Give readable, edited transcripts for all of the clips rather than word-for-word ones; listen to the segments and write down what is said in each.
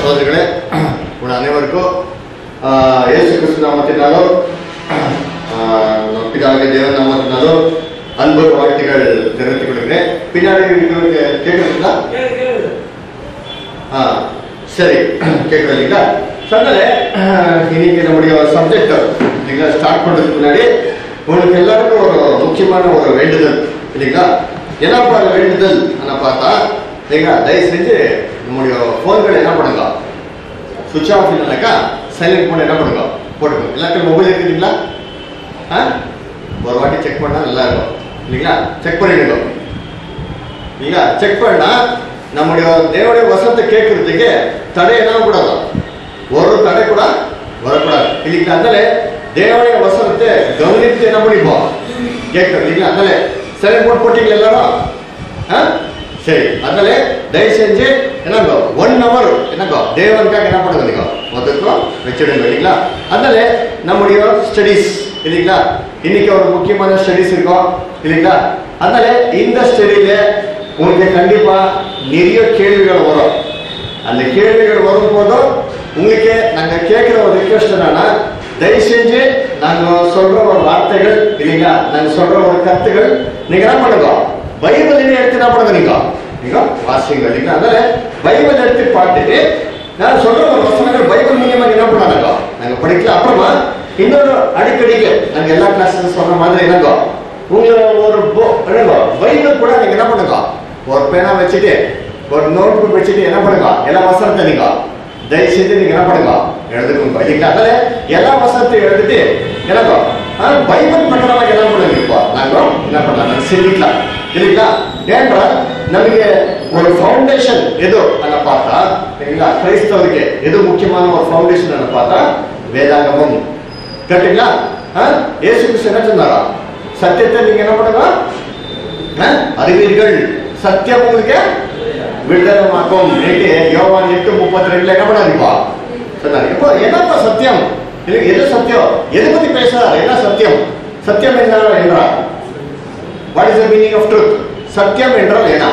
சகோதரர்களே, உங்கள் அனைவருக்கும் இயேசு கிறிஸ்து நாமத்தினாலும் பிதாவே தேவன் நாமத்தினாலும் அன்பு வாழ்த்துக்கள் தெரிவித்துக் கொள்கிறேன். பின்னாடி கேட்குறீங்களா? சரி, கேட்குறது இல்லைங்களா? சொன்னாலே இன்னைக்கு நம்முடைய சப்ஜெக்ட் இல்லைங்களா ஸ்டார்ட் பண்ணுறதுக்கு முன்னாடி உங்களுக்கு எல்லாருக்கும் ஒரு முக்கியமான ஒரு வேண்டுதல் இல்லைங்களா? என்னப்பா வேண்டுதல் பார்த்தா இல்லைங்களா, தயவு செஞ்சு நம்முடைய ஃபோன்களை என்ன பண்ணுங்க, சுவிட்ச் ஆஃப் இல்லைனாக்கா சைலண்ட் போன் என்ன பண்ணுங்க போட்டுக்கோங்க. எல்லாருக்கும் மொபைல் இருக்குங்களா? ஒரு வாட்டி செக் பண்ணால் நல்லா இருக்கும் இல்லைங்களா? செக் பண்ணிடுங்க இல்லைங்களா? செக் பண்ணா நம்முடைய தேவனுடைய வசனத்தை கேட்கறதுக்கு தடை என்ன கூடாது, ஒரு தடை கூட வரக்கூடாது இல்லைங்களா? அதனால தேவனுடைய வசனத்தை கவனித்து என்ன பண்ணிப்போம் கேட்கறது இல்லைங்களா? அதனால சைலண்ட் போன் போட்டீங்களா எல்லாரும்? சரி, அதனால தயவு செஞ்சு என்னங்கோ 1 hour என்னங்கோ தேவனுக்காக என்ன பண்ணுங்க முதற்கும் வச்சிடுங்க இல்லைங்களா? அதனால நம்முடைய ஸ்டடீஸ் இல்லைங்களா, இன்னைக்கு ஒரு முக்கியமான ஸ்டடீஸ் இருக்கும் இல்லைங்களா? அதனால இந்த ஸ்டடியில உங்களுக்கு கண்டிப்பா நிறைய கேள்விகள் வரும். அந்த கேள்விகள் வரும் போதும் உங்களுக்கு நாங்க கேட்கிற ஒரு ரிக்வெஸ்ட் என்னன்னா, தயவு செஞ்சு நாங்க சொல்ற ஒரு வார்த்தைகள் இல்லைங்களா, நாங்க சொல்ற ஒரு கருத்துகள் நீங்க என்ன பண்ணுங்க, பைபிள் எடுத்து என்ன பண்ணுங்க நீங்க வாசிங்க இல்லைங்களா? அதனால பைபிள் எடுத்து பார்த்துட்டு நான் சொல்ற ஒரு வசனங்கள் பைபிள் மூலியமா என்ன பண்ணாங்க நாங்க படிக்கலாம். அப்புறமா இன்னொரு அடிக்கடிக்கு நாங்க எல்லா கிளாஸஸ் சொல்ற மாதிரி என்னங்கோ, உங்களை ஒரு என்னங்கோ பைபிள் கூட நீங்க என்ன பண்ணுங்க, ஒரு பேனா வச்சுட்டு ஒரு நோட் புக் வச்சுட்டு என்ன பண்ணுங்க, எல்லா வசனத்தை நீங்க தயவு செஞ்சு நீங்க என்ன பண்ணுங்க எழுதுக்கோங்க இல்லைங்களா? அதனால எல்லா வசனத்தையும் எழுதிட்டு என்னங்கோ பைபிள் பிரகாரமாக என்ன பண்ணுங்க இப்போ நாங்க என்ன பண்ணலாம் சிந்திக்கலாம் இல்லைங்களா? ஏன்றால் நமக்கு ஒரு ஃபவுண்டேஷன் எதோ அங்க பார்த்தா இல்லைங்களா, கிறிஸ்தவருக்கு எது முக்கியமான ஒரு ஃபவுண்டேஷன் பார்த்தா வேதாகமம். கேட்டீங்களா? இயேசு கிறிஸ்து என்ன சொன்னாரா, சத்தியத்தை நீங்க என்ன பண்ணுங்க அறிவீர்கள், சத்தியம் உங்களுக்கு விடுதலைமாக்கும். யோவான் 8:32 என்ன பண்ணாருப்பா சொன்னாரு. இப்போ என்னப்பா சத்தியம், எது சத்தியம், எதை பத்தி பேசுறாரு, என்ன சத்தியம், சத்தியம் என்ன என்றார்? What is the meaning of truth? சத்தியம் என்றால் என்ன?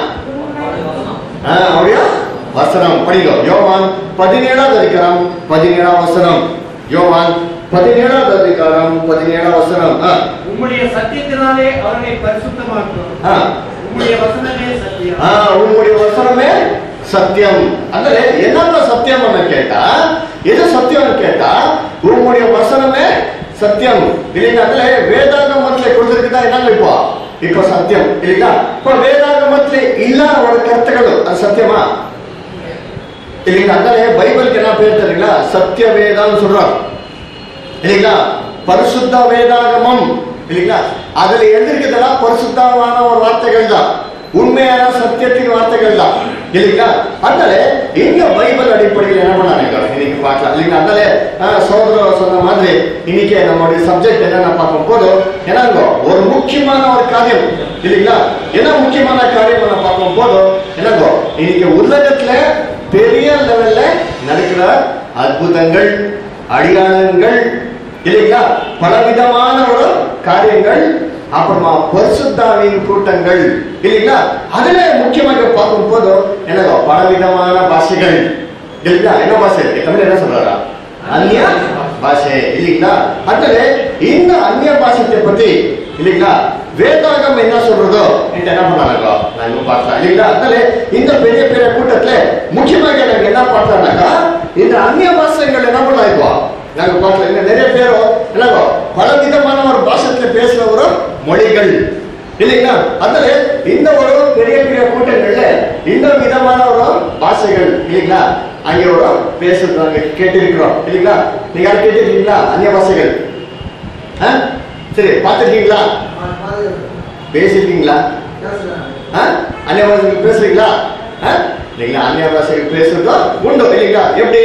அப்படியா வசனம் படிங்க. யோவான் 17வது அதிகாரம் 17வது வசனம். யோவான் 17வது அதிகாரம் 17வது வசனம். உம்முடைய சத்தியத்தினாலே அவனை பரிசுத்தமாக்கும். உம்முடைய வசனமே சத்தியம். உம்முடைய வசனமே சத்தியம். அதனால என்னப்பா சத்தியம்னு கேட்டா, எது சத்தியம்னு கேட்டா உம்முடைய வசனமே சத்தியம் இல்லைங்களா? அதனால வேதாகமத்துல கொடுத்திருக்குதா என்னங்க இப்போ சத்தியம் இல்லைங்களா? இப்போ வேதாகமத்துல இல்லாத ஒரு கருத்துக்கள் அது சத்தியமா இல்லைங்களா? அதனால பைபிளுக்கு என்ன பேர் தெரியுங்களா, சத்திய வேதான்னு சொல்றாங்க இல்லைங்களா? பரிசுத்த வேதாகமம் இல்லைங்களா? அதுல எழுதிருக்கிறதெல்லாம் பரிசுத்தமான ஒரு வார்த்தைகள் தான், உண்மையான சத்தியத்தின் வார்த்தைகள் தான் இல்லைங்களா? அதனால இங்க பைபிள் அடிப்படையில் என்ன பண்ணாங்க இன்னைக்கு பார்க்கலாம் இல்லைங்களா? அதனால சோதரர் சொன்ன மாதிரி இன்னைக்கு நம்மளுடைய சப்ஜெக்ட் என்னென்ன பார்க்கும் போது என்னங்க ஒரு முக்கியமான ஒரு காரியம் இல்லைங்களா? என்ன முக்கியமான காரியம் பார்க்கும் போது என்னங்க இன்னைக்கு உலகத்துல பெரிய லெவல்ல நடக்கிற அற்புதங்கள் அடையாளங்கள் இல்லைங்களா, பலவிதமான ஒரு காரியங்கள், அப்புறமா பரிசுத்தாவின் கூட்டங்கள் இல்லைங்களா? அதுல முக்கியமாக பார்க்கும் போது என்னங்க பலவிதமான பாஷைகள் இல்லைங்களா? என்ன பாஷை தமிழ் என்ன சொல்றாரா, அந்நிய பாஷை இல்லைங்களா? அதனால இந்த அந்நிய பாஷத்தை பத்தி இல்லைங்களா வேதாகம் என்ன சொல்றதோ என்ன பண்ணாங்க நாங்க பார்க்கலாம் இல்லைங்களா? அதனால இந்த பெரிய பெரிய கூட்டத்துல முக்கியமாக நாங்க என்ன பார்த்தாங்கன்னாக்கா இந்த அந்நிய பாஷைகள் என்ன பண்ணாங்க நாங்க பார்க்கல. நிறைய பேரும் என்னங்கோ பலவிதமான ஒரு பாஷத்துல பேசுற ஒரு மொழிகள் இல்லைங்களா? அதனால இந்த ஒரு பெரிய பெரிய கூட்டங்கள்ல இந்த விதமான ஒரு பாஷைகள் இல்லைங்களா அங்கே ஒரு பேசுறது நாங்க கேட்டிருக்கிறோம் இல்லைங்களா? நீங்க யாரும் கேட்டிருக்கீங்களா அந்நிய பாஷைகள்? சரி, பார்த்துருக்கீங்களா, பேசிருக்கீங்களா? அந்நிய பாஷைகள் பேசுறீங்களா இல்லைங்களா? அந்நிய பாஷைகள் பேசுறதோ உண்டு இல்லைங்களா? எப்படி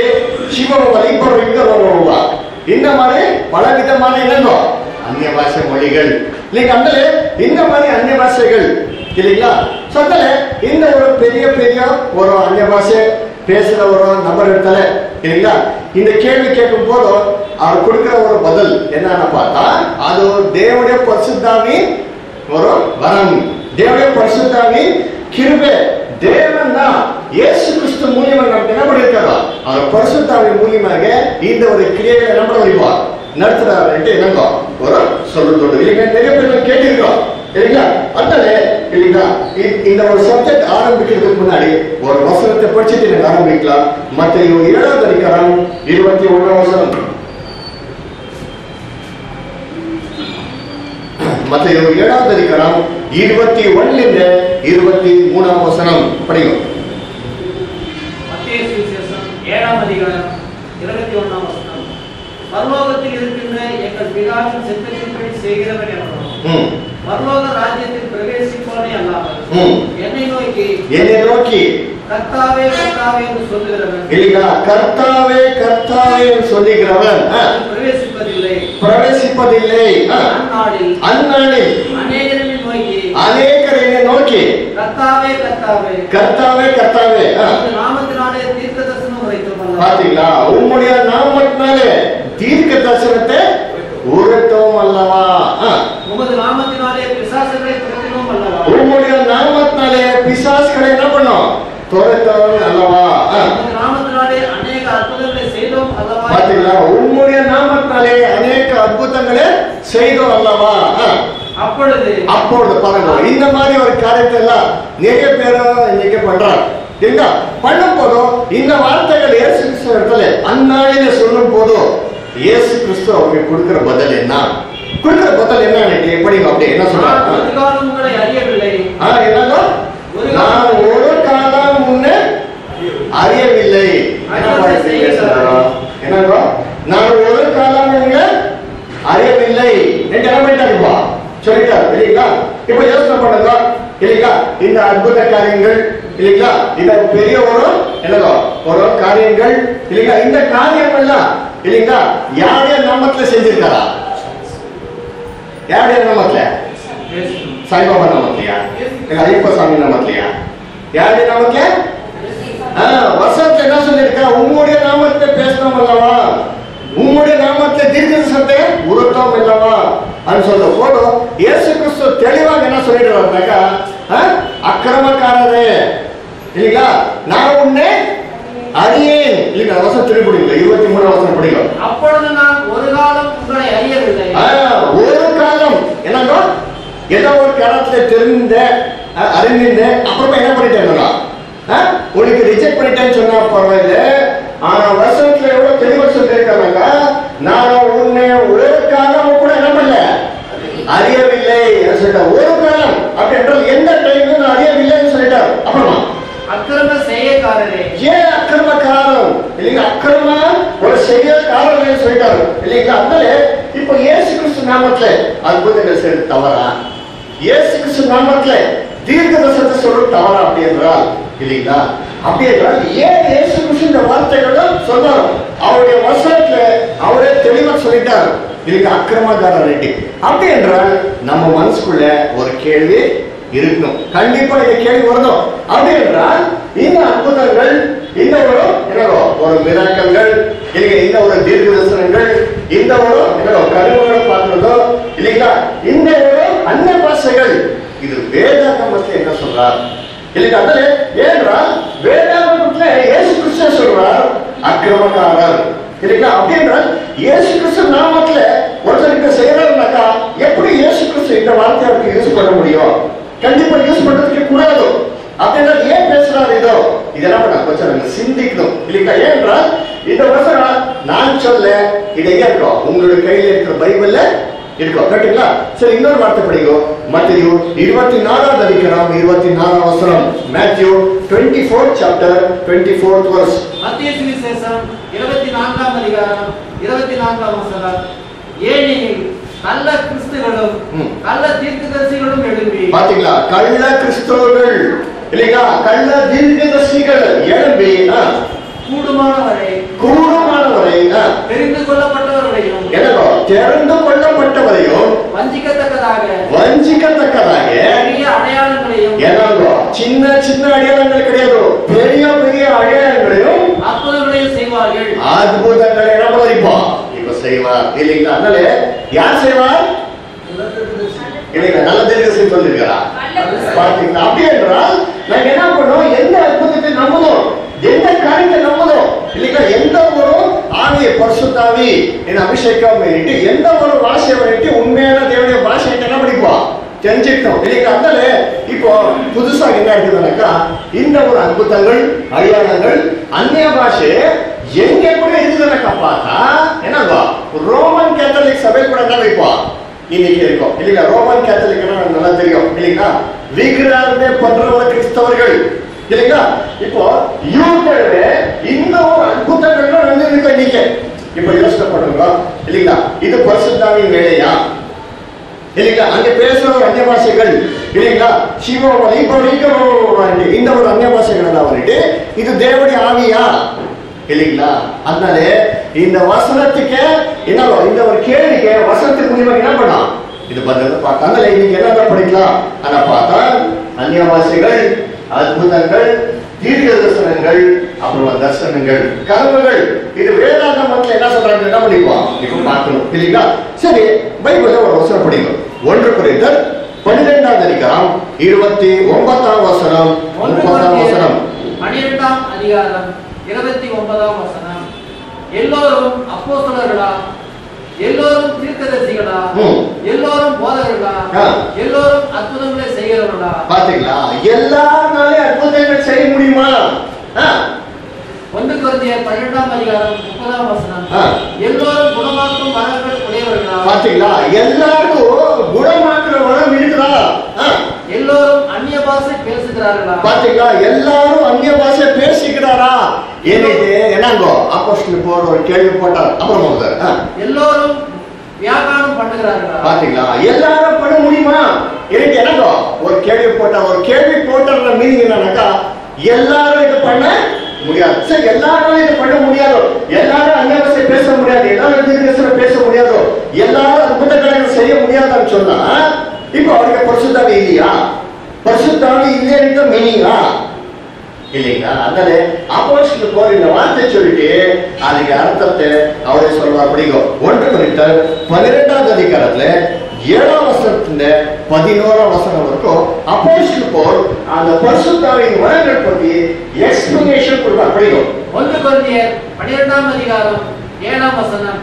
சிவம் இந்த மாதிரி பல விதமான என்னங்கோ அந்நிய பாஷை மொழிகள் இல்லைங்களா? அதனால இந்த மாதிரி அந்நிய பாஷைகள் இல்லைங்களா? அதனால இந்த ஒரு பெரிய பெரிய ஒரு அந்நிய பாஷை பேசுற ஒரு நபர் இடத்துல இல்லைங்களா இந்த கேள்வி கேட்கும் போது அவர் கொடுக்கிற ஒரு பதில் என்னன்னு பார்த்தா அது தேவனுடைய பரிசுத்தாவின் ஒரு வரம், தேவனுடைய பரிசுத்தாவின் கிருபை. தேவன் தான் இயேசு கிறிஸ்து மூலியமா நமக்கு என்ன பண்ணிருக்காரோ அவர் பரிசுத்தாவின் மூலியமாக இந்த ஒரு கிரியைகளை என்ன பண்ண முடியுமா நடத்துறாரு என்னங்க ஒரு சொல்றது இல்லைங்க. நிறைய பேர் கேட்டிருக்கோம் இல்லைங்களா. அதனால இல்லைங்களா இந்த ஒரு சப்ஜெக்ட் ஆரம்பிக்கிறதுக்கு முன்னாடி ஒரு வசனத்தை படிச்சுட்டு நீங்க ஆரம்பிக்கலாம். மத்தேயு 7வது அதிகாரம் 21 வசனம். மத்தேயு 7வது அதிகாரம் 21 இருந்து 23 வசனம் படிங்க. மத்தேயு சுவிசேஷம் 7ஆம் அதிகாரம் 21 வசனம். பரலோகத்தில் இருக்கின்ற எங்கள் பிதாவின் சித்தத்தின்படி செய்கிறவன் எவனோ பரலோக ராஜ்யத்தில் பிரவேசிப்பவனே அல்லாமல் என்னை நோக்கி கர்த்தாவே கர்த்தாவே என்று சொல்லுகிறவன் இல்லையா, கர்த்தாவே கர்த்தாவே என்று சொல்லுகிறவன் பிரவேசிப்பதில்லை. அந்நாளில் அநேகரை நோக்கி கர்த்தாவே கர்த்தாவே கர்த்தாவே கர்த்தாவே நாமத்தினாலே தீர்க்க தரிசனம் உரைத்தோம். பாத்தீங்களா, உம்முடைய நாமத்தினாலே தீர்க்க தரிசனத்தை உரைத்தோம் அல்லவா. உமது நாமத்தினாலே பிசாசுகளை துரத்தினோம் அல்லவா. உம்முடைய நாமத்தினாலே பிசாசுகளை என்ன பண்ணோம் துரத்தோம் அல்லவா. உமது நாமத்தினாலே அநேக அற்புதங்களை செய்தோம் அல்லவா. பாத்தீங்களா, உம்முடைய நாமத்தினாலே அநேக அற்புதங்களை செய்தோம் அல்லவா. அப்பொழுது பாருங்க, இந்த மாதிரி ஒரு காரியத்தை எல்லாம் நிறைய பேரும் இன்னைக்கு பண்றாங்க. பண்ணும் போதும் இந்த வார்த்தைகள் இயேசு கிறிஸ்து இடத்துல அந்நாளில சொல்லும் போதும் இயேசு கிறிஸ்து அவங்க கொடுக்கிற பதில் என்ன எப்படி அப்படி என்ன சொல்றாங்க, நான் ஒரு காலம் முன்னே அறியவில்லை. என்னங்கோ நான் ஒரு காலம் முன்னே அறியவில்லை என்று என்ன சொல்லிட்டார் இல்லைங்களா. இப்ப யோசனை பண்ணுங்க இல்லைங்களா, இந்த அற்புத காரியங்கள் இல்லைங்களா, இந்த பெரிய ஒரு காரியங்கள் இல்லைங்களா, இந்த காரியம் எல்லாம் இல்லைங்களா யாருடைய நாமத்துல செஞ்சிருக்காரா? யாருடைய நாமத்துல? சாய்பாபா நாமத்திலையா, ஐயப்ப சாமி நாமத்திலையா, யாருடைய நாமத்துல? வருஷத்துல என்ன சொல்லிருக்கா, உங்களுடைய நாமத்தை பேசணும் அல்லவா, உங்களுடைய நாமத்தை தீர்க்கதரிசனத்தை உருட்டோம் அல்லவா அப்படின்னு சொல்ல போதும் இயேசு கிறிஸ்து தெளிவாக என்ன சொல்லிடுவாருனாக்கா, அக்கிரமக்காரரே இல்லைங்களா நான் உன்னை அறியேன் இல்லைங்களா. வசனம் திருப்பி படிக்கல, 23 வசனம் படிக்கல. அப்பொழுது நான் ஒரு காலம் உங்களை அறியவில்லை. ஒரு காலம் என்னங்க ஏதோ ஒரு காலத்துல அறிந்திருந்தேன், அப்புறமா என்ன பண்ணிட்டேன் உனக்கு ரிஜெக்ட் பண்ணிட்டேன்னு சொன்னா பரவாயில்ல. ஆனா வருஷத்துல எவ்வளவு தெளிவா சொல்லிருக்காங்க, நான் உன்னை ஒரு காலம் கூட என்ன பண்ணல அறியவில்லை சொல்லிட்டேன். ஒரு காலம் அப்படி என்றால் எந்த டைம் நான் அறியவில்லைன்னு சொல்லிட்டார். அப்புறமா அக்கிரம செய்யக்காரரே, ஏன் அக்கிரமக்காரன் இல்லைங்களா, அக்கிரம ஒரு செய்யக்காரன் சொல்லிட்டாரு இல்லைங்களா. அதனால இப்போ இயேசு கிறிஸ்து நாமத்துல அற்புதங்கள் செய்ய தவறா, இயேசு கிறிஸ்து நாமத்துல தீர்க்க தரிசனத்தை சொல்றது தவறா அப்படி என்றால் இல்லைங்களா. அப்படி என்றால் ஏன் இயேசு கிறிஸ்து இந்த வார்த்தைகளும் சொன்னார், அவருடைய வசனத்துல அவரே தெளிவா சொல்லிட்டார் இல்லைங்க அக்கிரமக்காரர் ரெட்டி. அப்படி என்றால் நம்ம மனசுக்குள்ள ஒரு கேள்வி இருக்கணும், கண்டிப்பா இந்த கேள்வி வரணும். அப்படி என்றால் இந்த அற்புதங்கள், இந்த ஒரு மிராக்கல்கள் இல்லைங்க, இந்த ஒரு தீர்க்க தரிசனங்கள், இந்த ஒரு கருவுகளை பார்க்கிறதோ இல்லைங்களா, இந்த ஒரு அந்நிய பாஷைகள், இது வேதாகமத்துல என்ன சொல்றார் இல்லைங்க. அதுல ஏனென்றால் வேதாகமத்துல இயேசு கிறிஸ்து சொல்றார் அக்கிரமக்காரர் இல்லைங்களா. அப்படி என்றால் இயேசு கிறிஸ்து நாமத்துல ஒருத்தருக்கு செய்யறாருனாக்கா எப்படி இயேசு கிறிஸ்து இந்த வார்த்தையை யூஸ் பண்ண முடியும்? கண்டிப்பா யூஸ் பண்றதுக்கு கூடாது. அப்படின்னா ஏன் பேசுறாரு இதோ இதெல்லாம் கொஞ்சம் நாங்க சிந்திக்கணும் இல்லைங்களா. ஏனென்றால் இந்த வசனம் நான் சொல்ல இதை இருக்கோம் உங்களுடைய கையில இருக்கிற பைபிள்ல இருக்கோம் கரெக்டுங்களா. சரி, இன்னொரு வார்த்தை படிக்கும் மத்தேயு 24வது அதிகாரம் 24வது வசனம். Matthew 24 chapter 24th verse. மத்தேயு சுவிசேஷம் 24ஆம் அதிகாரம் 24ஆம் வசனம். ஏனெனில் கள்ள கிறிஸ்துகளும் கள்ள தீர்க்கதரிசிகளும் எழும்பி, பாத்தீங்களா, கள்ள கிறிஸ்துவர்கள் இல்லைங்களா, கள்ள தீர்க்கதரிசிகள் எழும்பி கூடுமானவரை தெரிந்து கொள்ளப்பட்டவர்களையும் வஞ்சிக்கத்தக்கதாக பெரிய அடையாளங்களையும், சின்ன சின்ன அடையாளங்கள் கிடையாது, பெரிய பெரிய அடையாளங்களையும் அற்புதங்களையும் செய்வார்கள். அற்புதங்களை இப்ப செய்வார் இல்லைங்களா. அதனால யார் செய்வார் இல்லைங்களா, நல்ல தீர்க்கதரிசி சொல்லிருக்கிறா. பாத்தீங்களா, அப்படி என்றால் நாங்க என்ன பண்ணோம், எந்த அற்புதத்தை நம்புதோம், எந்த காரியத்தை நம்புதோம் இல்லைங்களா, பரிசுத்தாவி என் அபிஷேகம் பண்ணிட்டு எந்த ஒரு பாஷையை பண்ணிட்டு உண்மையான தேவனுடைய பாஷையை என்ன படிப்போம் தெரிஞ்சுக்கணும் இல்லைங்களா. அதனால இப்போ புதுசா என்ன இருக்குதுனாக்கா இந்த ஒரு அற்புதங்கள் அடையாளங்கள் அந்நிய பாஷை எங்க கூட இருக்குதுனாக்கா பார்த்தா என்னவா ரோமன் கேத்தலிக் சபை கூட என்ன வைப்போம் இன்னைக்கு இருக்கும் இல்லைங்களா. ரோமன் கேத்தலிக் நல்லா தெரியும் இல்லைங்களா. விக்கிரகத்தை பண்றவங்க கிறிஸ்தவர்கள் இல்லைங்களா. இப்போ இவங்களே இந்த ஒரு அற்புதங்கள் வந்து இருக்கு இன்னைக்கு. இப்போ யோசனை பண்ணுங்க இல்லைங்களா. இது பரிசுத்தாவின் வேலையா இல்லைங்களா. அங்க பேசுற ஒரு அந்நிய பாஷைகள் இல்லைங்களா. சிவோவலி இந்த ஒரு அந்நிய பாஷைகள் எல்லாம் வந்துட்டு இது தேவனுடைய ஆவியா இல்லைங்களா. அதனால இந்த வசனத்துக்கு என்ன இந்த ஒரு கேள்விக்கு வசனத்துக்கு மூலியமா என்ன பண்ணலாம் இது பதில் பார்த்தா. அதனால நீங்க என்ன படிக்கலாம் ஆனா பார்த்தா அந்நிய பாஷைகள் அற்புதங்கள் தீர்க்க தரிசனங்கள் அப்புறம் தரிசனங்கள் கனவுகள் இது வேதாகமத்துல என்ன சொல்றாங்க என்ன பண்ணிக்குவோம் இப்ப பார்க்கணும் இல்லைங்களா. சரி பைபிள்ல ஒரு வசனம் படிக்கும் 1 கொரிந்தியர் 12ஆம் அதிகாரம் 29ஆம் வசனம் 30ஆம் வசனம் 12ஆம் அதிகாரம் 29ஆம் வசனம். எல்லோரும் அப்போஸ்தலர்களா, எல்லோரும் தீர்க்கதரிசிகளா, எல்லோரும் போதகர்களா, எல்லோரும் அற்புதங்களை செய்கிறவர்களா. பாத்தீங்களா எல்லாராலே அற்புதங்கள் செய்ய முடியுமா. 1 கொரிந்தியர் 12ஆம் அதிகாரம் 30ஆம் வசனம். எல்லோரும் குணமாக்கும் வரங்கள் உடையவர்களா. பாத்தீங்களா எல்லாருக்கும் குணமாக்குற வரம் இருக்குதா. எல்லோரும் அந்நிய பாஷை பேசுகிறார்களா. பாத்தீங்களா எல்லாரும் அந்நிய பாஷை பேசிக்கிறாரா. ஏனிட்டு என்னங்கோ அப்போஸ்தலர் போற ஒரு கேள்வி போட்டார். அப்புறம் எல்லோரும் வியாபாரம் பண்ணுகிறார்களா. பாத்தீங்களா எல்லாரும் பண்ண முடியுமா. எனக்கு என்னங்கோ ஒரு கேள்வி போட்டா ஒரு கேள்வி போட்ட மீனிங் என்னன்னாக்கா எல்லாரும் இது பண்ண முடியாது. சரி எல்லாரும் இது பண்ண முடியாது. எல்லாரும் அந்நிய பாஷை பேச முடியாது. எல்லாரும் பேச முடியாது. எல்லாரும் அற்புதங்களை செய்ய முடியாதுன்னு சொன்னா இப்போ அவருக்கு பரிசுத்தாவி இல்லையா. பரிசுத்தாவி இல்லைன்னு மீனிங்கா இல்லைங்களா. அதனால அப்போஸ்தலர் போற இந்த வார்த்தை சொல்லிட்டு அதுக்கு அர்த்தத்தை அவரே சொல்வார். படிக்கும் 1 கொரிந்தியர் 12ஆம் அதிகாரத்துல 7ஆம் வசனத்துல 11ஆம் வசனம் வரைக்கும் அப்போஸ்தலர் போல் அந்த பரிசுத்தாவின் வரங்கள் பத்தி எக்ஸ்பிளனேஷன் கொடுப்பார். படிக்கும் 1 கொரிந்தியர் 12ஆம் அதிகாரம் 7ஆம் வசனம்.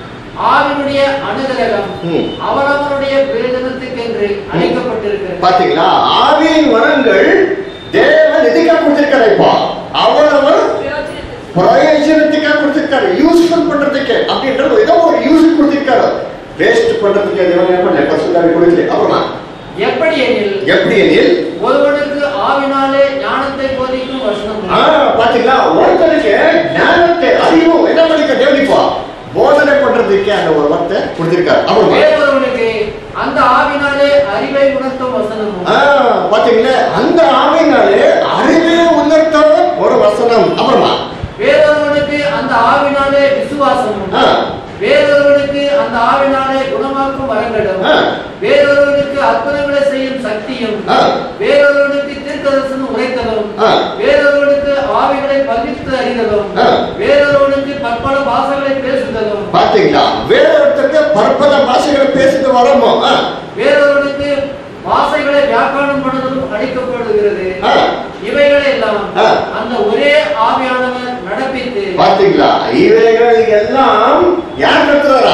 ஆவினுடைய அனுகிரகம் அவரவருடைய பிரயோஜனத்துக்கு என்று அழைக்கப்பட்டிருக்கிறது. பாத்தீங்களா ஆவியின் வரங்கள் தேவன் எதுக்காக கொடுத்திருக்காரு. இப்போ அவரவர் பிரயோஜனத்துக்காக கொடுத்திருக்காரு. யூஸ்ஃபுல் பண்றதுக்கு அப்படின்றது ஏதோ ஒரு யூஸ் கொடுத்திருக்காரு. வேஸ்ட் பண்றதுக்கு தேவன் என்ன பண்ணல பரிசுத்தாவி கொடுக்கல. அப்புறமா எப்படி எனில் ஒருவனுக்கு ஆவினாலே ஞானத்தை போதிக்கும் வசனம். பாத்தீங்களா ஒருத்தருக்கு ஞானத்தை அறிவு என்ன பண்ணிக்க தேவனிப்பா போதனை பண்றதுக்கு அந்த ஒரு வார்த்தை கொடுத்திருக்காரு. அப்புறம் வேறொருவனுக்கு அந்த ஆவினாலே அறிவை உணர்த்தும் வசனம். பாத்தீங்களா அந்த ஆவினாலே அறிவை உணர்த்தும் ஒரு வசனம். அப்புறமா வேறொருவனுக்கு அந்த ஆவினாலே விசுவாசமும், வேறொருவனுக்கு அந்த ஆவினாலே குணமாக்கும் வரங்களும், வேறொருவனுக்கு அற்புதங்களை செய்யும் சக்தியும், வேறொருவனுக்கு தீர்க்கதரிசனம் உரைத்தலும், வேறொருவனுக்கு ஆவிகளை பகிர்ந்து அறிதலும், வேறொருவனுக்கு பற்பல பாஷைகளை பேசுதலும். பாத்தீங்களா வேறொருத்தருக்கு பற்பல பாஷைகளை பேசுது வரமோ, வேறொருவனுக்கு பாஷைகளை வியாக்கரணம் பண்ணுவதும் அளிக்கப்படுகிறது. இவைகளை எல்லாம் அந்த ஒரே ஆவியானவர் நடப்பித்து. பாத்தீங்களா இவைகள் எல்லாம் யார் நடத்துறாரா.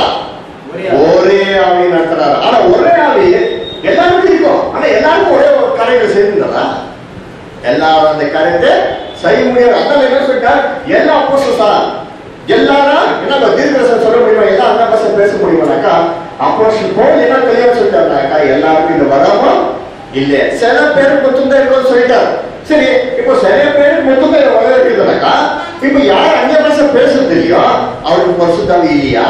ஒரே ஆவி நடத்துறாரு. ஆனா ஒரே ஆவி எல்லாருக்கும் இருக்கும். ஆனா எல்லாருக்கும் ஒரே ஒரு காரியத்தை செய்யுங்களா. எல்லாரும் அந்த காரியத்தை செய்ய முடியாது. அதனால என்ன சொல்லிட்டார் எல்லா அப்போஸ்தலரா எல்லாரும் என்ன தீர்க்கதரிசனம் சொல்ல முடியுமா. எல்லா அந்த பாஷை பேச முடியுமானாக்கா அப்போஸ்தலர் போல் என்ன தெளிவா சொல்லிட்டாருனாக்கா எல்லாருக்கும் இந்த வரமும் இல்ல. சில பேருக்கு மட்டும்தான் இருக்கும்னு சொல்லிட்டார். சரி இப்போ சில பேருக்கு மட்டும்தான் வர இருக்குதுனாக்கா இப்ப யார் அந்நிய பாஷை பேசுறது இல்லையோ அவருக்கு பரிசுத்தாவி இல்லையா.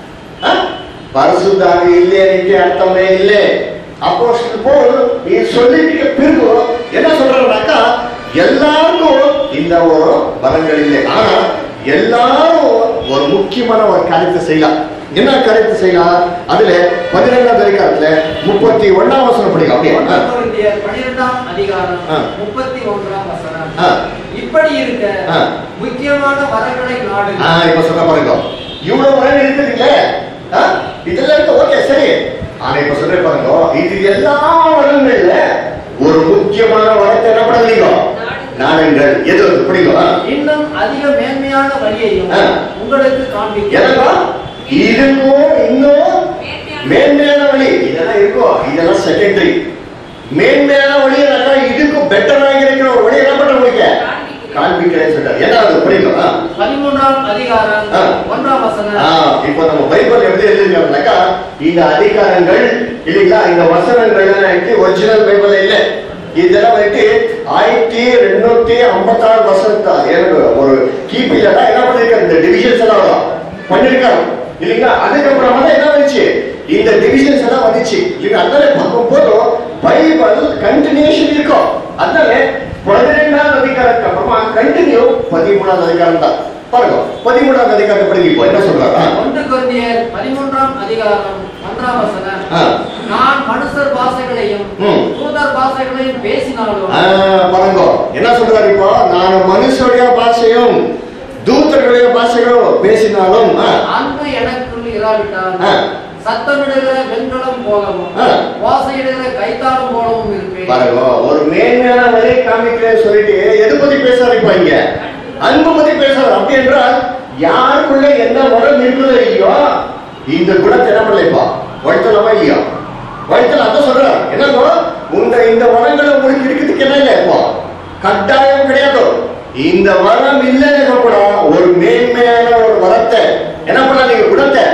பரிசுத்தாவி இல்லைன்னு அர்த்தமே இல்லை. அப்போஸ்தலர் போல் நீ சொல்லிட்டு பிறகு என்ன சொல்றாருனாக்கா எல்லாருக்கும் இந்த ஒரு வரங்கள் இல்லை. ஆனா எல்லாரும் ஒரு முக்கியமான ஒரு காரியத்தை செய்யலாம். என்ன காரியத்தை செய்யலாம். அதுல 12ஆம் அதிகாரத்துல 31ஆம் வசனம் படிங்க. அப்படியே 12ஆம் அதிகாரம் 31ஆம் வசனம். இப்படி இருக்க முக்கியமான வரங்களை நாடுங்க. இப்ப சொல்ல பாருங்க இவ்வளவு வரங்கள் இருக்குதுல்ல இதெல்லாம் இருக்கு. ஓகே சரி. ஆனா இப்ப சொல்ற பாருங்க இது எல்லா வரங்கள்ல ஒரு முக்கியமான வரத்தை என்ன பண்ணுவீங்க நாடுங்கள். எது பிடிக்கும். இன்னும் அதிக மேன்மையான வழியையும் உங்களுக்கு காண்பிக்கிறேன். இதுக்கும் இன்னும் மேன்மையான வழி இதெல்லாம் இருக்கும், இதெல்லாம் செகண்டரி. மேன்மையான வழி இதுக்கும் பெட்டராக இருக்கிற ஒரு வழி என்ன பண்ண முடியுங்க காண்பிக்கிறேன்னு சொல்றாரு. என்ன அது புரியும்? 13ஆம் அதிகாரம் 1ஆம் வசனம். இப்போ நம்ம பைபிள் எப்படி எழுதிருக்காங்கனாக்கா இந்த அதிகாரங்கள் இல்லைங்களா, இந்த வசனங்கள் ஒரிஜினல் பைபிள் இல்லை. இதெல்லாம் 1256 வருஷத்தா ஒரு கிபில என்ன பண்ணிருக்காரு, இந்த டிவிஷன்ஸ் எல்லாம் பண்ணிருக்காரு இல்லைங்களா. அதுக்கப்புறமா தான் என்ன வந்துச்சு, இந்த டிவிஷன்ஸ் எல்லாம் வந்துச்சு இல்லைங்களா. அதனால பார்க்கும் போதும் பைபிள் கண்டினியூஷன் இருக்கும். அதனால 12ஆம் அதிகாரத்துக்கு அப்புறமா கண்டினியூ 13ஆம் அதிகாரம் தான். பாருங்க 13ஆம் அதிகாரத்தை படிக்க என்ன சொல்றாங்க. 1 கொரிந்தியர் 13ஆம் அதிகாரம் 1ஆம் வசனம். நான் மனுஷர் பாஷைகளையும் தூதர் பாஷைகளையும் பேசினாலும். பாருங்க என்ன சொல்றாரு, இப்போ நான் மனுஷருடைய பாஷையும் தூதர்களுடைய பாஷைகளும் பேசினாலும் அன்பு எனக்குள் இராவிட்டால் சத்தமிடுகிற வெண்கலம் போலவும் வாசையிடுகிற கைத்தாளம் போலவும் இருப்பேன். பாருங்க ஒரு மேன்மையான வழியை காமிக்கிறேன்னு சொல்லிட்டு எது பத்தி பேசுறாரு, இப்ப இங்க அன்பு பத்தி பேசுறாரு. அப்படி என்றால் யாருக்குள்ள என்ன வரம் இருக்குதோ இல்லையோ இந்த குணத்தை என்ன பண்ணலைப்பா வளர்த்தலாமா இல்லையா, வளர்த்தல. அதான் சொல்றாரு என்னங்கோ இந்த வரங்கள் உங்களுக்கு இருக்கிறதுக்கு என்ன இல்லை, இப்போ கட்டாயம் கிடையாது. இந்த வரம் இல்லைன்னு கூட ஒரு மேன்மையான ஒரு வரத்தை என்ன பண்ணலாம், நீங்க குணத்தை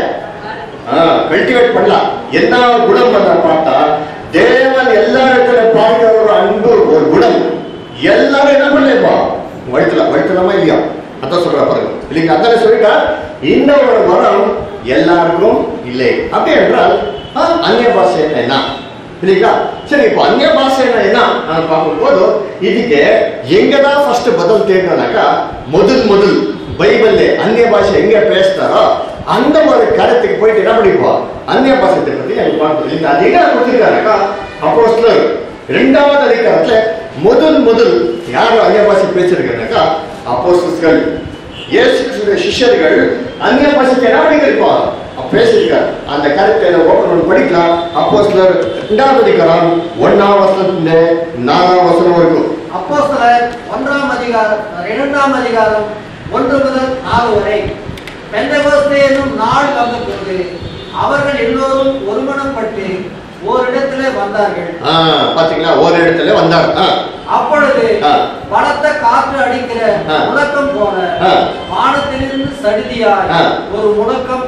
கல்டிவேட் பண்ணலாம். என்ன குணம் பண்ண பார்த்தா தேவன் எல்லா இடத்துல பார்க்கிற ஒரு அன்பு ஒரு குணம் எல்லாரும் என்ன பண்ணலைப்பா வளர்த்தலாமா இல்லையா. அதான் சொல்ற பாருங்க இல்லைங்க. அதான் சொல்லிட்டா இந்த ஒரு வரம் எல்லாருக்கும் இல்லை. அப்படி என்றால் அந்நிய பாஷை என்ன இல்லைங்களா. சரி, இப்போ அந்நிய பாஷை என்ன பார்க்கும்போது இதுக்கு எங்கதான் ஃபர்ஸ்ட் பதில் தேடினாக்கா முதல் பைபிள்ல அந்நிய பாஷை எங்க பேசுறாரோ அந்த ஒரு கருத்துக்கு போயிட்டு என்ன பண்ணிப்போம் அந்நிய பாஷத்தை பத்தி எனக்கு பார்க்கணும். அது எங்க கொடுத்துருக்காருக்கா அப்போஸ்தலர் 2ஆம் அதிகாரத்துல முதல் யாரும் அந்நிய பாஷை பேசிருக்காருக்கா அப்போஸ்தலர்கள் இயேசு கிறிஸ்துவின் சிஷ்யர்கள் அந்நிய பாஷத்தை என்ன பண்ணிருப்பாங்க பேசிருக்காரு. அந்த கருத்தை ஓபன் படிக்கலாம். அப்போஸ்தலர் 2ஆம் அதிகாரம் 1ஆம் வசனத்துல 4ஆம் வசனம் வரைக்கும். அப்போஸ்தலர் 1ஆம் அதிகாரம் 2ஆம் அதிகாரம் 1 முதல் 4 வரை. பெந்தெகோஸ்தே என்னும் நாள் வந்தபோது அவர்கள் எல்லோரும் ஒருமனப்பட்டு ஓரிடத்திலே வந்தார்கள். பாத்தீங்களா, ஒரு இடத்துல வந்தாங்க. அப்பொழுது பலத்த காற்று அடிக்கிற முழக்கம் போல வானத்திலிருந்து சடிதியாய் ஒரு முழக்கம்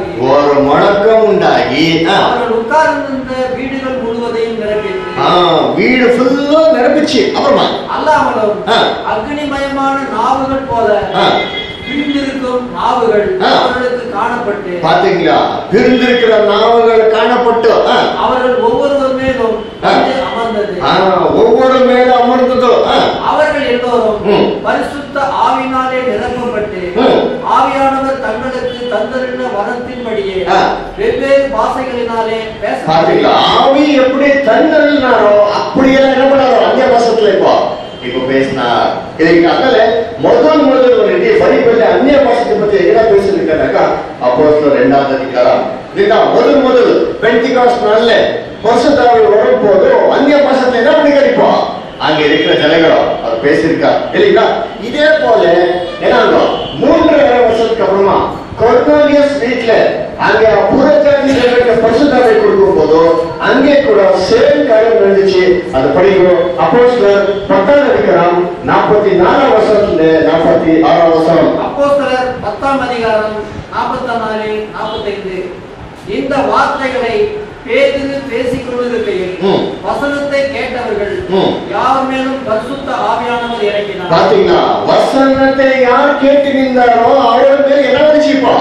உண்டாகி அவர்கள் உட்கார்ந்திருந்த வீடுகள் முழுவதையும் நிரப்பிச்சு, வீடு ஃபுல்லா நிரப்பிச்சு. அப்புறமா அல்லாமலும் அக்னிமயமான நாவுகள் போல பிரிந்திருக்கும் நாவுகள் அவர்களுக்கு காணப்பட்டு. பாத்தீங்களா, பிரிந்திருக்கிற நாவுகள் காணப்பட்டு அவர்கள் ஒவ்வொருவர் மேலும் அமர்ந்தது. ஒவ்வொரு மேலும் அமர்ந்ததோ அவர்கள் எல்லோரும் பரிசுத்த ஆவியினாலே நிரப்பப்பட்டு ஆவியானவர் தங்களுக்கு தந்திருந்த வரத்தின்படியே வெவ்வேறு பாஷைகளினாலே பேச. பாத்தீங்களா, ஆவி எப்படி தந்திருந்தாரோ அப்படியே என்ன பண்ணாரோ அந்நிய பாஷத்துல இப்போ பேசினார். அதனால முதல் ஒரு பைபிள்ல அந்நிய பாஷத்தை பத்தி என்ன பேசிருக்காருக்கா அப்போஸ்தலர் 2ஆம் அதிகாரம் இல்லைங்களா. முதல் பெந்திகாஸ்ட் நாள்ல பரிசுத்த ஆவி வரும்போது அந்நிய பாஷத்தை என்ன பண்ணி கிடைப்போம் அங்க இருக்கிற ஜனங்களும் அவர் பேசியிருக்கார் இல்லைங்களா. இதே போல என்ன 3.5 வருஷத்துக்கு அப்புறமா கொர்னேலியஸ் வீட்ல அங்க புறஜாதி ஜனங்களுக்கு பரிசுத்த ஆவி கொடுக்கும் போது அங்கே கூட சேம் காரியம் நடந்துச்சு. அது படிக்கிறோம். அப்போஸ்தலர் 10ஆம் அதிகாரம் 44ஆம் வசனத்துல 46ஆம் வசனம். அப்போஸ்தலர் 10ஆம் அதிகாரம் 44 45. இந்த வார்த்தைகளை பேதுரு பேசிக் கொண்டிருக்கையில் வசனத்தை கேட்டவர்கள் யார் மேலும் பரிசுத்த ஆவியானவர் இறங்கினார். பாத்தீங்களா, வசனத்தை யார் கேட்டு நின்றாரோ அவர் மேல் என்ன வந்துச்சுப்பா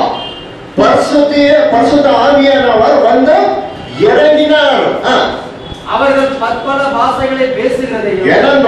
பரிசுத்த ஆவியானவர் வந்து இறங்கினார். அவர்கள் பற்பல பாஷைகளை பேசுகிறதையும்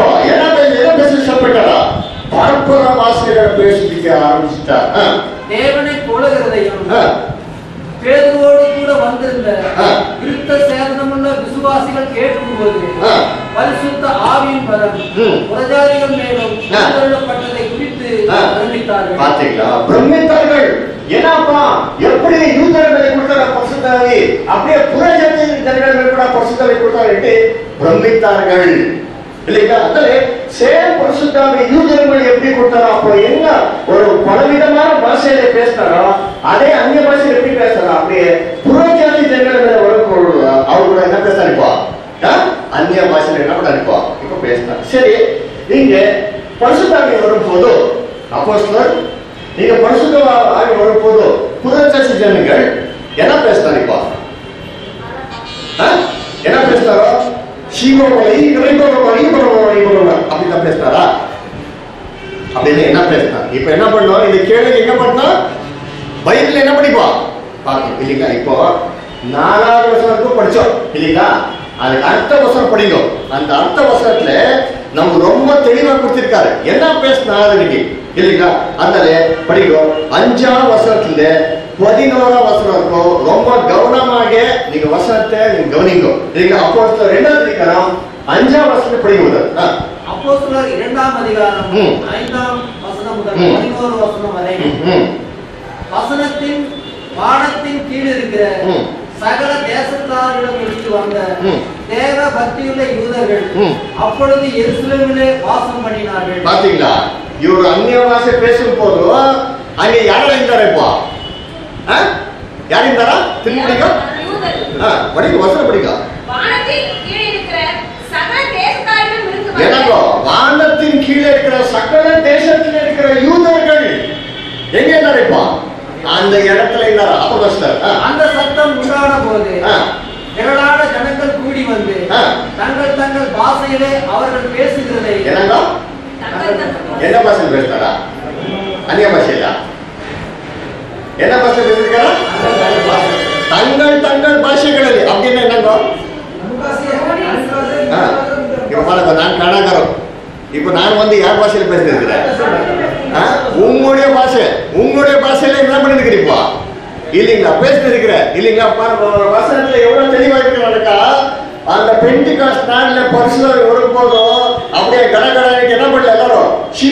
பற்பல பாஷைகளை பேசிக்க ஆரம்பிச்சுட்டார். தேவனை தொழுகிறதையும் பேதுருவோடு கூட வந்திருந்த விருத்த சேதனமுள்ள விசுவாசிகள் கேட்கும்போது பரிசுத்த ஆவியின் வரம் புறஜாதிகள் மேலும் கொண்டுவரப்பட்டதை குறித்து பிரமித்தார்கள். பாத்தீங்களா, பிரமித்தார்கள். என்னப்பா எப்படி யூதர்களை கொடுத்தார பரிசுத்த ஆவி, அப்படியே புறஜாதி ஜனங்கள் கூட பரிசுத்த ஆவி கொடுத்தாரு பிரமித்தார்கள். இல்லைங்களா? அதனால சேம் பரிசுத்தாவி யூதர்கள் எப்படி கொடுத்தாரோ, அப்போ என்ன ஒரு பலவிதமான பாஷையில பேசினாரோ அதே அந்நிய பாஷையில எப்படி பேசுறாரோ அப்படியே புறஜாதி ஜனங்கள் வரும்போது அவரோட என்ன பேசினா அந்நிய பாஷையில என்ன பண்ணா இப்ப பேசினார். சரி, நீங்க பரிசுத்தாவி வரும்போது அப்போஸ்தலர் நீங்க பரிசுத்த ஆவி வரும்போது புறஜாதி ஜனங்கள் என்ன பேசினார்? இப்போ என்ன பேசினாரோ அப்படிதான் பேசினாரா? அப்படின்னு என்ன பேசினார்? இப்ப என்ன பண்ணோம்? இந்த கேள்வி என்ன பண்ணோம்? பைபிள் என்ன படிப்போம் பார்க்கணும் இல்லைங்களா? இப்போ 4வது வசனத்துக்கும் படிச்சோம் இல்லைங்களா? அதுக்கு அர்த்த வசனம் படிக்கும். அந்த அர்த்த வசனத்துல நம்ம ரொம்ப தெளிவா கொடுத்திருக்காரு என்ன பேசினாரு இல்லைங்களா? அதனால படிக்கும். 5வது வசனத்துல 11வது வசனம் இருக்கும். ரொம்ப கவனமாக நீங்க வசனத்தை நீங்க கவனிங்க இல்லைங்களா? அப்போஸ்தலர் 2வது அதிகாரம் 5வது வசனத்தை படிங்க. அப்போஸ்தலர் 2ஆம் அதிகாரம் 5ஆம் வசனம் முதல் 11 வசனம் வரை வசனத்தின் வானத்தின் கீழ் இருக்கிற சகல தேசத்தாரிடம் இருந்து வந்த தேவ பக்தியுள்ள யூதர்கள் அப்பொழுது எருசலேமிலே வாசம் பண்ணினார்கள். பாத்தீங்களா? இவர் அந்நிய பாஷை பேசும் போது அங்க யார் இருந்தாரு? இப்போ யார் இருந்தாரா? திருப்படிக்கா படிக்க வசனம் படிக்க வானத்தின் கீழே இருக்கிற சகல சகல தேசத்தில் இருக்கிற யூதர்கள் எங்க இருந்தாரு? இப்போ அந்த இடத்துல இருந்தாரா? அப்போஸ்தலர் அந்த சத்தம் உண்டான போது திரளான ஜனங்கள் கூடி வந்து தங்கள் தங்கள் பாஷையிலே அவர்கள் பேசுகிறதை என்ன பாஷையில் பேசுறாரா? அந்நிய பாஷையில என்ன பாஷை பேசுகிறாரா? தங்கள் தங்கள் பாஷைகளில் அப்படின்னு என்னங்க? இப்ப பாருங்க, நான் கணக்காரம். இப்ப நான் வந்து யார் பாஷையில பேசிருக்கிறேன்? உங்களுடைய பாஷை, உங்களுடைய பாஷையில என்ன பண்ணிருக்கிறீப்பா இல்லைங்களா? பேசிருக்கிறேன் இல்லைங்களா? வசனத்துல எவ்வளவு தெளிவா இருக்கிறாருக்கா? அந்த பெண்டிகாஸ்ட் நாள்ல பரிசுத்தர் வரும்போதும் அப்படியே கடகடனுக்கு என்ன பண்ணல எல்லாரும்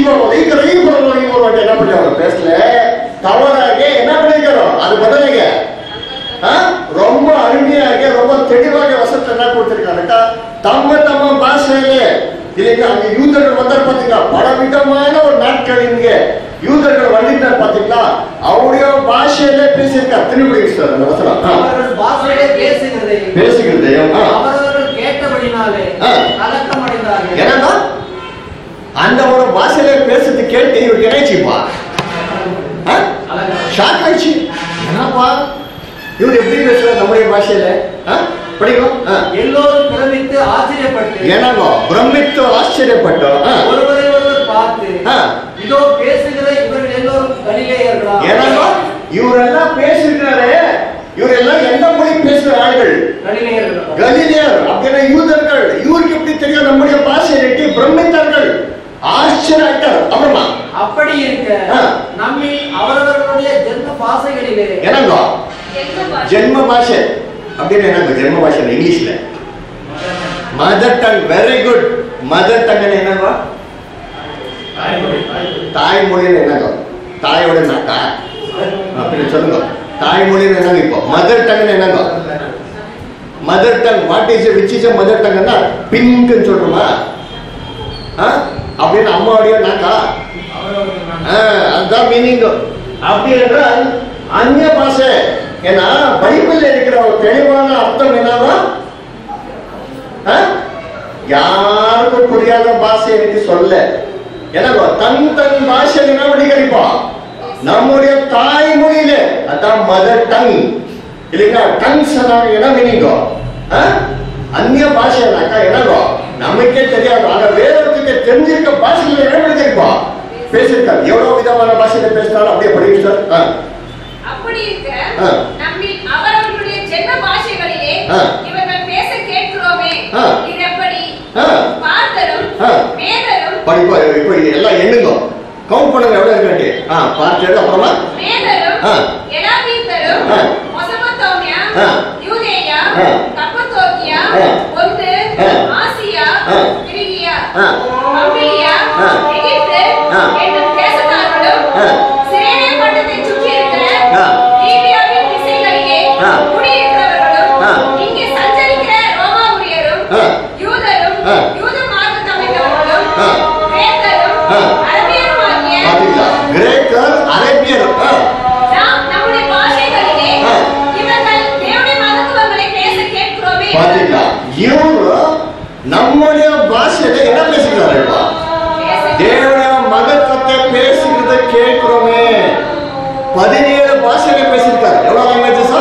என்ன பண்ண பேசல தவறாக என்ன பண்ணிருக்கிறோம்? அது பதிலாக ரொம்ப அருமையாக ரொம்ப தெளிவாக வசனத்தை என்ன கொடுத்திருக்காருக்கா? தம்ம தம்ம பாஷையிலே இல்லைங்களா? அங்க யூதர்கள் வந்தார் பாத்தீங்களா? பல விதமான ஒரு நாட்கள் இங்க யூதர்கள் வந்துட்டார் பாத்தீங்களா? அவருடைய பாஷையிலே பேசியிருக்கார். திருப்பி அந்த வசனம் பேசுகிறதையும் அவர்கள் கேட்டபடினாலே கலக்கமடைந்தார்கள். ஏன்னா அந்த ஒரு பாஷையில பேசுறது கேட்டு இவருக்கு இணைச்சிப்பா ஷாக் ஆயிடுச்சு. என்னப்பா இவர் எப்படி பேசுறாரு நம்முடைய பாஷையில? படிக்கும். எல்லோரும் பிரமித்து ஆச்சரியப்பட்டு ஏனாகோ பிரமித்து ஆச்சரியப்பட்டோம். ஒருவரை ஒருவர் பார்த்து இதோ பேசுகிற இவர்கள் எல்லோரும் கலிலேயர்களா? ஏனாகோ இவரெல்லாம் பேசுகிறாரே, இவரெல்லாம் எந்த மொழி பேசுகிற ஆள்கள்? கலிலேயர் அப்படின்னா யூதர்கள். இவருக்கு எப்படி தெரியும் நம்முடைய பாஷையை? பிரமித்தார்கள், ஆச்சரியப்பட்டார். அப்புறமா அப்படி இருக்க நம்மை அவரவர்களுடைய ஜென்ம பாஷைகளிலே என்னங்கோ ஜென்ம பாஷை அப்படின்னு என்னங்க? ஜென்ம பாஷை இங்கிலீஷ்ல mother tongue. Very good. Mother tongue என்னங்க? தாய்மொழி என்னங்க? தாயோட நாட்டா அப்படின்னு சொல்லுங்க. தாய்மொழி என்னங்க? இப்போ மதர் டங் என்னங்க? Mother tongue what is which is mother டங்னா பிங்க்னு சொல்றோமா? அப்படின்னு அம்மாவுடைய நாட்டா அதுதான் மீனிங். அப்படி என்றால் அந்நிய பாஷை. ஏன்னா பைபிள்ல இருக்கிற ஒரு தெளிவான அர்த்தம் என்னன்னா யாருக்கும் புரியாத பாஷை எனக்கு சொல்ல. ஏன்னா தன் தன் பாஷை என்ன படிக்கிறோம் நம்முடைய தாய்மொழியில, அதான் மதர் டங் இல்லைங்களா? டங்ஸ் என்ன மீனிங்? அந்நிய பாஷைனாக்கா என்னங்கோ நமக்கே தெரியாது. ஆனா வேதத்துக்கு தெரிஞ்சிருக்க பாஷையில என்ன படிச்சிருப்போம் பேசிருக்காரு. எவ்வளவு விதமான பாஷையில பேசினாலும் அப்படியே படிக்க சார். அப்படி இருக்க நம்மை அவரவர்களுடைய ஜென்ம பாஷைகளிலே இவர்கள் பேச கேட்கிறோமே, இது எப்படி? பார்த்தரும் மேதரும் படிப்பா. இப்போ எல்லாம் எண்ணுங்க, கவுண்ட் பண்ணுங்க எவ்வளவு இருக்கு. பார்த்தரு அப்புறமா மேதரும் எலாமீத்தரும் மெசொப்பொத்தாமியா யூதேயா கப்பத்தோக்கியா ஒன்று ஆசியா பிரிகியா பம்பிலியா எகிப்து என்னும் தேசத்தார்களும் சிரேனே பட்டத்தை சுற்றி இருக்கிற லீபியாவின் திசைகளிலே குடியிருக்கிறவர்களும் இங்கே சஞ்சரிக்கிற ரோமாபுரியரும் யூதரும் யூத மார்க்கத்தமை 17 பாஷைகளை பேசியிருக்காரு. எவ்வளவு லாங்குவேஜஸ்?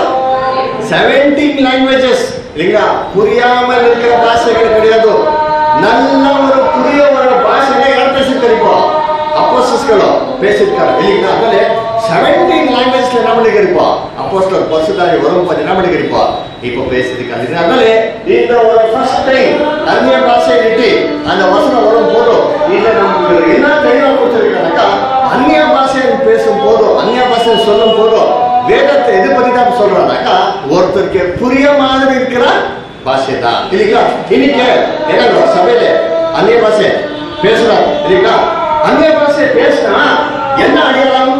17 லாங்குவேஜஸ். இல்லைங்களா? புரியாமல் இருக்கிற பாஷைகள் கிடையாது. நல்ல ஒரு புதிய ஒரு பாஷையை யார் பேசியிருக்காரு? இப்போ அப்போஸ்தலர்கள் பேசியிருக்காரு. இல்லைங்களா? அதனால 17 லாங்குவேஜ்ல என்ன பண்ணிக்கிறப்பா அப்போஸ்தலர் பரிசுத்தாவி வரும் பத்தி என்ன பண்ணிக்கிறப்பா இப்போ பேசியிருக்காரு. அதனால இந்த ஒரு ஃபர்ஸ்ட் டைம் அந்நிய பாஷை விட்டு அந்த வசனம் வரும் போதும் இல்ல நமக்கு என்ன தெளிவா கொடுத்திருக்காங்கக்கா, அந்நிய பாஷையை பேசும் போதும் அந்நிய பாஷையை சொல்லும் போதும் வேதத்தை எது பத்தி தான் சொல்றாங்கக்கா, ஒருத்தருக்கு புரிய மாதிரி இருக்கிற பாஷை தான். இல்லைங்களா? இன்னைக்கு என்ன சபையில அந்நிய பாஷை பேசுறாங்க. இல்லைங்களா? அந்நிய பாஷை பேசினா என்ன அடையாளம்?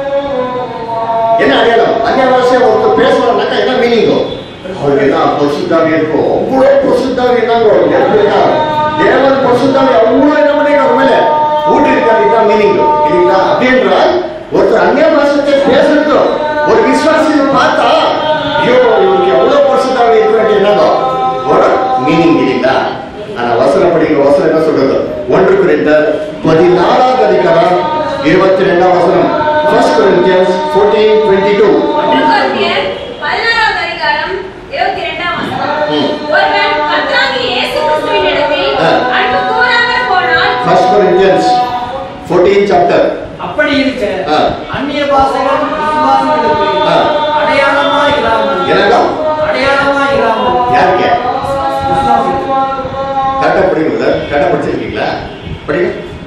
என்ன அடையாளம்? அந்நிய பாஷை ஒருத்தர் பேசுறாங்கனாக்கா என்ன மீனிங்? அவருக்கு என்ன பரிசுத்தாவி இருக்கும். அவ்வளவு பரிசுத்தாவி என்னங்க தேவன் பரிசுத்தாவி அவ்வளவு என்ன பண்ணிருக்காங்க மேல ஊட்டி இருக்காங்க. இதுதான் மீனிங். இல்லைங்களா? அப்படின்றால் ஒருத்தர் அந்நிய பாஷத்தை பேசுறது ஒரு விசுவாசியை பார்த்தா ஐயோ இவருக்கு எவ்வளவு பரிசுத்தாவி இருக்கு என்னதோ ஒரு மீனிங். இல்லைங்களா? ஆனா வசனம் படிக்கிற வசனம் என்ன சொல்றது? 1 கொரிந்தியர் 14 அதிகாரம் 22 வசனம். 1 Corinthians 14:22. 1 கொரிந்தியர் 14 அதிகாரம் 22 வசனம். ஒருவன் கர்த்தராகிய இயேசு கிறிஸ்துவினிடத்தில் அன்பு கூறாமல் போனால் 1 Corinthians 14 chapter. அப்படி இருக்க அந்நிய பாஷைகள் விசுவாசிகளுக்கு அடையாளமா இராமல் என்னங்க அடையாளமா இராமல் யாருக்கு விசுவாசிகளுக்கு கரெக்டா படிங்க. கரெக்டா படிச்சிருக்கீங்களா? படிங்க.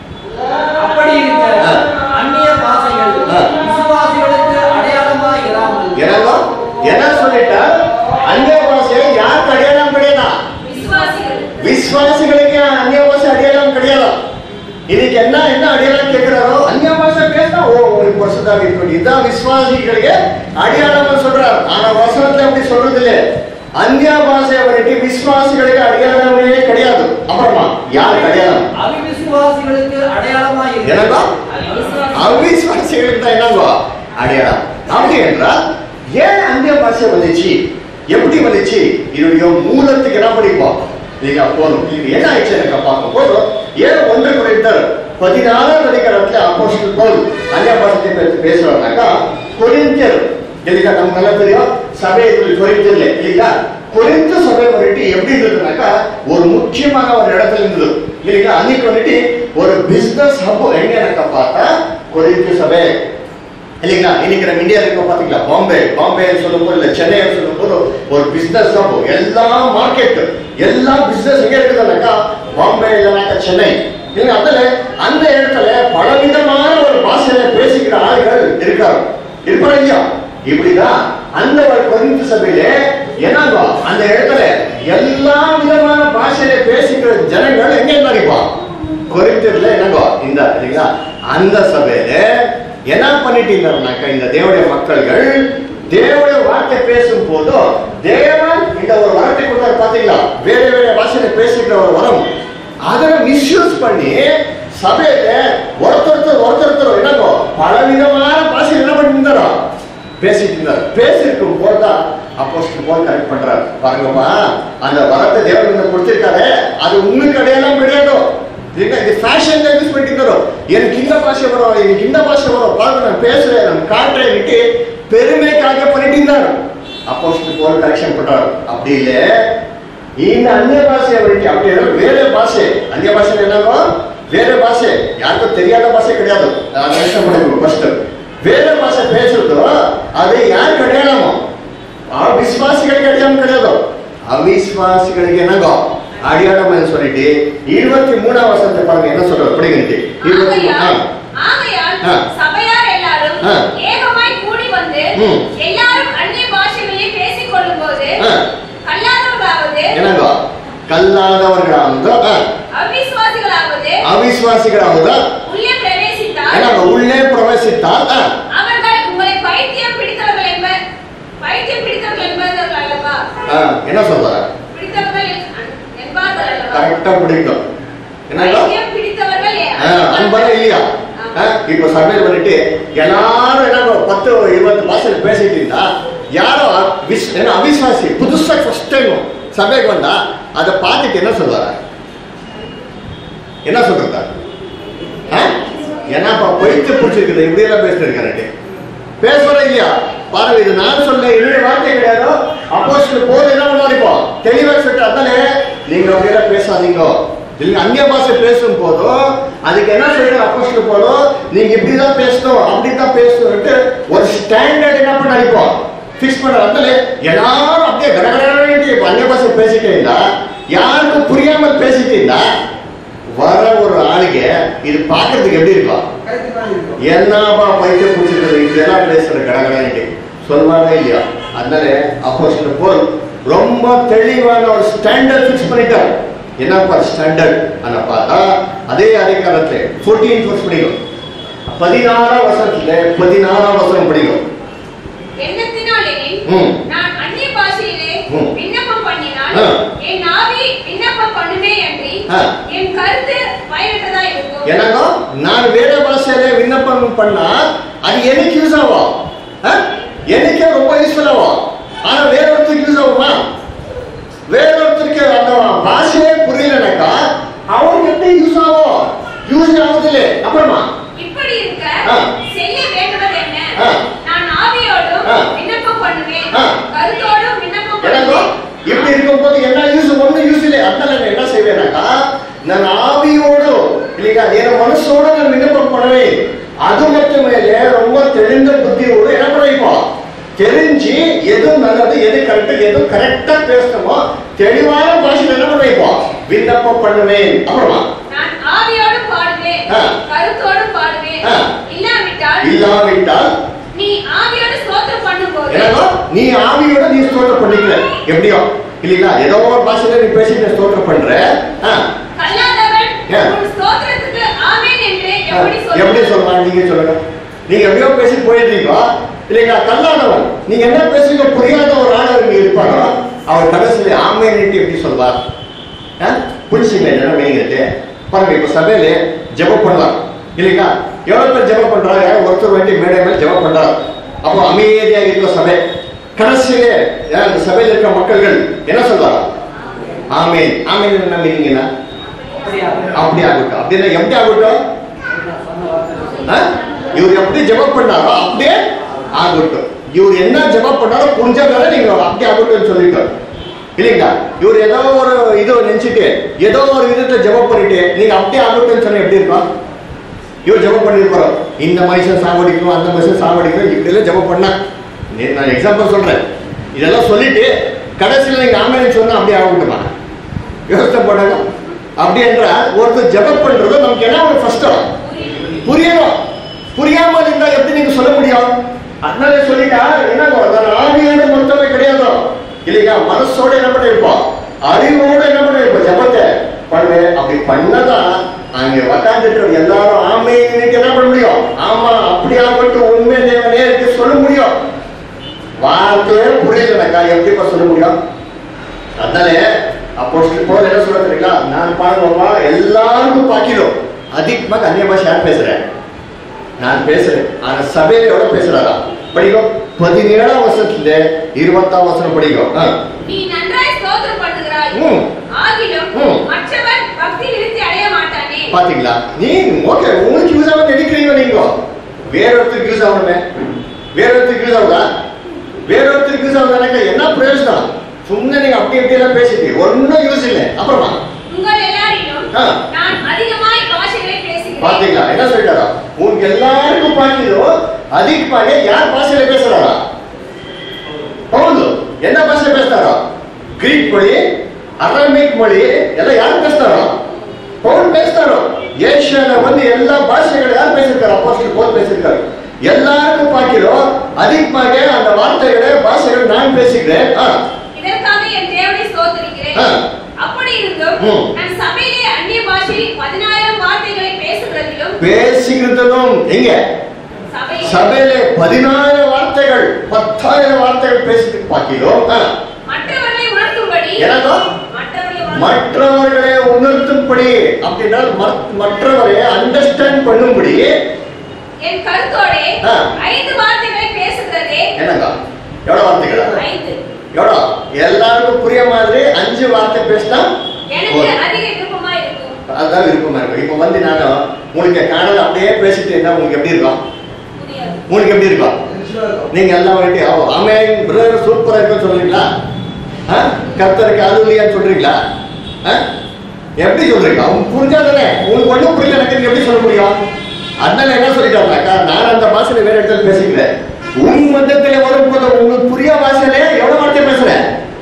அப்படி இருக்க அந்நிய பாஷைகள் விசுவாசிகளுக்கு அடையாளமா இராமல் என்னங்க என்ன சொல்லிட்டா அந்நிய பாஷை யாருக்கு அடையாளம் கிடையாது? விசுவாசிகள் விசுவாசிகளுக்கு அந்நிய பாஷை அடையாளம் கிடையாது. இன்னைக்கு என்ன அடையாளம் கேட்கிறாரோ அந்நிய பாஷை பேசினா ஓ உங்களுக்கு பரிசுத்தாவி இருக்கு. இதுதான் விசுவாசிகளுக்கு அடையாளம் சொல்றாரு. ஆனா வசனத்துல அப்படி சொல்றது இல்லை. அந்நிய பாஷை வந்துட்டு விசுவாசிகளுக்கு அடையாளமே கிடையாது. அப்புறமா யாருக்கு அடையாளம்? அவிசுவாசிகளுக்கு அடையாளமா இருக்கு. என்னங்க அவிசுவாசிகளுக்கு தான் என்னங்க அடையாளம். அப்படி என்றால் ஏன் அந்நிய பாஷை வந்துச்சு? எப்படி வந்துச்சு? இதனுடைய மூலத்துக்கு என்ன படிப்போம்? நீங்க போதும் இது என்ன ஆயிடுச்சு எனக்கு பார்க்கும் போது ஏன் 1 கொரிந்தியர் 14 அதிகாரத்துல அப்போஸ்தலர் பவுல் அந்நிய பாஷை பேசுறாருனாக்கா கொரிந்தியர் இல்லையா நமக்கு நல்லா தெரியும் சபையில் கொரிந்தியர்ல இல்லையா கொரிந்து சபை வந்துட்டு எப்படி இருந்ததுனாக்கா ஒரு முக்கியமான ஒரு இடத்துல இருந்தது. இல்லைங்களா? அன்னைக்கு வந்துட்டு ஒரு பிசினஸ் ஹப் எங்க பார்த்தா கொரிந்து சபை. இல்லைங்களா? இன்னைக்கு நம்ம இந்தியாவில் இருக்க பாத்தீங்களா பாம்பே சொல்லும் போது இல்ல சென்னை சொல்லும் போது ஒரு பிசினஸ் ஹப். எல்லா மார்க்கெட் எல்லா பிசினஸ் எங்க இருக்குதுனாக்கா பாம்பே இல்லைனாக்கா சென்னை. இல்லைங்க அதுல அந்த இடத்துல பலவிதமான ஒரு பாஷையில பேசிக்கிற ஆளுகள் இருக்காரு. இருப்பாரு இல்லையா? இப்படிதான் அந்த ஒரு கொரிந்து சபையில என்னங்க அந்த இடத்துல எல்லா விதமான பாஷையில பேசிக்கிற ஜனங்கள் எங்க இருந்தாருப்பா கொரிந்தியர்ல என்னங்க இந்த இல்லைங்களா அந்த சபையில என்ன பண்ணிட்டு இருந்தாருனாக்கா இந்த தேவனுடைய மக்கள்கள் தேவனுடைய வார்த்தை பேசும் போதும் தேவன் இந்த ஒரு வார்த்தை கொடுத்தாரு பாத்தீங்களா வேற வேற பாஷையில பேசிக்கிற ஒரு வரம் அதை மிஸ்யூஸ் பண்ணி சபையில ஒருத்தர் என்னங்கோ பலவிதமான பாஷை என்ன பண்ணிட்டு இருந்தாரோ பேசிட்டு இருந்தார். பேசிருக்கும் போதுதான் அப்போஸ்தலர் பவுல் கரெக்ட் பண்றாரு. பாருங்கம்மா அந்த வரத்தை தேவன் கொடுத்திருக்காரு அது உங்களுக்கு அடையாளம் கிடையாது. இது ஃபேஷன் யூஸ் பண்ணிட்டு எனக்கு இந்த பாஷை வரும் எனக்கு இந்த பாஷை வரும் பாருங்க நான் பேசுறேன் நான் காட்டுறேன்னுட்டு பெருமைக்காக பண்ணிட்டு இருந்தாரு. அப்போஸ்தலர் பவுல் கரெக்ஷன் பண்றாரு. அப்படி இல்ல இந்த அந்நிய பாஷையை வந்துட்டு அப்படி வேற பாஷை அந்நிய பாஷை என்னவோ வேற பாஷை யாருக்கும் தெரியாத பாஷை கிடையாது. ஃபர்ஸ்ட் வேற பாஷை பேசுறதோ அது யாருக்கு அடையாளமோ விசுவாசிகளுக்கு அடையாளம் கிடையாது. அவிசுவாசிகளுக்கு என்னங்கோ அடையாளம் சொல்லிட்டு 23 வசனத்தை பாருங்க என்ன சொல்ற அப்படிங்கிறது. சபையார் எல்லாரும் ஏகமாய் கூடி வந்து எல்லாரும் அந்நிய பாஷைகளில் பேசிக் கொள்ளும்போது கல்லாதவர்களாவது என்னங்கோ கல்லாதவர்களாவது அவிசுவாசிகளாவது உள்ளே பிரவேசித்தால் அவர்கள் உங்களை பைத்தியம் பிடித்தவர்கள் என்பார்கள் அல்லவா? என்ன சொல்றாரு? பிடித்தவர்கள் என்பார்கள் அல்லவா? கரெக்டா பிடிக்கும். பைத்தியம் பிடித்தவர்கள் அன்பரே இல்லையா? இப்ப சபையில் வந்துட்டு எல்லாரும் என்ன 10-20 பாஷையில் பேசிட்டு இருந்தா யாரோ அவிசுவாசி புதுசா ஃபர்ஸ்ட் டைம் சபைக்கு வந்தா அதை பார்த்துட்டு என்ன சொல்றாரு? என்ன சொல்றதா? ஏன்னாப்பா பொய்த்து பிடிச்சிருக்குது இப்படி எல்லாம் பேசிட்டு இருக்காரு. பேசுறா இல்லையா? பாருங்க, இது நான் சொல்ல என்னுடைய வார்த்தை கிடையாது. அப்போஸ்தலர் பவுல் என்ன பண்ணாரு? இப்போ தெளிவா சொல்லிட்டு, அதனால நீங்க அப்படியெல்லாம் பேசாதீங்க. இல்ல அந்நிய பாஷை பேசும் போதும் அதுக்கு என்ன சொல்ற அப்போஸ்தலர் பவுல், நீங்க இப்படிதான் பேசணும் அப்படிதான் பேசணும்ட்டு ஒரு ஸ்டாண்டர்ட் என்ன பண்ண இப்போ ஃபிக்ஸ் பண்ற. அதனால எல்லாரும் அப்படியே கடகடன்னு இப்போ அந்நிய பாஷை பேசிட்டே இருந்தா, யாருக்கும் புரியாமல் பேசிட்டே இருந்தா, வர ஒரு ஆளுங்க இது பாக்குறதுக்கு எப்படி இருக்கும்? என்னப்பா பைத்தியம் பிடிச்சிருக்கிறது, இதெல்லாம் பேசுற கடகடான்னு சொல்லுவாங்க இல்லையா? அதனால அப்போஸ்தலர் பவுல் ரொம்ப தெளிவான ஒரு ஸ்டாண்டர்ட் ஃபிக்ஸ் பண்ணிட்டார். என்னப்பா ஸ்டாண்டர்ட் ஆனா பார்த்தா, அதே அதிகாரத்துல 14 verse படிக்கும், 16ஆம் வசனம் படிக்கும். நான் அந்நிய பாஷையிலே விண்ணப்பம் பண்ணினால் என் ஆவி விண்ணப்பம் பண்ணுமே அன்றி என் கருத்து பயனற்றதா இருக்கும். என்னங்க, நான் வேற பாஷையில விண்ணப்பம் பண்ணா அது எனக்கு யூஸ் ஆகும், எனக்கே ரொம்ப யூஸ்ஃபுல் ஆகும். ஆனா வேற ஒருத்தருக்கு யூஸ் ஆகுமா? வேற ஒருத்தருக்கு அந்த பாஷையே புரியலனாக்கா அவருக்கு எப்படி யூஸ் ஆகும்? யூஸ் ஆகுதில்ல. அப்புறமா இப்படி இருக்க செய்ய வேண்டுவது என்ன? நான் ஆவியோடும் விண்ணப்பம் பண்ணுவேன், கருத்தோடும் விண்ணப்பம் பண்ணுவேன். இப்படி இருக்கும்போது என்ன யூஸ்? ஒண்ணு யூஸ் இல்லை. அதனால என்ன செய்வேனாக்கா, நான் ஆவியோடு இல்லையா என் மனசோட நான் விண்ணப்பம் பண்ணுவேன். அது மட்டுமே ரொம்ப தெளிந்த புத்தியோடு என்ன பண்ணிப்போம், தெரிஞ்சு எது நல்லது எது கரெக்ட் எது கரெக்டா பேசணுமோ தெளிவான பாஷையில் என்ன பண்ணிப்போம், விண்ணப்பம் பண்ணுவேன். அப்புறமா நான் ஆவியோடு பாடுவேன், கருத்தோடு பாடுவேன். இல்லாவிட்டால் நீ ஆவியோடு ஸ்தோத்திரம் பண்ணும்போது, நீ ஆவியோட நீ ஸ்தோத்திரம் பண்ணிக்கல எப்படியோ இல்லைங்களா? ஏதோ ஒரு பாஷையில நீ பேசிட்டு ஸ்தோத்திரம் பண்ற, கல்லாதவன் உன் ஸ்தோத்திரத்துக்கு ஆமென் என்று எப்படி சொல்றாங்க? நீங்க சொல்லுங்க. நீங்க எப்படியோ பேசி போயிருந்தீங்க இல்லைங்களா? கல்லாதவன் நீங்க என்ன பேசுறீங்க புரியாத ஒரு ஆள் நீங்க இருப்பாங்க, அவர் கடைசியில ஆமென் எப்படி சொல்வார்? புரிச்சுங்களா என்ன மீனிங்கிறது? பாருங்க, இப்ப சபையில ஜெபம் பண்ணலாம் இல்லைங்களா? எவ்வளவு பேர் ஜெபம் பண்றாங்க? ஒருத்தர் வேண்டி மேடை மேல ஜெபம் பண்றாரு. அப்போ அமைதியா இருக்க சபை, கடைசியிலே அந்த சபையில் இருக்கிற மக்கள்கள் என்ன சொல்றாங்க? ஆமென். ஆமென் என்ன மீனிங்? என்ன அப்படி ஆகட்டும். அப்படின்னா எப்படி ஆகட்டும்? இவர் எப்படி ஜெபம் பண்ணாரோ அப்படியே ஆகட்டும். இவர் என்ன ஜெபம் பண்ணாரோ புரிஞ்சதால நீங்க அப்படி ஆகட்டும் சொல்லிட்டாரு இல்லைங்களா? இவர் ஏதோ ஒரு இது நினைச்சிட்டு ஏதோ ஒரு விதத்தை ஜெபம் பண்ணிட்டு நீங்க அப்படியே ஆகட்டும் சொன்ன எப்படி இருக்கும்? இவர் ஜெபம் பண்ணிருப்பாரோ, இந்த மனுஷன் சாவடிக்கும் அந்த மனுஷன் சாவடிக்கும் இப்படி எல்லாம் ஜெபம் பண்ண. நான் எக்ஸாம்பிள் சொல்றேன். இதெல்லாம் சொல்லிட்டு கடைசியில் நீங்க ஆமென் சொன்னா அப்படியே ஆகட்டுமா? யோசனை போடாங்க. அப்படி என்றால் ஒருத்தர் ஜெபம் பண்றது நமக்கு என்ன ஒரு ஃபர்ஸ்ட் புரியணும். புரியாமல் இருந்தா எப்படி நீங்க சொல்ல முடியும்? அதனால சொல்லிட்டா என்ன ஆவியோட மொத்தமே கிடையாது இல்லையா? மனசோட என்ன பண்ணிருப்போம், அறிவோட என்ன பண்ணிருப்போம், ஜெபத்தை பண்ணு. அப்படி பண்ணதான் அங்க உட்காந்துட்டு எல்லாரும் ஆமைன்னு என்ன பண்ண முடியும்? ஆமா அப்படியாப்பட்டு உண்மை தேவனே இருக்கு சொல்ல முடியும். வார்த்தையே புரியலனாக்கா எப்படிப்பா சொல்ல முடியும்? அதனால அப்போஸ்தலர் பவுல் என்ன சொல்ல தெரியுங்களா? நான் பாருங்கப்பா எல்லாருக்கும் பாக்கிடும் அதிகமாக அந்நிய பாஷை யார் பேசுறேன்? நான் பேசுறேன். ஆனா சபையில எவ்வளவு பேசுறாரா? படிக்கும் 17ஆம் வசனத்துல 20ஆம் வசனம் படிக்கும். நீ நன்றாய் ஸ்தோத்திரம் பண்ணுகிறாய், ஆகிலும் மற்றவன் பக்தி விருத்தி அடைய மாட்டானே. பாத்தீங்களா? நீ ஓகே உங்களுக்கு யூஸ் ஆகும் நினைக்கிறீங்க, நீங்க வேறொருத்தருக்கு யூஸ் ஆகணுமே. வேறொருத்தருக்கு யூஸ் ஆகுதா? வேறொருத்தருக்கு யூஸ் ஆகுதானாக்கா என்ன பிரயோஜனம்? சும்மா நீங்க அப்படி எப்படி எல்லாம் பேசிட்டு ஒன்னும் யூஸ் இல்லை. அப்புறமா உங்கள் எல்லாரிலும் நான் அதிகமாய் பாஷைகளை பேசுகிறேன். பாத்தீங்களா என்ன சொல்லிட்டாரா? உங்க எல்லாருக்கும் பாக்கிடும் அதிகமாக யார் பாஷையில பேசுறாரா? பவுல் என்ன பாஷையில பேசுறாரா? கிரீக் மொழி, அரமிக் மொழி எல்லாம் யார் பேசுறாரா? பவுல் பேசுறாரோ. ஏசியால வந்து எல்லா பாஷைகளை யார் பேசிருக்காரு? அப்போஸ்தலர் பவுல் பேசிருக்காரு. எல்லாருக்கும் பாக்கிடும் அதிகமாக அந்த வார்த்தைகளை பாஷைகள் நான் பேசுகிறேன். இதற்காக என் தேவனை ஸ்தோத்திரிக்கிறேன். அப்படி இருந்தும் நான் சபையிலே அந்நிய பாஷை 10000 வார்த்தைகளை பேசுகிறதும் எங்க சபையில 10000 வார்த்தைகள் 10000 வார்த்தைகள் பேசிட்டு பாக்கிறோம். மற்றவர்களை உணர்த்தும்படி மற்றவர்களை உணர்த்தும்படி அப்படின்னா மற்றவரை அண்டர்ஸ்டாண்ட் பண்ணும்படி என் கருத்தோட 5 வார்த்தைகளை பேசுகிறதே. என்னங்க எவ்வளவு வார்த்தைகள்? 5. எவ்வளவு? எல்லாருக்கும் புரிய மாதிரி 5 வார்த்தை பேசினா எனக்கு அதிக விருப்பமா இருக்கும். அதான் விருப்பமா இருக்கும். இப்ப வந்து நான் உங்களுக்கு காணல அப்படியே பேசிட்டு இருந்தா உங்களுக்கு எப்படி இருக்கும்? உங்களுக்கு எப்படி இருக்கும்? நீங்க எல்லாம் வேண்டி ஆமே பிரதர் சூப்பரா இருக்குன்னு சொல்றீங்களா? கர்த்தருக்கு அலுவலியான்னு சொல்றீங்களா? எப்படி சொல்றீங்க? அவங்க புரிஞ்சாதானே. உங்களுக்கு ஒன்றும் புரியல எனக்கு நீங்க எப்படி சொல்ல முடியும்? அதனால என்ன சொல்லிட்டாங்கனாக்கா, நான் அந்த பாஷையில வேற இடத்துல பேசிக்கிறேன். உன் மதத்துல வரும்போது உங்களுக்கு புரிய பாஷையில எவ்வளவு வார்த்தை பேசுறேன்?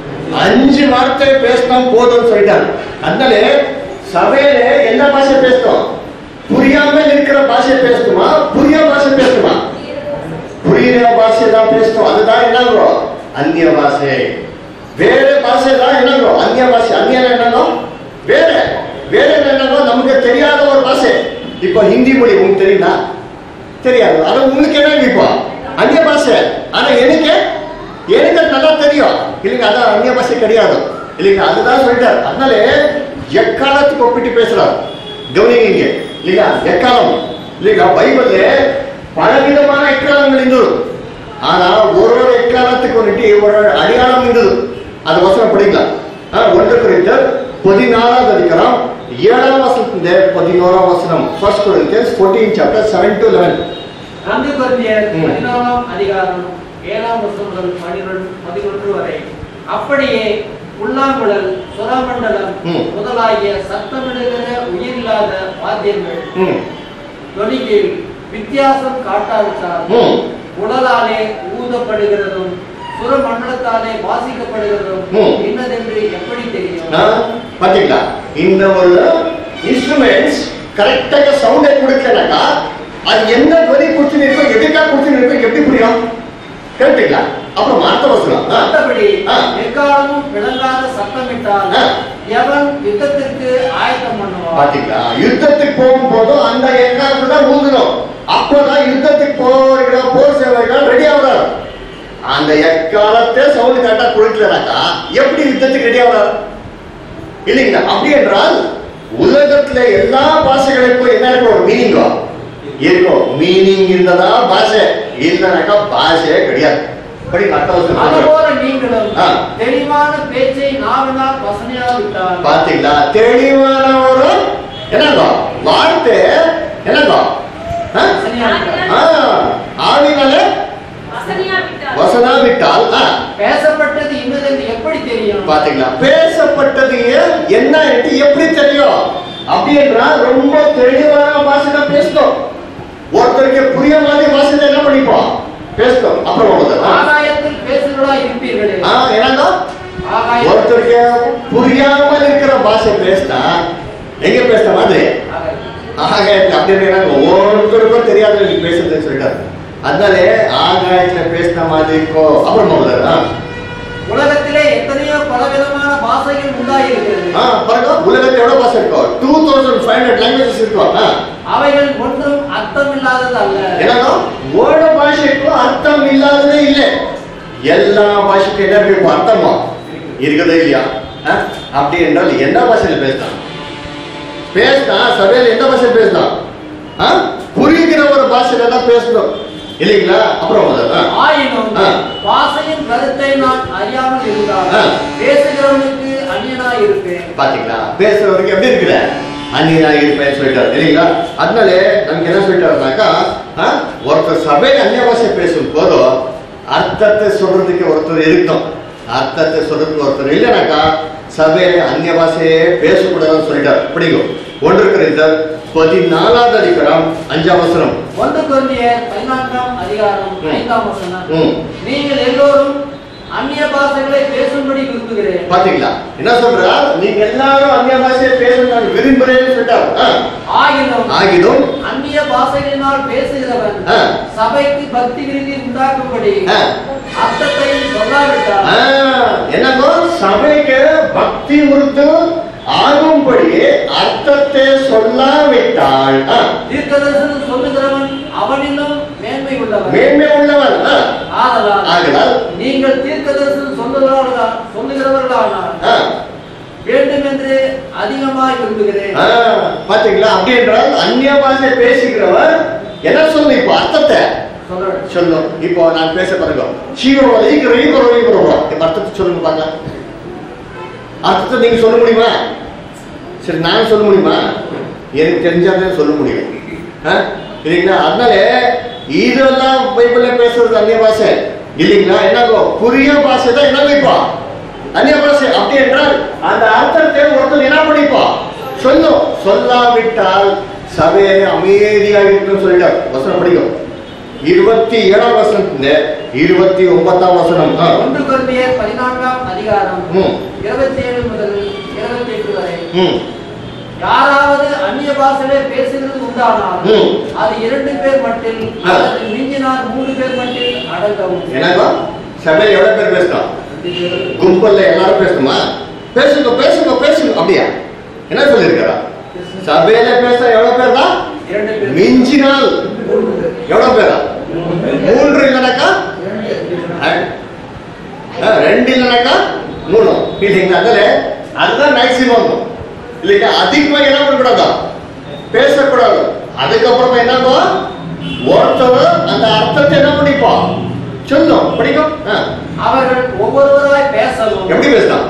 5 வார்த்தை பேசினா போதும்னு சொல்லிட்டாங்க. அதனால சபையில என்ன பாஷை பேசணும்? புரியாம இருக்கிற பாஷை பேசணுமா, புரிய பாஷை பேசணுமா? புரியுற பாஷை தான் பேசணும். அதுதான் என்னங்கோ அந்நிய பாஷை. வேற பாஷை தான் என்னங்கோ அந்நிய பாஷை. அந்நிய என்னங்கோ வேற வேற என்னங்கோ நமக்கு தெரியாத ஒரு பாஷை. இப்போ ஹிந்தி மொழி உங்களுக்கு தெரியுதா? தெரியாது. ஆனா உங்களுக்கு என்ன இப்போ அந்நிய பாஷை. ஆனா எனக்கு நல்லா தெரியும் இல்லைங்க. அதான் அந்நிய பாஷை கிடையாது இல்லைங்க. அதுதான் சொல்லிட்டார். அதனால எக்காலத்துக்கு ஒப்பிட்டு பேசுறாரு. கவனிங்க இல்லையா? எக்காலம் இல்லைங்களா? பைபிள்ல பலவிதமான எக்காலங்கள் இருந்தது. ஆனா ஒரு எக்காலத்துக்கு வந்துட்டு ஒரு அடையாளம் இருந்தது. அது வசனம் படிக்கலாம். 1 கொரிந்தியர் 14வது அதிகாரம் 7ஆம் வசனத்திலிருந்து 11ஆம் வசனம். 1 Corinthians 14 chapter 7 to 11. 2 கொரிந்தியர் 14ஆம் அதிகாரம் 7ஆம் வசனம் முதல் 11 வரை. அப்படியே உள்ளாங்குழல், சுரமண்டலம் முதலாகிய சத்தமிடுகிற உயிரில்லாத வாத்தியங்கள் தொனிகையில் வித்தியாசம் காட்டாவிட்டால் உடலாலே ஊதப்படுகிறதும் சுரமண்டலத்தாலே வாசிக்கப்படுகிறதும் என்னதென்று எப்படி தெரியும்? பாத்தீங்களா? இந்த ஒரு இன்ஸ்ட்ருமெண்ட்ஸ் கரெக்டாக சவுண்டை கொடுக்கலனாக்கா அது என்ன துணி குடிச்சு இருக்கும், எதுக்காக குடிச்சு இருக்கும், எப்படி புரியும்? கேட்டீங்களா? அப்புறம் மாத்த வசனம். மற்றபடி எக்காலமும் விளங்காத சத்தமிட்டால் எவன் யுத்தத்திற்கு ஆயத்தம் பண்ணுவான்? பாத்தீங்களா? யுத்தத்துக்கு போகும்போது அந்த எக்காலத்தை தான் ஊதணும். அப்பதான் யுத்தத்துக்கு போகிற போர் சேவைகள் ரெடி ஆகுறாரு. அந்த எக்காலத்தை சவுண்ட் கரெக்டா கொடுக்கலனாக்கா எப்படி யுத்தத்துக்கு ரெடி ஆகுறாரு இல்லைங்களா? அப்படி என்றால் உலகத்துல எல்லா பாஷைகளுக்கும் என்ன இருக்கும்? ஒரு மீனிங்கோ இருக்கும். மீனிங் இருந்ததா பாஷை, இல்லைனாக்கா பாஷையே கிடையாது. அதுபோல நீங்களும் தெளிவான பேச்சை நாவினால் வசனையாவிட்டால். பாத்தீங்களா? தெளிவான ஒரு என்னங்கோ வார்த்தை என்னங்கோ ஆவினாலே வசனாவிட்டால் பேசப்பட்டது இன்னதென்று எப்படி தெரியும்? பாத்தீங்களா? பேசப்பட்டது என்ன எப்படி தெரியும்? அப்படி என்றால் ரொம்ப தெளிவான பாஷை தான் பேசணும். ஒருத்தருக்கு புரிய மாதிரி பாஷை என்ன பண்ணிப்போம் பேசணும். அப்புறம் ஆகாயத்தில் பேசுகிறதா இருப்பீர்களே. என்னங்க ஒருத்தருக்கு புரியாமல் இருக்கிற பாஷை பேசினா எங்க பேசுற மாதிரி ஆகாயத்துல அப்படின்னு ஒவ்வொருத்தருக்கும் தெரியாத நீங்க பேசுறதுன்னு சொல்லிட்டாரு. அதனால ஆகாயத்துல பேசின மாதிரி இருக்கும். அப்புறம் உலகத்திலே எத்தனையோ பலவிதமான பாஷைகள் உண்டாயிருக்கிறது. பாருங்க, உலகத்துல எவ்வளவு பாஷை இருக்கும்? 2500 லாங்குவேஜஸ் இருக்கும். அவைகள் ஒன்றும் அர்த்தம் இல்லாதது அல்ல. என்னன்னா ஒரு பாஷைக்கும் அர்த்தம் இல்லாததே இல்லை. எல்லா பாஷைக்கும் என்ன இருக்கும்? அர்த்தமா இருக்குதே இல்லையா? அப்படி என்றால் என்ன பாஷையில பேசினா சபையில எந்த பாஷையில பேசலாம்? புரிகிற ஒரு பாஷையில தான் பேசணும் இல்லைங்களா? அப்புறம் ஆயினும் பாஷையின் கருத்தை நான் அறியாமல் இருந்தால் பேசுகிறவனுக்கு அந்நியனாய் இருப்பேன். பாத்தீங்களா? பேசுறவருக்கு எப்படி இருக்கிற அந்நியனாய் இருப்பேன் சொல்லிட்டாரு இல்லைங்களா? அதனால நமக்கு என்ன சொல்லிட்டாருனாக்கா, ஒருத்தர் சபையில அந்நிய பாஷை பேசும் போதும் அர்த்தத்தை சொல்றதுக்கு ஒருத்தர் இருக்கணும். அர்த்தத்தை சொல்றதுக்கு ஒருத்தர் இல்லைனாக்கா சபையில அந்நிய பாஷையே பேசக்கூடாதுன்னு சொல்லிட்டார். பிடிக்கும். 1 கொரிந்தியர் 14வது அதிகாரம் 5ஆம் வசனம். 1 கொரிந்தியர் 14ஆம் அதிகாரம் 5ஆம் வசனம். நீங்கள் எல்லோரும் அந்நிய பாஷைகளை பேசும்படி விரும்புகிறேன். பாத்தீங்களா? என்ன சொல்றா? நீங்க எல்லாரும் அந்நிய பாஷையை பேசணும் விரும்புறேன்னு சொல்லிட்டார். ஆகிலும் அந்நிய பாஷைகளினால் பேசுகிறவன் சபைக்கு பக்தி விருதி உண்டாக்கும்படி அர்த்தத்தை சொல்லாவிட்டால் என்னங்கோ சபைக்கு பக்தி உறுத்து ஆகும்படி அர்த்தத்தை சொல்லாவிட்டால் தீர்க்கதரிசனம் சொல்லுகிறவன் அவனிலும் மேன்மை உள்ளவன். ஆதலால் நீங்கள் தீர்க்கதரிசனம் சொல்லுகிறவர்களானால் வேண்டும் என்று அதிகமாக விரும்புகிறேன். பாத்தீங்களா? அப்படி என்றால் அந்நிய பாஷை பேசுகிறவர் என்ன சொல்லு? இப்போ அர்த்தத்தை சொல்லும். இப்போ நான் பேச பாருங்க. அர்த்தத்தை சொல்லுங்க பாருங்க. அர்த்தத்தை நீங்க சொல்ல முடியுமா? சரி, நான் சொல்ல முடியுமா? எனக்கு தெரிஞ்சாதான் சொல்ல முடியும் இல்லைங்களா? அதனால இதெல்லாம் பைபிள்ல பேசுறது அந்நிய பாஷை இல்லைங்களா? என்னங்கோ புரிய பாஷை தான் என்ன வைப்பா அந்நிய பாஷை. அப்படி என்றால் அந்த அர்த்தத்தை ஒருத்தர் என்ன பண்ணிப்பா சொல்லும். சொல்லாவிட்டால் சபையை அமைதியாக இருக்குன்னு சொல்லிட்டார். வசனம் படிக்கும் 27ஆம் வசனத்துல 29ஆம் வசனம். 1 கொரிந்தியர் 14ஆம் அதிகாரம் 27 முதல் 28 வரை. யாராவது அந்நிய பாஷையிலே பேசுகிறது உண்டானால் அது 2 பேர் மட்டில், அல்லது மிஞ்சினால் 3 பேர் மட்டில் அடங்கவும். என்னங்க சபையில எவ்வளவு பேர் பேசலாம்? கும்பல்ல எல்லாரும் பேசணுமா? பேசுங்க பேசுங்க பேசுங்க அப்படியா? என்ன சொல்லிருக்காரா? சபையில பேச எவ்வளவு பேர் தான்? 2 பேர். மிஞ்சினால் எவ்வளவு பேரா? 3 இல்லைனாக்கா 2 இல்லைனாக்கா 3 இல்லைங்களா? அதுதான் மேக்சிமம் இல்லைங்களா? அதிகமா என்ன பண்ணக்கூடாதா? பேசக்கூடாது. அதுக்கப்புறமா என்னங்கோ ஒருத்தர் அந்த அர்த்தத்தை என்ன பண்ணிப்பா சொல்லும் படிக்கும். அவர்கள் ஒவ்வொருவராய் பேசவும். எப்படி பேசலாம்?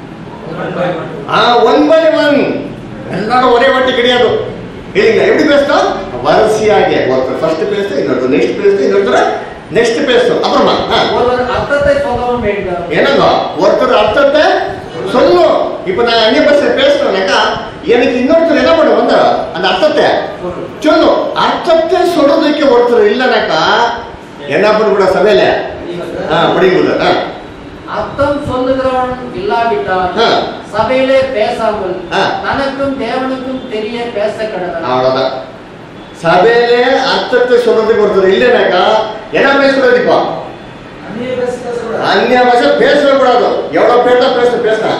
1 by 1 எல்லாரும் ஒரே வாட்டி கிடையாது இல்லைங்களா? எப்படி பேசலாம்? வரிசையாக ஒருத்தர் ஃபர்ஸ்ட் பேச, இன்னொருத்தர் நெக்ஸ்ட் பேச, இன்னொருத்தர் நெக்ஸ்ட் பேசணும். அப்புறமா ஒருவர் அர்த்தத்தை சொல்லவும் வேண்டும். என்னங்க ஒருத்தர் அர்த்தத்தை சொல்லும். இப்ப நான் அந்நிய பாஷை பேசணும்னாக்கா எனக்கு இன்னொருத்தர் என்ன பண்ண வந்தா அந்த அர்த்தத்தை சொல்லும். அர்த்தத்தை சொல்றதுக்கு ஒருத்தர் இல்லைனாக்கா என்ன பண்ணக்கூட சபையில படிக்க அர்த்தம் சொல்லுகிறவன் இல்லாவிட்டால் சபையிலே பேசாமல் தனக்கும் தேவனுக்கும் தெரிய பேச கடவுள். அவ்வளவுதான். சபையிலே அர்த்தத்தை சொல்றதுக்கு ஒருத்தர் இல்லைனாக்கா என்ன பேசுறது? இப்போ அந்நிய பாஷை பேசக்கூடாது. எவ்வளவு பேர் தான் பேசலாம்?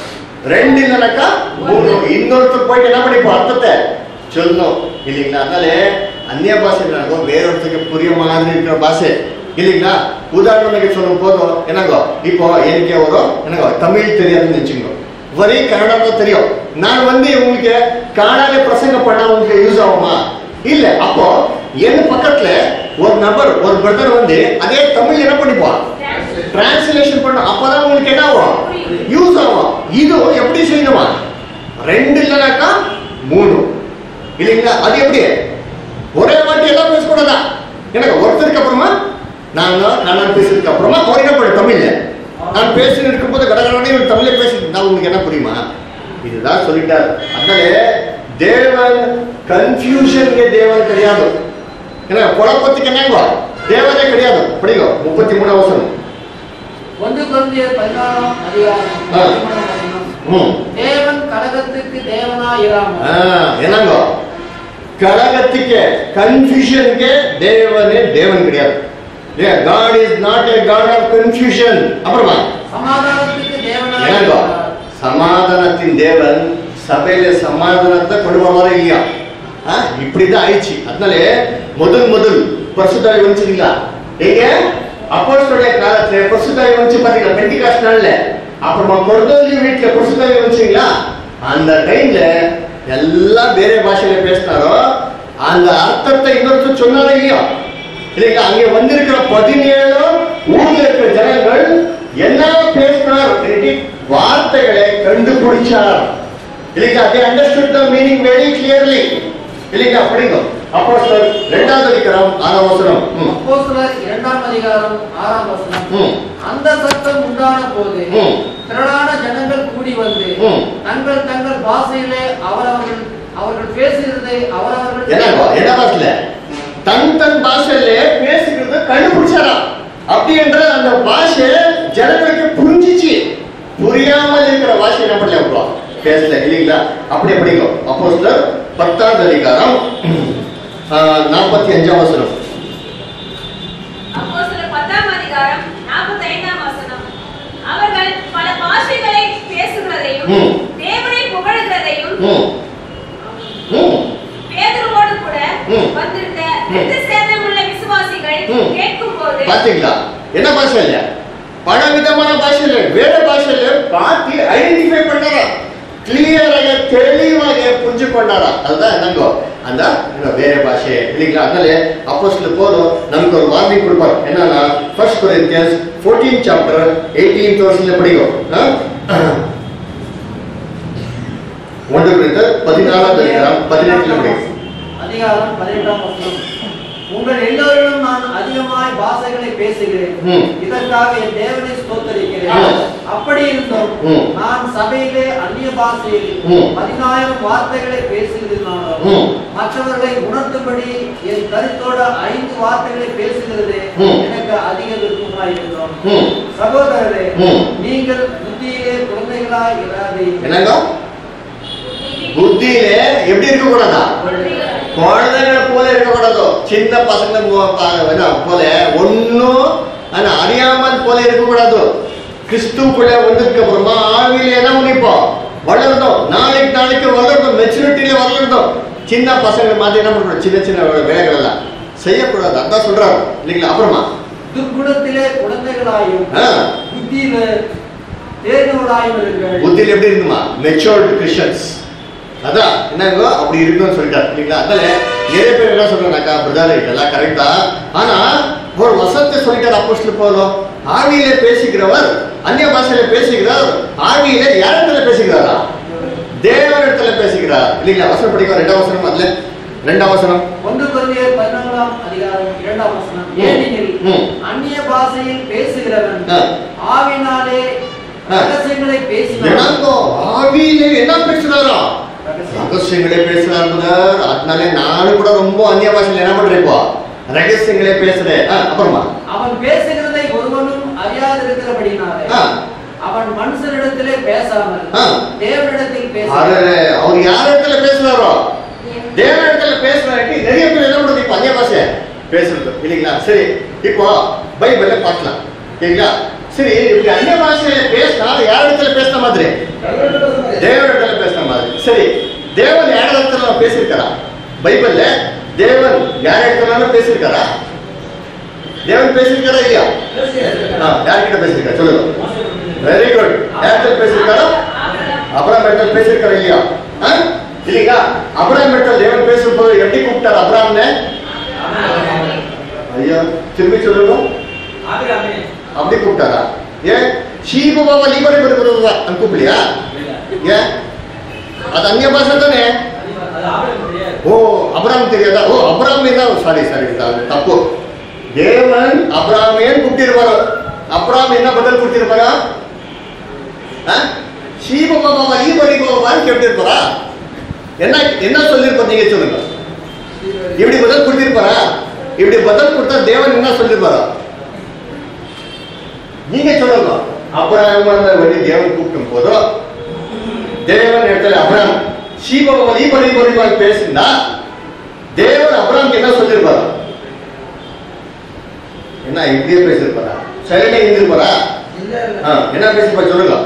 2 இல்லைனாக்கா 3. இன்னொருத்தர் போயிட்டு என்ன பண்ணிப்போம் அர்த்தத்தை சொல்லணும் இல்லைங்களா? அதனால அந்நிய பாஷை வேறொருத்தருக்கு புரிய மாதிரி இருக்கிற பாஷை இல்லைங்களா? உதாரணத்துக்கு சொல்லும் போதும் என்னங்கோ இப்போ எனக்கு என்னங்கோ தமிழ் தெரியாதுன்னு வச்சுக்கோ, வரி கன்னடம் தான் தெரியும். நான் உங்களுக்கு காணாலே பிரசங்கம் பண்ணா உங்களுக்கு யூஸ் ஆகுமா? இல்ல. அப்போ என் பக்கத்துல ஒரு நபர் ஒரு பிரதர் அதே தமிழ் என்ன பண்ணிப்பான் டிரான்ஸ்லேஷன் பண்ணும். அப்பதான் உங்களுக்கு என்ன ஆகும்? யூஸ் ஆகும். இது எப்படி செய்யணுமா? 2 இல்லைனாக்கா 3 இல்லைங்களா? அது எப்படி ஒரே வாட்டி எல்லாம் பேசக்கூடாதா? எனக்கு ஒருத்தருக்கு அப்புறமா நான் கன்னடம் பேசுறதுக்கு அப்புறமா என்ன தமிழ்ல நான் பேசிட்டு இருக்கும் போது கடகடனே தமிழ பேசிட்டு நான் உங்களுக்கு என்ன புரியுமா? இதுதான் சொல்லிட்டார். அதனால தேவன் கன்ஃபியூஷனுக்கு தேவன் கிடையாது. ஏன்னா குழப்பத்துக்கு என்னங்க தேவனே கிடையாது. படிங்க 33ஆம் வசனம். 1 கொரிந்தியர் 14ஆம் அதிகாரம் 13. தேவன் கலகத்துக்கு தேவனாயிராமல். என்னங்க கலகத்துக்கு கன்ஃபியூஷனுக்கு தேவன் கிடையாது. God is not a God of confusion. அப்புறமா சமாதானத்துக்கு தேவனாய். என்னங்க சமாதானத்தின் தேவன் சபையில சமாதானத்தை கொண்டு வருவாரா இல்லையா? இப்படிதான் ஆயிடுச்சு. அதனால முதல் பரிசுத்தாவி வந்துச்சுங்களா? எங்க அப்போஸ்தலருடைய காலத்துல பரிசுத்தாவி வந்துச்சு பாத்தீங்களா? பெண்டிகாஸ்ட் நாள்ல. அப்புறமா கொர்நேலியு வீட்டுல பரிசுத்தாவி வந்துச்சுங்களா? அந்த டைம்ல எல்லாம் வேற பாஷையில பேசினாரோ அந்த அர்த்தத்தை இன்னொருத்தர் சொன்னாரா இல்லையா? இல்லைங்களா? அங்கே வந்திருக்கிற 17 ஊர்ல இருக்கிற ஜனங்கள் என்ன பேசினார்? வார்த்தைகளை கண்டுபிடிச்சார் இல்லைங்களா? they understood the meaning very clearly இல்லைங்களா? படிங்க அப்போஸ்தலர் 2ஆம் அதிகாரம் 6ஆம் வசனம். அப்போஸ்தலர் 2ஆம் அதிகாரம் 6ஆம் வசனம். அந்த சத்தம் உண்டான போது திரளான ஜனங்கள் கூடி வந்து தங்கள் பாஷையிலே அவர்கள் பேசுகிறதை அவரவர்கள் என்ன பாஷையில தன் பாஷையில பேசுகிறத கண்டுபிடிச்சாரா? அப்படி என்ற அந்த பாஷை ஜனங்களுக்கு புரிஞ்சிச்சு. புரியாமல் இருக்கிற பாஷை என்ன பண்ணல பேசல இல்லைங்களா? அப்படியே படிக்கும் அப்போஸ்தலர் 10ஆம் அதிகாரம் 45ஆம் வசனம். அப்போஸ்தலர் 10ஆம் அதிகாரம் 45ஆம் வசனம். அவர்கள் பல பாஷைகளை பேசுகிறதையும் தேவனை புகழுகிறதையும் பேதுருவோடு கூட வந்திருந்த இரத்த சேதமுள்ள விசுவாசிகள் கேட்கும்போது பாத்தீங்களா? என்ன பாஷை இல்ல? பல விதமான பாஷையில வேற பாஷையில பார்த்து ஐடென்டிஃபை பண்ணாரா? கிளியராக தெளிவாக புரிஞ்சு கொண்டாரா? அதுதான் என்னங்கோ அந்த வேற பாஷை இல்லைங்களா? அதனால அப்போஸ்தலர் போதும் நமக்கு ஒரு வார்னிங் கொடுப்பார். என்னன்னா 1 கொரிந்தியன்ஸ் 14 chapter 18th verse படிக்கும். 1 கொரிந்தியர் 14ஆம் அதிகாரம் 18 படிக்கும். அதிகாரம் 18ஆம் வசனம். உங்கள் எல்லோரிடம் நான் அதிகமாய் பாஷைகளை பேசுகிறேன், இதற்காக என் தேவனை ஸ்தோத்தரிக்கிறேன். அப்படி இருந்தும் நான் சபையிலே அந்நிய பாஷையில் 10,000 வார்த்தைகளை பேசுகிறதுனாலும் மற்றவர்களை உணர்த்தும்படி என் கருத்தோட 5 வார்த்தைகளை பேசுகிறது எனக்கு அதிக விருப்பமாயிருக்கிறோம். சகோதரரே, நீங்கள் புத்தியிலே குழந்தைகளாய் இராதீர்கள். புத்தியிலே எப்படி இருக்க கூடாதா? குழந்தைகளை போல இருக்கக்கூடாதோ, சின்ன பசங்க போல ஒன்னும் அறியாமல் போல இருக்கக்கூடாது. கிறிஸ்துக்குள்ள வந்ததுக்கு அப்புறமா ஆவியில என்ன பண்ணிப்போம்? வளர்ந்தோம். நாளைக்கு வளர்ந்தோம், மெச்சூரிட்டியில வளர்ந்தோம். சின்ன பசங்க மாதிரி என்ன பண்றோம்? சின்ன சின்ன வேலைகள் எல்லாம் செய்யக்கூடாது. அதான் சொல்றாரு இல்லைங்களா? அப்புறமா துர்குணத்திலே குழந்தைகளாயும் புத்தியில தேர்ந்தவர்களாயும் இருக்கிறார்கள். புத்தியில எப்படி இருக்குமா? Matured Christians. அதான் என்னங்க அப்படி இருக்குன்னு சொல்லிட்டாரு இல்லைங்களா? அதனால நிறைய பேர் என்ன சொல்றாங்கக்கா, பிரதர் இதெல்லாம் கரெக்டா, ஆனா ஒரு வசனத்தை சொல்லிட்டார் அப்போஸ்தலர் பவுல், ஆவியிலே பேசுகிறவர் அந்நிய பாஷையில பேசுகிறார். ஆவியில யாரிடத்துல பேசுகிறாரா? தேவனிடத்துல பேசுகிறார் இல்லைங்களா? வசனம் படிக்க 2ஆம் வசனம். அதுல 2ஆம் வசனம் 1 கொரிந்தியர் 14ஆம் அதிகாரம் 2ஆம் வசனம். ஏனெனில் அந்நிய பாஷையில் பேசுகிறவன் ஆவியினாலே ரகசியங்களை பேசினான். ஆவியிலே என்ன பேசுறாரா? ரகசியங்களே பேசுறாரு. அதனால நானும் கூட ரொம்ப அந்நிய பாஷையில என்ன பண்றேன்? ரகசியங்களே பேசுறேன். அப்புறமா அவன் பேசுகிறதை ஒருவனும் அறியாதிருக்கிறபடினாலே அவன் மனுஷனிடத்திலே பேசாமல் தேவனிடத்தில் பேசுகிறார். அவர் யாரிடத்துல பேசுறாரோ தேவனிடத்துல பேசுறாரு. நிறைய பேர் என்ன பண்றது? இப்ப அந்நிய பாஷை பேசுறது இல்லைங்களா? சரி, இப்போ பைபிள்ல பார்க்கலாம் இல்லைங்களா? சரி, இப்படி அந்நிய பாஷையில பேசினா யாரிடத்துல பேசுன மாதிரி? தேவனிடத்துல பேசுன மாதிரி. சரி, தேவன் யாரிடத்துல பேசியிருக்காரா? பைபிள்ல தேவன் யாரிடத்துல பேசியிருக்காரா? தேவன் பேசியிருக்காரா இல்லையா? யார்கிட்ட பேசியிருக்காரு சொல்லுங்க. Very good. யார்கிட்ட பேசியிருக்காரா? அப்ரஹாம் இடத்துல பேசியிருக்காரா இல்லையா? இல்லைங்களா? அப்ரஹாம் இடத்துல தேவன் பேசும்போது எப்படி கூப்பிட்டார் அப்ரஹாம்னு? ஐயா திரும்பி சொல்லுங்க. அப்படி கூப்பிட்டாரா? ஏன் சீபுவாவ லீபரை பெறுகிறதா கூப்பிடலையா? ஏன் அது அந்நிய பாஷை தானே? ஓ அப்ரஹாம் தெரியாதா? ஓ அப்ரஹாம் தான். சாரி தப்பு. தேவன் அப்ரஹாமே கூப்பிட்டிருப்பாரு. அப்ரஹாம் என்ன பதில் கொடுத்திருப்பாரா? சீபுவாவ லீபரை கேட்டிருப்பாரா? என்ன சொல்லிருப்பார்? நீங்க சொல்லுங்க. இப்படி பதில் கொடுத்திருப்பாரா? இப்படி பதில் கொடுத்தா தேவன் என்ன சொல்லிருப்பாரா? நீங்க சொல்லுங்க. அப்ரஹாம் வழி தேவன் கூப்பிடும் போதோ தேவன் இடத்துல அப்ரஹாம் சீபவ பேசினா தேவன் அப்ரஹாமுக்கு என்ன சொல்லிருப்பாரா? என்ன இப்படியே பேசிருப்பாரா? சைலண்டா இருந்திருப்பாரா? என்ன பேசிருப்பா சொல்லுங்க.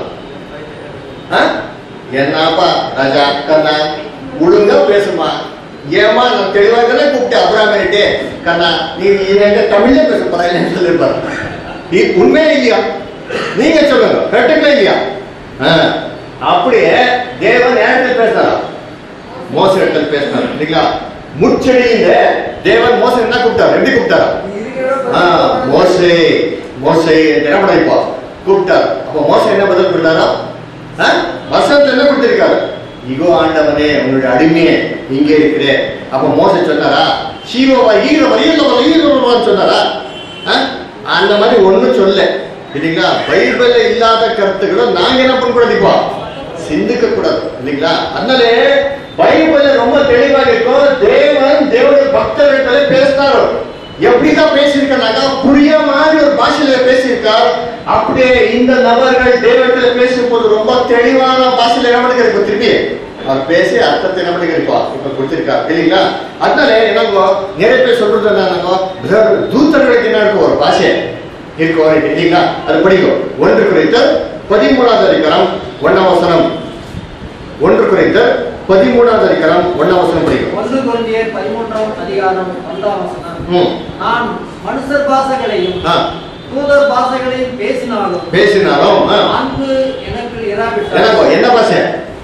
என்னப்பா ராஜா கண்ணா ஒழுங்கா பேசுமா? ஏமா நான் தெளிவாக தானே கூப்பிட்டேன் அப்ரஹாமே. கண்ணா நீ எங்க தமிழ்ல பேச போறா இல்லைன்னு சொல்லிருப்பாரு. உண்மையே இல்லையா? நீங்க சொல்லுங்க. கரெக்டுங்களா இல்லையா? அப்படியே தேவன் யார்கிட்ட பேசினாரா? மோசே இடத்துல பேசினார் இல்லைங்களா? முச்செடியில தேவன் மோசே என்ன கூப்பிட்டாரு? எப்படி கூப்பிட்டாரா? மோசே மோசே என்ன பண்ண கூப்பிட்டார். அப்ப மோசே என்ன பதில் கொடுத்தாரா? வசனத்துல என்ன கொடுத்திருக்காரு? இகோ ஆண்டவனே உன்னுடைய அடிமையே இங்கே இருக்கிறேன். அப்ப மோசே சொன்னாரா சீரோவா ஈரோவான்னு சொன்னாரா? அந்த மாதிரி ஒண்ணும் சொல்ல இல்லைங்களா? பைபிள்ல இல்லாத கருத்துக்களை நாங்க என்ன பண்ணக்கூடாது? இப்போ சிந்திக்க கூடாது இல்லைங்களா? அதனால பைபிள்ல ரொம்ப தெளிவாக இருக்கும். தேவன் தேவனுடைய பக்தர்களை பேசினாரோ எப்படிதான் பேசியிருக்காங்க? புரிய மாதிரி ஒரு பாஷையில பேசியிருக்கார். அப்படியே இந்த நபர்கள் தேவத்துல பேசும்போது ரொம்ப தெளிவான பாஷையில என்ன பண்ணிருக்க திருப்பி அவர் பேசி அர்த்தத்தை என்ன பண்ணிருப்பா இப்ப கொடுத்திருக்காரு இல்லைங்களா? அதனால என்னங்கோ நிறைய பேர் சொல்றது என்னங்கோ தூதர்களுக்கு என்ன இருக்கும்? ஒரு பாஷை இருக்கும் இல்லைங்களா? அது படிக்கும். 1 கொரிந்தியர் 13ஆம் அதிகாரம் 1ஆம் வசனம். 1 கொரிந்தியர் 13ஆம் அதிகாரம் 1ஆம் வசனம் படிக்கும். 1 கொரிந்தியர் 13ஆம் அதிகாரம் 1ஆம் வசனம். நான் மனுஷர் பாஷைகளையும் தூதர் பாஷைகளையும் பேசினாலும் அன்பு எனக்கு இராவிட்டால் என்ன பாஷை?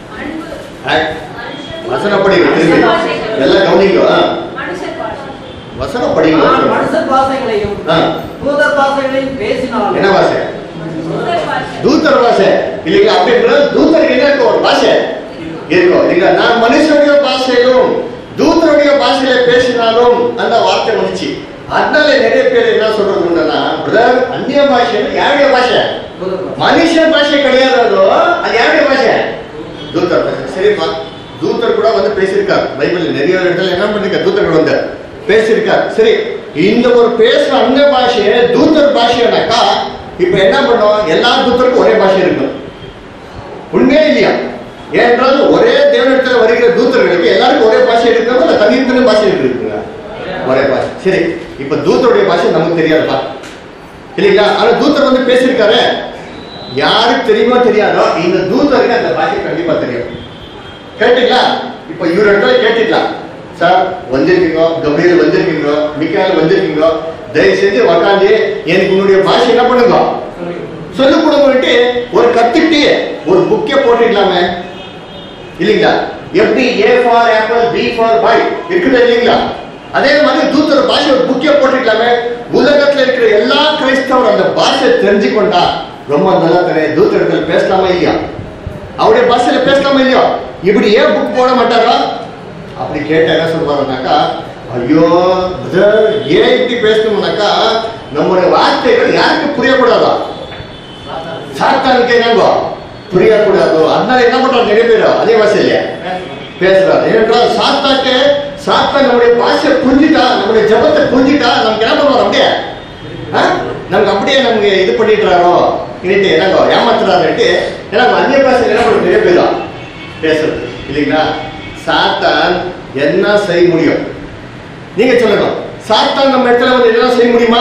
வசனம் படிங்க. திரும்பி எல்லாம் கவனிங்க. வசனம் படிங்க. மனுஷர் பாஷைகளையும் தூதர் பாஷைகளையும் பேசினாலும் என்ன பாஷை? தூதர் பாஷை இல்லைங்களா? அப்படின்ற தூதருக்கு என்ன இருக்கும்? ஒரு பாஷை இருக்கும் இல்லைங்களா? நான் மனுஷனுடைய பாஷையிலும் தூதருடைய பாஷையில பேசினாலும் அந்த வார்த்தை வந்துச்சு. அதனால நிறைய பேர் என்ன சொல்றதுன்னா, பிரதர் அந்நிய பாஷை யாருடைய பாஷை? மனுஷன் பாஷை கிடையாது. அது யாருடைய பாஷை? தூதர் பாஷை. சரிப்பா, தூதர் கூட வந்து பேசியிருக்கார். பைபிள் நிறைய இடத்துல என்ன பண்ணிருக்கார், தூதர் கூட வந்து பேசியிருக்கார். சரி, இந்த ஒரு பேசுற அந்நிய பாஷையை தூதர் பாஷைனாக்கா இப்ப என்ன பண்ணும், எல்லா தூதருக்கும் ஒரே பாஷை இருக்கும். உண்மையே இல்லையா? ஏன்றால் ஒரே தேவனிடத்தில் வருகிற தூதர்களுக்கு எல்லாருக்கும் ஒரே பாஷை இருக்கிறது இல்ல தனித்தனி பாஷை இருக்குங்க? ஒரே பாஷை. சரி, இப்ப தூதருடைய பாஷை நமக்கு தெரியாதுப்பா இல்லைங்களா? ஆனா தூதர் வந்து பேசியிருக்காரு. யாருக்கு தெரியுமோ தெரியாதோ இந்த தூதருக்கு அந்த பாஷை கண்டிப்பா தெரியும். கேட்டீங்களா? இப்ப இவரு இடத்துல கேட்டுக்கலாம், சார் வந்திருக்கீங்க, கபிரியல் வந்திருக்கீங்க, மிக்காயில் வந்திருக்கீங்க, தயவு செஞ்சு உக்காந்து எனக்கு உன்னுடைய பாஷை என்ன பண்ணுங்க சொல்லி கொடுங்கட்டு ஒரு கத்துட்டு ஒரு புக்கே போட்டுக்கலாமே இல்லைங்களா? எப்படி A for apple, B for boy இருக்குது இல்லைங்களா? அதே மாதிரி தூதர் பாஷை ஒரு புக்கே போட்டுக்கலாமே. உலகத்துல இருக்கிற எல்லா கிறிஸ்தவர் அந்த பாஷை தெரிஞ்சுக்கொண்டா ரொம்ப நல்லா தெரியும். தூதர்கள் பேசலாமா இல்லையா? அவருடைய பாஷையில பேசலாமா இல்லையா? இப்படி ஏன் புக் போட மாட்டாரா? அப்படி கேட்ட என்ன சொல்றாருனாக்கா, ஐயோ ஏன் இப்படி பேசணும்னாக்கா நம்முடைய வார்த்தைகள் யாருக்கு புரியக்கூடாதா? சாத்தானுக்கு என்னங்கோ புரியக்கூடாதோ. அதனால என்ன பண்றாரு, நிறைய பேர் அதே பாஷையில பேசுறாரு. ஏனென்றால் சாத்தான் நம்முடைய பாஷை புரிஞ்சுட்டா, நம்முடைய ஜபத்தை புரிஞ்சுட்டா நமக்கு என்ன பண்ணுவார், அப்படியே நமக்கு அப்படியே நமக்கு இது பண்ணிடுறாரோ இன்னைக்கு என்னங்கோ ஏமாத்துறாருட்டு ஏன்னா அந்நிய பாஷையில் என்ன பண்ணுறது, நிறைய பேர் பேசுறது இல்லைங்களா? சாத்தான் என்ன செய்ய முடியும் நீங்க சொல்லுங்க? சாத்தான் நம்ம இடத்துல வந்து என்ன செய்ய முடியுமா?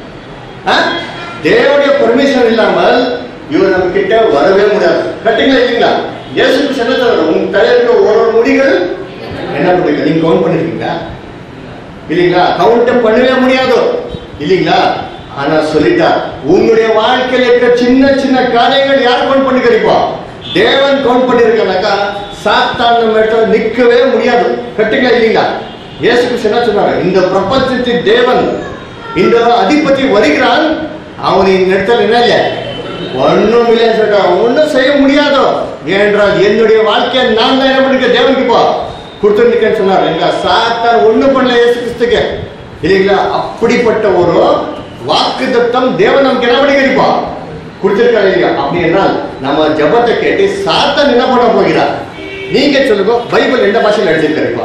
தேவனுடைய பர்மிஷன் இல்லாமல் இவர் நம்ம கிட்ட வரவே முடியாது. கரெக்டுங்களா இல்லைங்களா? இயேசுக்கு சொன்னது உங்க தலையில ஒரு முடிகள் என்ன பண்ணுங்க, நீங்க கவுண்ட் பண்ணிருக்கீங்களா இல்லைங்களா? கவுண்ட் பண்ணவே முடியாது இல்லைங்களா? ஆனா சொல்லிட்டா உங்களுடைய வாழ்க்கையில இருக்கிற சின்ன சின்ன காரியங்கள் யார் கவுண்ட் பண்ணி கிடைப்பா? தேவன் கவுண்ட் பண்ணிருக்கானாக்கா சாத்தான் நம்ம இடத்துல நிற்கவே முடியாது. கரெக்டுங்களா இல்லைங்களா? இயேசுக்கு என்ன சொன்னாரு, இந்த பிரபஞ்சத்தின் தேவன் இந்த அதிபதி வருகிறான், அவன் இந்த இடத்துல என்ன இல்லை ஒன்னும் இல்லை சொல்றான், ஒன்னும் செய்ய முடியாதோ. ஏனென்றால் என்னுடைய வாழ்க்கையை நான் தான் என்ன பண்ணிருக்கேன், தேவனுக்கு இப்போ கொடுத்துருக்கேன்னு சொன்னார் இல்லைங்களா? சாத்தான் ஒண்ணும் பண்ணல இயேசு கிறிஸ்துக்கு இல்லைங்களா? அப்படிப்பட்ட ஒரு வாக்கு தத்தம் தேவன் நமக்கு என்ன பண்ணி கிடைப்பா கொடுத்திருக்காரு இல்லையா? அப்படி என்றால் நம்ம ஜபத்தை கேட்டு சாத்தான் என்ன பண்ண போகிறார் நீங்க சொல்லுங்க. பைபிள் எந்த பாஷையில் எடுத்திருக்காருப்பா?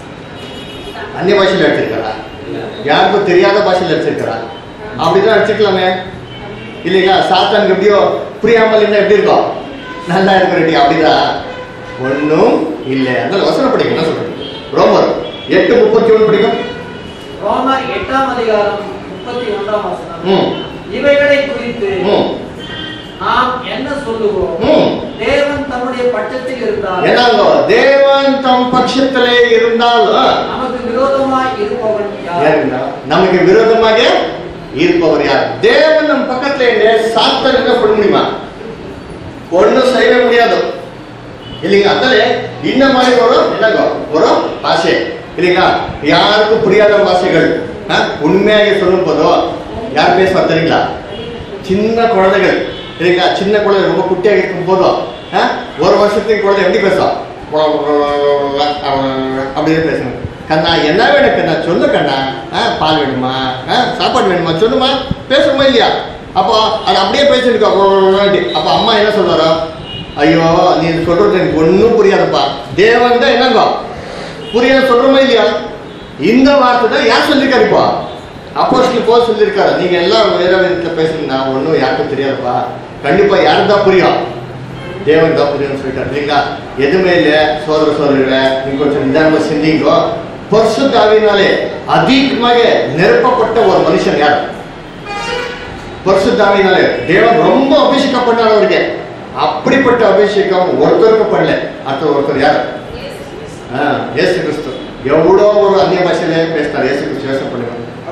அந்நிய பாஷையில் எடுத்திருக்காரா? யாருக்கும் தெரியாத பாஷையில் எடுத்திருக்காரா? அப்படிதான் எடுத்துக்கலாமே இல்லைங்களா? சாத்தானுக்கு எப்படியோ புரியாமல் இருந்தா எப்படி இருக்கும், நல்லா இருக்கிற அப்படிதான் ஒன்னும் இல்லை. அதனால வசனம் படிக்க என்ன சொல்றீங்க? ரோமர் 8:31 படிக்கும். ரோமர் 8ஆம் அதிகாரம் 31ஆம் வசனம். இவைகளை குறித்து நாம் என்ன சொல்லுவோம்? தேவன் தம்முடைய பட்சத்தில் இருந்தால், என்னங்கோ தேவன் தம் பட்சத்திலே இருந்தால் நமக்கு விரோதமாய் இருப்பவன் யார்? நமக்கு விரோதமாக இருப்பவர் யார்? தேவன் நம் பக்கத்துல சாத்தான் என்ன பண்ண முடியுமா? ஒன்னும் செய்ய முடியாது இல்லைங்களா? அதனால இந்த மாதிரி ஒரு என்னங்கோ ஒரு பாஷை இல்லைங்களா? யாருக்கும் புரியாத பாஷைகள் உண்மையாக சொல்லும் போதோ யார் பேசுவார் தெரியுங்களா? சின்ன குழந்தைகள் இல்லைங்களா? சின்ன குழந்தை ரொம்ப குட்டியாக இருக்கும் போதும் ஒரு வருஷத்துக்கு குழந்தை எப்படி பேசும், அப்படின்னு பேசணும். கண்ணா என்ன வேணும் கண்ணா சொல்லு கண்ணா, பால் வேணுமா, சாப்பாடு வேணுமா சொல்லுமா, பேசுமா இல்லையா? அப்போ அது அப்படியே பேசிருக்கா. அப்போ அம்மா என்ன சொல்றாரோ, ஐயோ நீ சொல்றது எனக்கு ஒன்றும் புரியாதுப்பா. தேவன் தான் என்னங்கோ புரியாத சொல்றோமா இல்லையா? இந்த வார்த்தை தான் யார் சொல்லியிருக்காருப்பா? அப்போஸ்தலர் பவுல் சொல்லியிருக்காரு, நீங்க எல்லாம் வேற விதத்துல பேசுறீங்கன்னா ஒன்றும் யாருக்கும் தெரியாதுப்பா. கண்டிப்பா யாருக்கு தான் புரியும், தேவன் தான் புரியும்னு சொல்லிட்டாரு இல்லைங்களா? எதுவுமே இல்லை சோதரர்களே, நீங்க கொஞ்சம் நிதானமா சிந்திங்கோ. பரிசுத்த ஆவியினாலே அதிகமாக நிரப்பப்பட்ட ஒரு மனுஷன் யார்? பரிசுத்த ஆவியினாலே தேவன் ரொம்ப அபிஷேகம் பண்ணார் அவருக்கு. அப்படிப்பட்ட அபிஷேகம் ஒருத்தருக்கு பண்ணல. அடுத்த ஒருத்தர் யார்? இயேசு கிறிஸ்து. எவ்வளோ ஒரு அந்நிய பாஷையில பேசினார் இயேசு கிறிஸ்து. யோசனை பண்ணுங்க.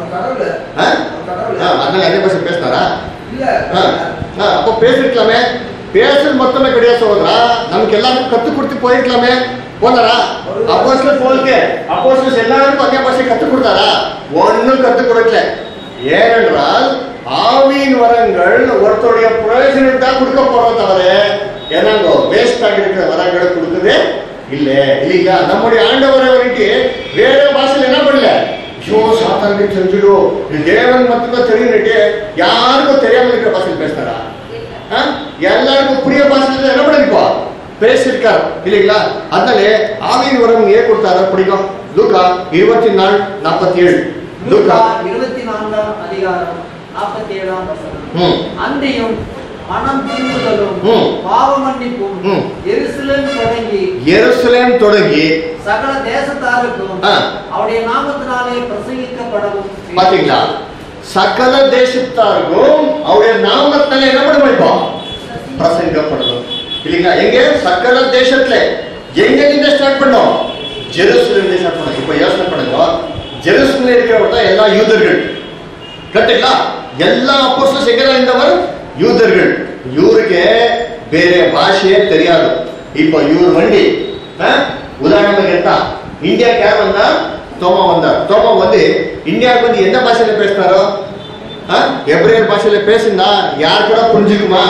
அதனால அந்நிய பாஷை பேசினாரா? அப்போ பேசிருக்கலாமே. பேசுறது மொத்தமே கிடையாது சோதரா. நமக்கு எல்லாருக்கும் கத்துக் கொடுத்து போயிருக்கலாமே. போனாரா? அப்போஸ்தலர் பவுலுக்கு அப்போஸ்தலர் எல்லாருக்கும் அந்நிய பாஷை கத்துக் கொடுத்தாரா? ஒன்னும் கத்துக் கொடுக்கல. ஏனென்றால் ஆவியின் வரங்கள் ஒருத்தருடைய பிரயோஜனம் தான் கொடுக்க போறோம் தவிர என்னங்கோ வேஸ்ட் ஆகி இருக்கிற வரங்களை கொடுக்குது இல்ல இல்லைங்களா? நம்முடைய ஆண்டவரை வந்துட்டு வேற பாஷையில என்ன பண்ணல, ஐயோ சாத்தானுக்கு தெரிஞ்சிடும், இது தேவன் மட்டும்தான் தெரியும்னுட்டு யாருக்கும் தெரியாம இருக்கிற பாஷையில் பேசினாரா? எல்லாருக்கும் புரிய பாஷையில என்ன பண்ணிருப்பா பேசிருக்காரு இல்லைங்களா? அதனால ஆவியின் வரம் ஏன் கொடுத்தாரு பிடிக்கும். லூக்கா 24:47. லூக்கா 24 அன்றையும் மனம் திரும்புதலும் பாவ மன்னிப்பும் எருசலேம் தொடங்கி சகல தேசத்தாருக்கும் அவருடைய நாமத்தினாலே பிரசங்கிக்கப்படவும். பாத்தீங்களா? சகல தேசத்தாருக்கும் அவருடைய நாமத்தினாலே என்ன பண்ண பிரசங்கிக்கப்படணும் இல்லைங்களா? எங்க? சகல தேசத்துல. எங்க இருந்து ஸ்டார்ட் பண்ணோம்? ஜெருசலேம்ல ஸ்டார்ட் பண்ணோம். இப்ப யோசனை பண்ணுங்க, ஜெருசலேம்ல இருக்கிறவங்க எல்லா யூதர்கள் கரெக்டுங்களா? எல்லா அப்போஸ்தலர்கள் எங்க இருந்தவர்? யூதர்கள். இவருக்கு ಬೇರೆ ಭಾಷೆ தெரியாது. இப்போ இவர் வண்டி உதாரணத்துக்கு எடுத்தா இந்தியாவுக்கு யார் வந்தா? தோமா வந்தார். தோமா வந்து இந்தியாவுக்கு வந்து எந்த பாஷையில பேசினாரோ? எப்ரேயர் பாஷையில பேசினா யார் கூட புரிஞ்சுக்குமா?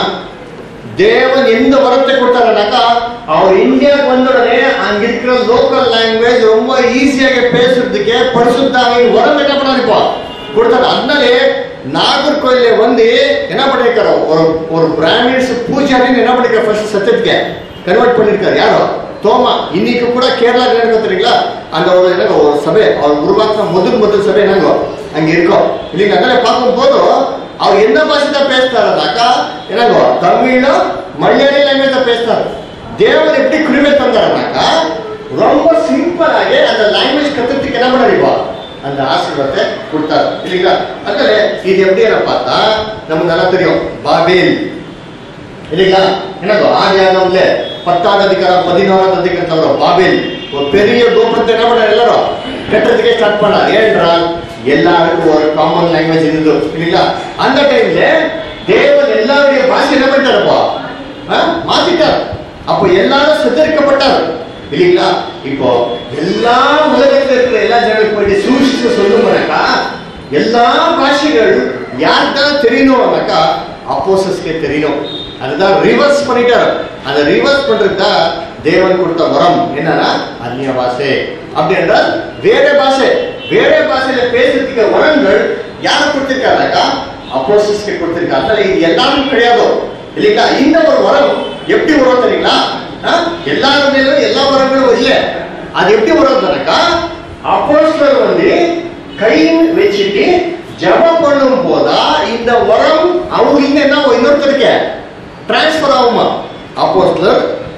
தேவன் எந்த வரத்தை கொடுத்தாருனாக்கா அவர் இந்தியாவுக்கு வந்த உடனே அங்க இருக்கிற லோக்கல் லாங்குவேஜ் ரொம்ப ஈஸியாக பேசுறதுக்கே பரிசுத்தாவின் வரம் என்ன பண்ணிருப்பா கொடுத்தாரு. அதனாலே நாகர்கோயில வந்து என்ன பண்ணிருக்காரு, ஒரு பிராமின்ஸ் பூஜாரின்னு என்ன பண்ணிருக்காரு, ஃபர்ஸ்ட் சத்தியத்துக்கு கன்வெர்ட் பண்ணிருக்காரு. யாரோ? தோமா. இன்னைக்கு கூட கேரளா என்ன தெரியுங்களா, அந்த ஒரு சபை அவர் உருவாக்கின முதல் சபை என்னங்க அங்க இருக்கோம் இல்லைங்க. அதனால பார்க்கும் போது அவர் என்ன பாஷை தான் பேசுறாருனாக்கா என்னங்க தமிழ் மலையாளி லாங்குவேஜ் தான் பேசுறாரு. தேவன் எப்படி குருவே தந்தாருனாக்கா ரொம்ப சிம்பிளாக அந்த லாங்குவேஜ் கத்துறதுக்கு என்ன பண்ணிருப்பா அந்த ஆசீர்வாதத்தை கொடுத்தாரு இல்லைங்களா? அதனால இது எப்படி பார்த்தா நமக்கு நல்லா தெரியும். பாபேல் இல்லைங்களா? என்னங்க ஆதியாகம்ல 10வது அதிகாரம் 11வது அதிகாரம் தவிர பாபேல் ஒரு பெரிய கோபுரத்தை என்ன பண்ண எல்லாரும் கட்டுறதுக்கே ஸ்டார்ட் பண்ணார். ஏனென்றால் எல்லாருக்கும் ஒரு காமன் லாங்குவேஜ் இருந்தது இல்லைங்களா? அந்த டைம்ல தேவன் எல்லாருடைய பாஷை என்ன பண்ணிட்டாருப்பா மாத்திட்டார். அப்போ எல்லாரும் சித்தரிக்கப்பட்டார் இல்லைங்களா? இப்போ எல்லா உலகத்தில் இருக்கிற எல்லா ஜனங்களுக்கு போயிட்டு சூழ்ச்சி சொல்லுமாக்கா எல்லா பாஷைகள் யாருக்காக தெரியணும்னாக்கா அப்போஸ்தலர்களுக்கே தெரியணும். அதுதான் ரிவர்ஸ் பண்ணிட்டாரு. அந்த ரிவர்ஸ் பண்றதுக்கு தேவன் கொடுத்த வரம் என்னன்னா அந்நிய பாஷை. அப்படி என்றால் வேற பாஷையில பேசுறதுக்கு வரங்கள் யாரு கொடுத்திருக்காருனாக்கா அப்போஸ்தலர்களுக்கு கொடுத்திருக்காரு. அதனால இது எல்லாரும் கிடையாது இல்லைங்களா? இந்த ஒரு வரம் எப்படி வரும் தெரியுங்களா? எல்லாருமே எல்லா வரங்களும் இல்லை. அது எப்படி வரும்னாக்கா அப்போஸ்தலர் வந்து கை வச்சுட்டு ஜெபம் பண்ணும் போதா இந்த வரம் அவங்க என்ன இன்னொருத்தருக்கு டிரான்ஸ்பர் ஆகுமா? அப்போஸ்தலர்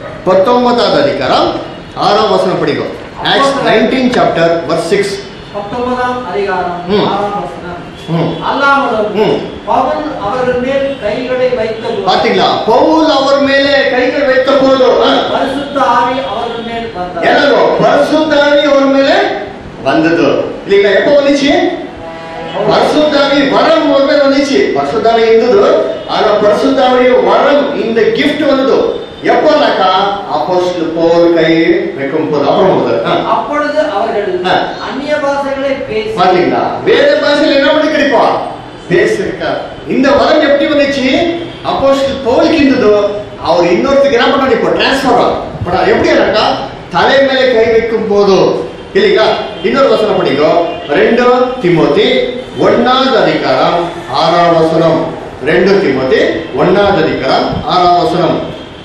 19வது அதிகாரம் 6ஆம் வசனம் படிக்கும். Acts 19 chapter verse 6. 19ஆம் அதிகாரம் 6ஆம் வசனம். அல்லாமலும் பவுல் அவர் மேல் கைகளை வைத்தபோது பாத்தீங்களா? பவுல் அவர் மேலே கைகள் வைத்தபோது பரிசுத்த ஆவி அவர் மேல் வந்தது. என்னோ பரிசுத்த ஆவி அவர் மேலே வந்தது இல்லைங்களா? எப்போ வந்துச்சு? பரிசுத்த ஆவி வரம் அவர் மேலே வந்துச்சு. பரிசுத்த ஆவி இருந்தது. ஆனா பரிசுத்த ஆவிய வரம் இந்த gift வந்தது எப்போனாக்கா அப்போஸ்தலர் பவுல் கை வைக்கும் போது அப்பொழுது அவர்கள் அந்நிய பாஷைகளை பேசி பாத்தீங்களா? வேற பாஷையில என்ன பண்ணி கிடைப்பா பேசிருக்கா. இந்த வரம் எப்படி வந்துச்சு? அப்போஸ்தலர் பவுலுக்கு இருந்தது. அவர் இன்னொருத்துக்கு என்ன பண்ணி இப்போ டிரான்ஸ்பர் எப்படினாக்கா தலை மேல கை வைக்கும் போது இல்லைங்களா? இன்னொரு வசனம் படிக்கோ. 2 தீமோத்தேயு 1வது அதிகாரம் 6ஆம் வசனம். 2 தீமோத்தேயு 1வது அதிகாரம் 6ஆம் வசனம்.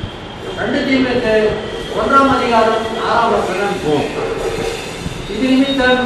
2 தீமோத்தேயு 1ஆம் அதிகாரம் 6ஆம் வசனம். இது நிமித்தம்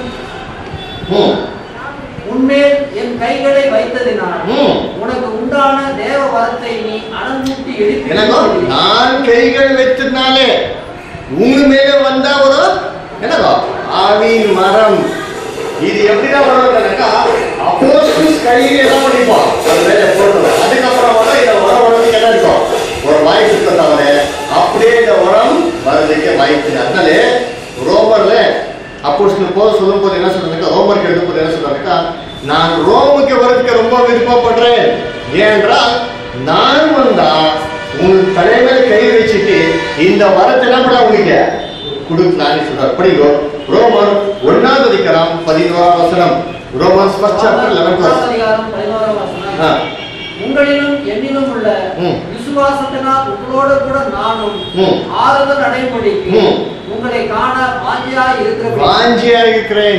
உன்மேல் என் கைகளை வைத்ததினால் உனக்கு உண்டான தேவ வரத்தை நீ அனந்தூட்டி எழுப்பி நான் கைகள் வைத்ததினாலே உங்க மேல வந்த ஒரு என்னதோ ஆவின் மரம். இது எப்படிதான் வரும்னாக்கா அப்போஸ்தலர் கையில என்ன பண்ணிப்போம் அது மேல போடுறோம். அதுக்கப்புறம் வர இந்த வரம் வரதுக்கு என்ன இருக்கும் ஒரு வாய்ப்பு இருக்க தவிர அப்படியே இந்த வரம் வர்றதுக்கு வாய்ப்பு இல்லை. அதனால ரோமர்ல அப்போஸ்தலர் போது சொல்லும் போது என்ன சொல்றாங்க, ரோமருக்கு எழுதும் போது என்ன சொல்றாங்கக்கா நான் ரோமுக்கு வரதுக்கு ரொம்ப விருப்பப்படுறேன். ஏனென்றால் நான் வந்தா உன் தலைமையில கை வச்சுட்டு இந்த வரத்தை என்ன பண்ண உங்களுக்கு கொடுக்கலான்னு சொல்றாரு. படிங்கோ ரோமர் 1வது அதிகாரம் 11ஆம் வசனம். ரோமன்ஸ் ஃபர்ஸ்ட் சாப்டர் 11th அதிகாரம் 11ஆம் வசனம். உங்களிலும் என்னிலும் உள்ள விசுவாசத்தினால் உங்களோடு கூட நானும் ஆறுதல் அடையும்படிக்கு உங்களை காண வாஞ்சியா இருக்கிறேன்.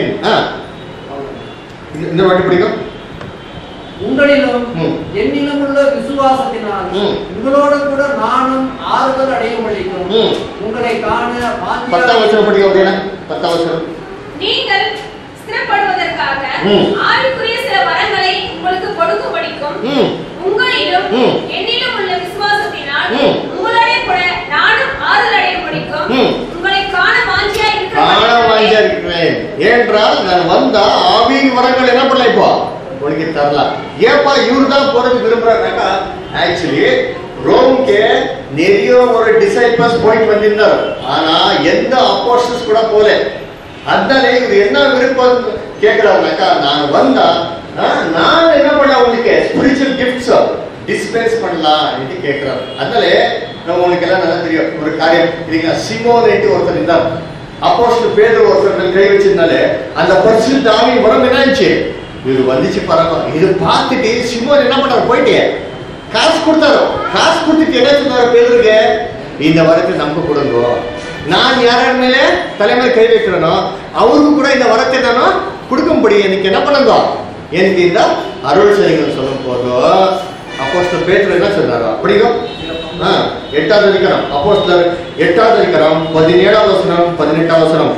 இந்த வாட்டி பிடிக்கும். உங்களிலும் என்னிலும் உள்ள விசுவாசத்தினால் உங்களோடு கூட நானும் ஆறுதல் அடைய முடியும். உங்களை காண வாஞ்சியா. 10ஆம் வசனம் படிங்க அப்படியே. 10ஆம் வசனம். நீங்கள் ஸ்திரப்படுவதற்காக ஆவிக்குரிய சில வரங்களை உங்களுக்கு கொடுக்கும்படிக்கும் உங்களிலும் என்னிலும் உள்ள விசுவாசத்தினால் உங்களோட கூட நானும் ஆறுதல் அடைய முடிக்கும் உங்களை காண வாஞ்சியா இருக்கிறேன். ஏனென்றால் நான் வந்தா ஆவியின் வரங்கள் என்ன பண்ணல இப்போ உனக்கு தரலாம். ஏப்பா இவரு தான் போறது விரும்புறாருனாக்கா ஆக்சுவலி ரோம்க்கு நிறைய ஒரு டிசைபிள்ஸ் போயிட்டு வந்திருந்தார். ஆனா எந்த அப்போஸ்டல்ஸ் கூட போல. அதனால இவர் என்ன விருப்பம் கேட்கிறாருனாக்கா நான் வந்தா நான் என்ன பண்ண உங்களுக்கு ஸ்பிரிச்சுவல் கிஃப்ட்ஸ் டிஸ்பென்ஸ் பண்ணலாம் என்று கேட்கிறாரு. அதனால உங்களுக்கு எல்லாம் நல்லா தெரியும் ஒரு காரியம் இல்லைங்களா. சிமோன் என்று ஒருத்தர் இருந்தார். அப்போஸ்தலர் பேதுரு ஒருத்தர் கை வச்சிருந்தாலே அந்த பரிசுத்த ஆவியின் வரம் என்ன ஆச்சு இது வந்துச்சு பரவாயில்ல. இது பார்த்துட்டு சிமோன் என்ன பண்ணாரு போயிட்டு காசு கொடுத்தாரு. காசு கொடுத்துட்டு என்ன சொன்னாரு பேதுருக்கு இந்த வரத்தை நம்ப கொடுங்க. நான் யார் மேலே தலைமையில கை வைக்கிறேனோ அவருக்கு கூட இந்த வரத்தை நானும் கொடுக்கும்படி எனக்கு என்ன பண்ணுங்க எனக்கு இந்த அருள் செய்யுங்கள் சொல்லும் போதும் அப்போஸ்தலர் பேதுரு என்ன சொன்னாரோ அப்படிங்க. 8ஆவது அதிகாரம் அப்போஸ்தலர் 8ஆவது அதிகாரம் 17ஆம் வசனம் 18ஆம் வசனம்.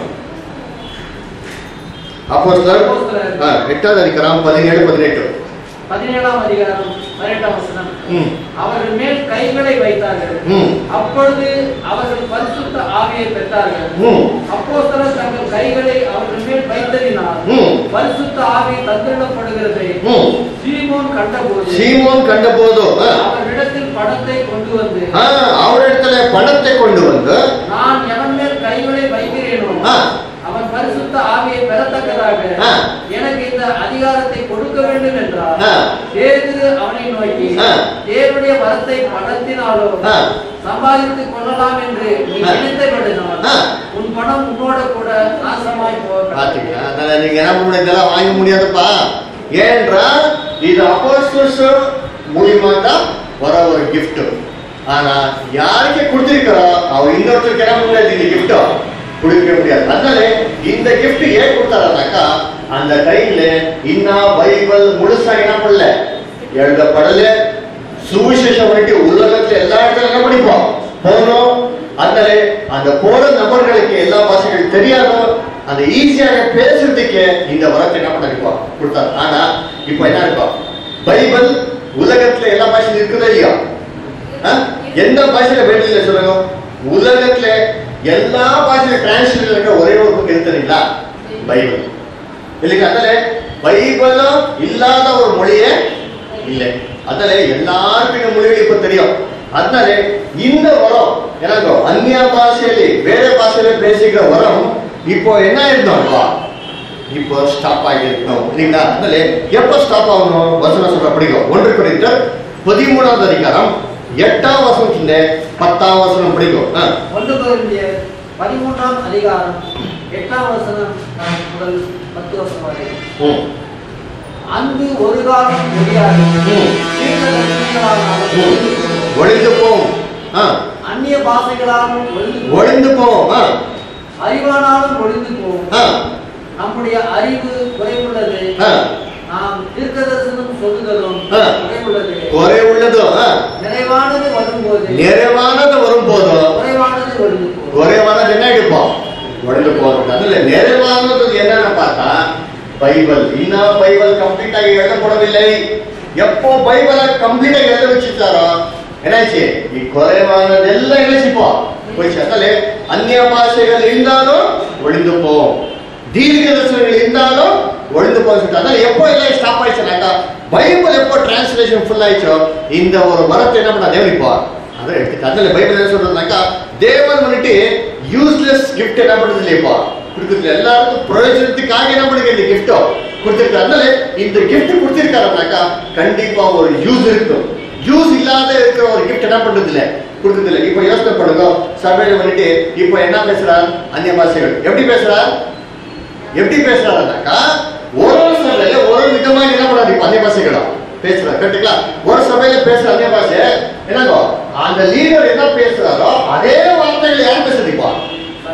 அப்போஸ்தலர் 8ஆவது அதிகாரம் 17 18. 17ஆம் அதிகாரம் 18ஆம் வசனம். அவர்கள் மேல் கைகளை வைத்தார்கள். அப்பொழுது அவர்கள் பரிசுத்த ஆவியை பெற்றார்கள். அப்போஸ்தலர் தங்கள் கைகளை அவர்கள் மேல் வைத்ததினால் பரிசுத்த ஆவி தந்திரப்படுகிறதை சீமோன் கண்டபோது அவரிடத்தில் பணத்தை கொண்டு வந்து நான் எவன் மேல் கைகளை வைக்கிறேனோ அவன் பரிசுத்த ஆவியை பெறத்தக்கதாக எனக்கு இந்த அதிகாரத்தை கொடுக்க வேண்டும் என்றார். பேதுரு அவனை நோக்கி தேவனுடைய வரத்தை பணத்தினாலோ சம்பாதித்துக் கொள்ளலாம் என்று நீ நினைத்தபடினால் உன் பணம் உன்னோட கூட நாசமாய் போகும். நீங்க என்ன பண்ண இதெல்லாம் வாங்க முடியாதுப்பா. ஏனென்றால் இது அப்போஸ்தலர்ஸ் மூலியமா தான் வர ஒரு கிஃப்ட். ஆனா யாருக்கு கொடுத்திருக்கிறோ அவர் இன்னொருத்தருக்கு என்ன முடியாது இந்த கிஃப்ட் கொடுக்க முடியாது. அதனால இந்த கிஃப்ட் ஏன் கொடுத்தாருனாக்கா அந்த டைம்ல இன்னும் பைபிள் முழுசா என்ன பண்ணல எழுதப்படல. சுவிசேஷம் பண்ணிட்டு உலகத்துல எல்லா இடத்துல என்ன படிப்போம் போனோம். அதனால அந்த போன நபர்களுக்கு எல்லா பாஷைகளும் தெரியாதோ அந்த ஈஸியாக பேசுறதுக்கு இந்த வரத்தை என்ன பண்ணிருப்போம் கொடுத்தாரு. ஆனா இப்ப என்ன இருக்கும் பைபிள் உலகத்துல எல்லா பாஷையும் இருக்குதா இல்லையா? எந்த பாஷையில வேண்டிய சொல்லுங்க உலகத்துல எல்லா பாஷையில டிரான்ஸ்லேஷன் இருக்க ஒரே ஒரு புக் எழுதுறீங்களா பைபிள் இல்லைங்க. அதனால பைபிளும் இல்லாத ஒரு மொழியே இல்லை. அதனால எல்லாருக்கும் இந்த மொழிகள் இப்ப தெரியும். அதனால இந்த வரம் எனக்கு அந்நிய பாஷையில வேற பாஷையில பேசிக்கிற வரம் இப்போ என்ன இருந்தோம்ப்பா இப்போ ஸ்டாப் ஆகிருக்கோம் இல்லைங்களா. அதனால எப்ப ஸ்டாப் ஆகணும் வசனம் சொல்ற படிக்கும் 1 கொரிந்தியர் 13ஆவது அதிகாரம் 8ஆம் வசனத்துல 10ஆம் வசனம் படிக்கும். 1 கொரிந்தியர் 13ஆம் அதிகாரம் 8ஆம் வசனம் முதல் 10 வசனம் வரை. அங்கு ஒரு காலம் முடியாது ஒளிந்து போம். அந்நிய பாஷைகளாலும் ஒளிந்து போம். அறிவானாலும் ஒளிந்து போம். நம்முடைய அறிவு குறைவுள்ளது. நாம் தீர்க்கதரிசனம் சொல்லுதலும் குறைவுள்ளது. நிறைவானது வரும்போது குறைவானது என்ன எடுப்போம் ஒளிந்து போகும். அதுல நிறைவானது என்னன்னு பார்த்தா பைபிள். இன்னும் பைபிள் கம்ப்ளீட்டா எழுதப்படவில்லை. எப்போ பைபிளை கம்ப்ளீட்டா எழுத வச்சுட்டாரோ என்னாச்சு குறைவானதெல்லாம் எழுச்சிப்போம் போயிடுச்சு. அதனால அந்நிய பாஷைகள் இருந்தாலும் ஒளிந்து போம். தீர்க்கதரிசனங்கள் இருந்தாலும் ஒளிந்து போச்சு. அதனால எப்போ எல்லாம் ஸ்டாப் ஆயிடுச்சுனாக்கா பைபிள் எப்போ டிரான்ஸ்லேஷன் ஃபுல் ஆயிடுச்சோ இந்த ஒரு மரத்தை என்ன பண்ண தேவன் இப்போ அதை எடுத்துட்டு. அதனால பைபிள் என்ன சொல்றதுனாக்கா தேவன் வந்துட்டு யூஸ்லெஸ் கிஃப்ட் என்ன பண்றது இல்லையப்பா கொடுக்குறது எல்லாருக்கும் பிரயோஜனத்துக்காக என்ன பண்ணுங்க இந்த கிஃப்டோ கொடுத்துருக்கு. அதனால இந்த கிஃப்ட் கொடுத்திருக்காருனாக்கா கண்டிப்பா ஒரு யூஸ் இருக்கும். யூஸ் இல்லாத இருக்கிற ஒரு கிஃப்ட் என்ன பண்றது இல்லை கொடுக்குறது இல்லை. இப்போ யோசனை பண்ணுங்க சபையில வந்துட்டு இப்போ என்ன பேசுறார் அந்நிய பாஷைகள் எப்படி பேசுறாருனாக்கா ஒரு சபையில ஒரு விதமா என்ன பண்ணாரு இப்போ அந்நிய பாஷைகளா பேசுறாரு கரெக்டுங்களா. ஒரு சபையில பேசுற அந்நிய பாஷை என்னங்கோ அந்த லீடர் என்ன பேசுறாரோ அதே வார்த்தைகள் யார் பேசுறீப்பா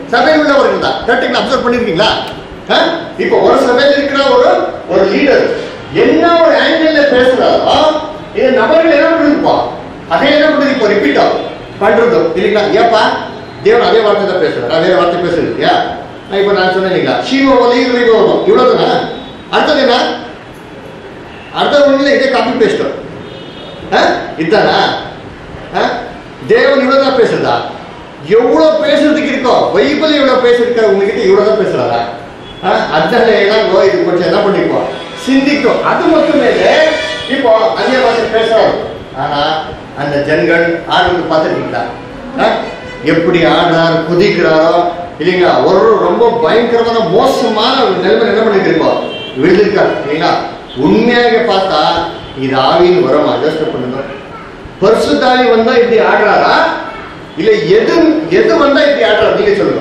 சபையில் உள்ளவர்கள் தான். கரெக்டுங்களா? அப்சர்வ் பண்ணிருக்கீங்களா? இப்போ ஒரு சபையில் இருக்கிற ஒரு லீடர் என்ன ஒரு ஆங்கிள் பேசுறாரோ இது நபர்கள் என்ன பண்ணிருப்போம், அதே என்ன பண்ணி இப்போ ரிப்பீட் பண்றது இல்லைங்களா? ஏப்பா தேவன் அதே வார்த்தை தான் பேசுறாரு, அதே வார்த்தை பேசுறது இல்லையா? இப்போ நான் சொன்னேன் இல்லைங்களா, சீவ ஒலி வரும், இவ்வளவுதானா? அடுத்தது என்ன? அடுத்த ஒண்ணுல இதே காப்பி பேஸ்ட் இதுதானா? தேவன் இவ்வளவுதான் பேசுறதா? எவ்வளவு பேசுறதுக்கு இருக்கோ, பைபிள் எவ்வளவு பேசிருக்க உங்ககிட்ட இவ்வளவுதான் பேசுறாரா? அதனால என்ன இது கொஞ்சம் என்ன பண்ணிப்போம், சிந்திக்கும். அது மட்டுமே இப்போ அந்நிய பாஷை பேசுறாரு, ஆனா அந்த ஜனங்கள் ஆடுறது பார்த்துருக்கீங்களா? எப்படி ஆடுறாரு, குதிக்கிறாரோ இல்லைங்களா? ஒரு ரொம்ப பயங்கரமான மோசமான நிலைமை என்ன பண்ணிட்டு இருக்கோம், விழுந்திருக்காரு இல்லைங்களா? உண்மையாக பார்த்தா இது ஆவின்னு வரமா? யோசனை பண்ணுங்க. பரிசுத்தாவி வந்தா இப்படி ஆடுறாரா, இல்ல எது வந்தா இப்படி ஆடுறாரு? நீங்க சொல்லுங்க.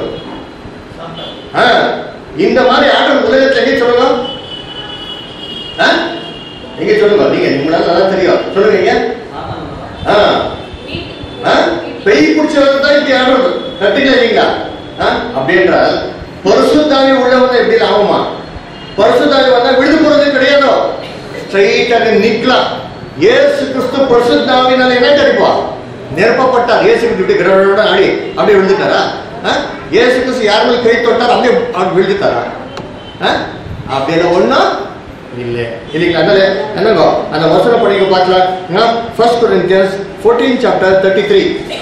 இந்த மாதிரி ஆடுற உலகத்துல எங்க சொல்லுங்க, எங்க சொல்லுங்க. நீங்க உங்களால நல்லா தெரியும், சொல்லுங்க. பெய் பிடிச்சவங்க தான் இப்படி ஆடுறது, கட்டிங்களா இல்லைங்களா? அப்படின்றால் பரிசுத்தாவி உள்ளவங்க எப்படி ஆகுமா? பரிசுத்தாவி வந்தா விழுது போறது கிடையாது, ஸ்ட்ரைட்டாக நிக்கலாம். இயேசு கிறிஸ்து பரிசுத்தாவினால என்ன கிடைப்பா, நிரப்பப்பட்டார். இயேசு கிறிஸ்து கிரகணோட ஆடி அப்படியே விழுந்துட்டாரா? இயேசு கிறிஸ்து யார் மேல் கை தொட்டார் அப்படியே விழுந்துட்டாரா? அப்படின்னு ஒண்ணும் இல்லை இல்லைங்களா? அதனால என்னங்கோ அந்த வசனம் படிக்க பார்க்கலாம். 1 Corinthians 14 chapter 33.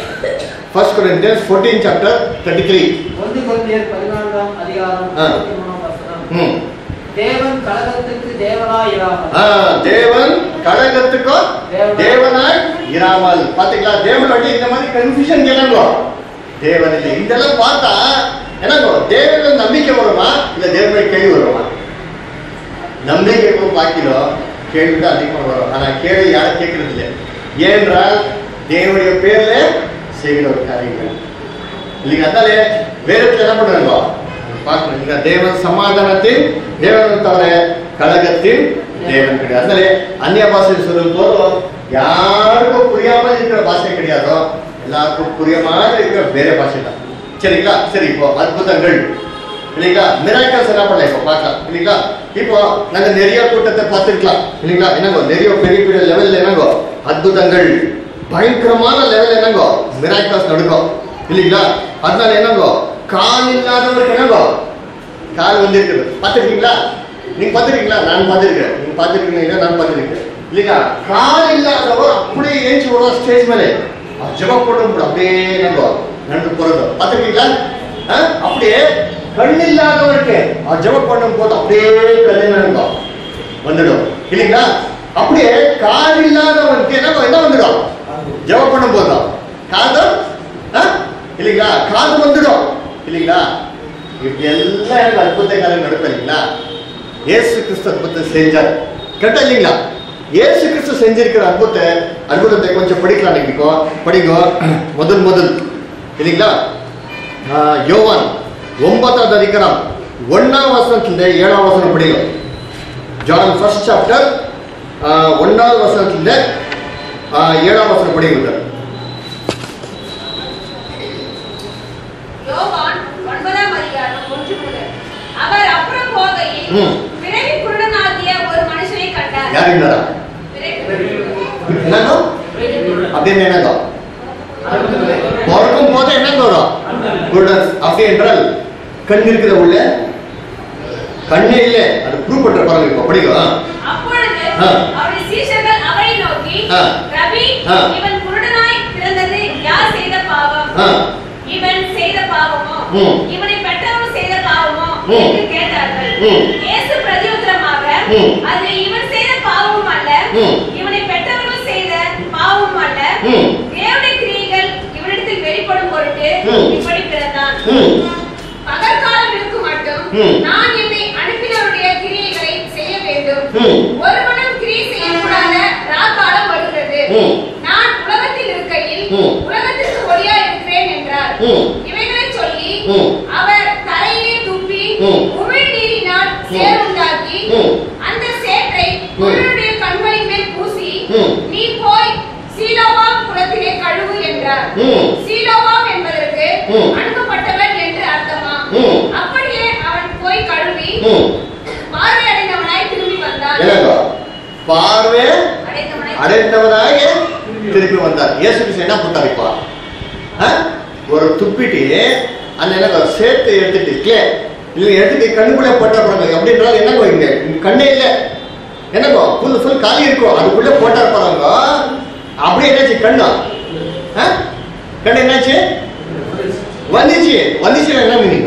1 Corinthians 14 chapter 33. 1 Corinthians 14 அதிகாரம் 33 வசனம். தேவன் கலகத்துக்கு தேவனாய் இராமல். தேவன் கலகத்துக்கு தேவனாய் இராமல். பாத்தீங்களா? தேவன் வந்து இந்த மாதிரி கன்ஃபியூஷன் கேளுங்கோ. தேவன் இல்லை இதெல்லாம் பார்த்தா என்னங்கோ, தேவன் நம்பிக்கை வருமா இல்ல தேவனை கேள்வி வருமா? நம்பிக்கைக்கும் பாக்கிலோ கேள்விதான் அதிகமாக வரும். ஆனா கேள்வி யாரும் கேட்கறது இல்லை. ஏனென்றால் தேவனுடைய பேர்ல செய்கிற ஒரு காரியங்கள் இல்லைங்க. அதனாலே வேதத்தில் என்ன பண்றாங்க பார்க்கணும், தேவன் சமாதானத்தின் தேவன் தவிர கலகத்தின் தேவன் கிடையாது. அதனாலே அந்நிய பாஷை சொல்லும் போதும் யாருக்கும் புரியாமல் இருக்கிற பாஷை கிடையாதோ, எல்லாருக்கும் புரியமாக இருக்கிற வேற பாஷை தான். சரிங்களா? சரி, இப்போ அற்புதங்கள் இல்லைங்களா, மிராக்கிள்ஸ் என்ன பண்ணல இப்போ பார்க்கலாம் இல்லைங்களா? இப்போ நாங்க நிறைய கூட்டத்தை பார்த்துருக்கலாம் இல்லைங்களா? என்னங்கோ நிறைய பெரிய பெரிய லெவல்ல என்னங்கோ அற்புதங்கள், பயங்கரமான லெவல் என்னங்கோ மிராக்கிள்ஸ் நடக்கும் இல்லைங்களா? அதனால என்னங்கோ கால் இல்லாதவருக்கு என்னங்கோ கால் வந்து இருக்குது. பார்த்துருக்கீங்களா? நீங்க பார்த்துருக்கீங்களா? நான் பார்த்துருக்கேன். நீங்க பார்த்துருக்கீங்களா? நான் பார்த்துருக்கேன் இல்லைங்களா? கால் இல்லாதவர் அப்படியே ஏஞ்சி விடுவோம் ஸ்டேஜ் மேலே, ஜெபம் போட்டு அப்படியே என்னங்கோ நடந்து போறது பார்த்துருக்கீங்களா? அப்படியே கண் இல்லாதவருக்கு ஜெபம் பண்ணும் போது அப்படியே கல்யாணம் வந்துடும் இல்லைங்களா? அப்படியே கால் இல்லாதவருக்கு என்ன வந்துடும் ஜெபம் பண்ணும் போதும் காது இல்லைங்களா, காது வந்துடும் இல்லைங்களா? இப்படி எல்லாம் எனக்கு அற்புத காலம் நடக்கும் இல்லைங்களா? இயேசு கிறிஸ்து அற்புதத்தை செஞ்சார், கரெக்டா இல்லைங்களா? இயேசு கிறிஸ்து செஞ்சிருக்கிற அற்புதத்தை கொஞ்சம் படிக்கலாம். நீங்க படிங்க. முதல் இல்லைங்களா? யோவான் 9வது அதிகாரம் 1ஆம் வசனத்திலிருந்து 7ஆம் வசனம் படிக்கும். ஜான் 1st chapter 1வது வசனத்திலிருந்து 7ஆம் வசனம் படிக்கும். யோவான் 9ஆம் அதிகாரம் 1 முதல். அவர் அப்புறம் போகையில் பிறவி குருடனாகிய ஒரு மனுஷனை கண்டார். யார் இருந்தாரா? என்னங்க அப்படின்னு என்னங்க பிறக்கும் போது என்னங்க வரும் குருடன் அப்படி என்றால் கண் இருக்கிற உள்ள கண்ணே இல்லை, அது ப்ரூவ் பண்ற பாருங்க. இப்போ படிக்கும். அப்பொழுது அவருடைய சீஷர்கள் அவரை நோக்கி, ரபி, இவன் குருடனாய் பிறந்தது யார் செய்த பாவம்? இவன் செய்த பாவமோ இவனை பெற்றவன் செய்த பாவமோ என்று கேட்டார்கள். இயேசு பிரதியுத்தரமாக, அது இவன் செய்த பாவமும் அல்ல, இவனை பெற்றவர்கள் செய்த பாவமும் அல்ல, தேவனுடைய கிரியைகள் இவனிடத்தில் வெளிப்படும் பொருட்டு இப்படி பிறந்தான். பகற்காலம் இருக்கும் மட்டும் நான் என்னை அனுப்பினவருடைய கிரியைகளை செய்ய வேண்டும். ஒருவனும் கிரியை செய்யக்கூடாத ராக்காலம் வருகிறது. நான் உலகத்தில் இருக்கையில் உலகத்திற்கு ஒளியா இருக்கிறேன் என்றார். இவைகளை சொல்லி அவர் தலையிலே துப்பி உமிழ்நீரினால் சேர் உண்டாக்கி அந்த சேற்றை குருடனுடைய கண்களின் மேல் பூசி, நீ போய் சீலோவாம் குளத்திலே கழுவு என்றார். சீலோவாம் என்பதற்கு அனுப்பப்பட்டவன் என்று அர்த்தம். பார்வை அடைந்தவராக திருப்பி வந்தார். இயேசு கிறிஸ்து என்ன பண்ணார்? இப்போ ஒரு துப்பிட்டு அந்த சேர்த்து எடுத்துட்டு இல்லை எடுத்துட்டு கண்ணுக்குள்ளே போட்டாங்க. அப்படின்றாலும் என்னங்க இங்க கண்ணே இல்லை, என்னங்கோ ஃபுல் காலி இருக்கும், அதுக்குள்ளே போட்டா போறாங்க. அப்படியே என்னாச்சு? கண்ணா கண்ணு என்னாச்சு? வந்துச்சு என்ன மீனிங்க?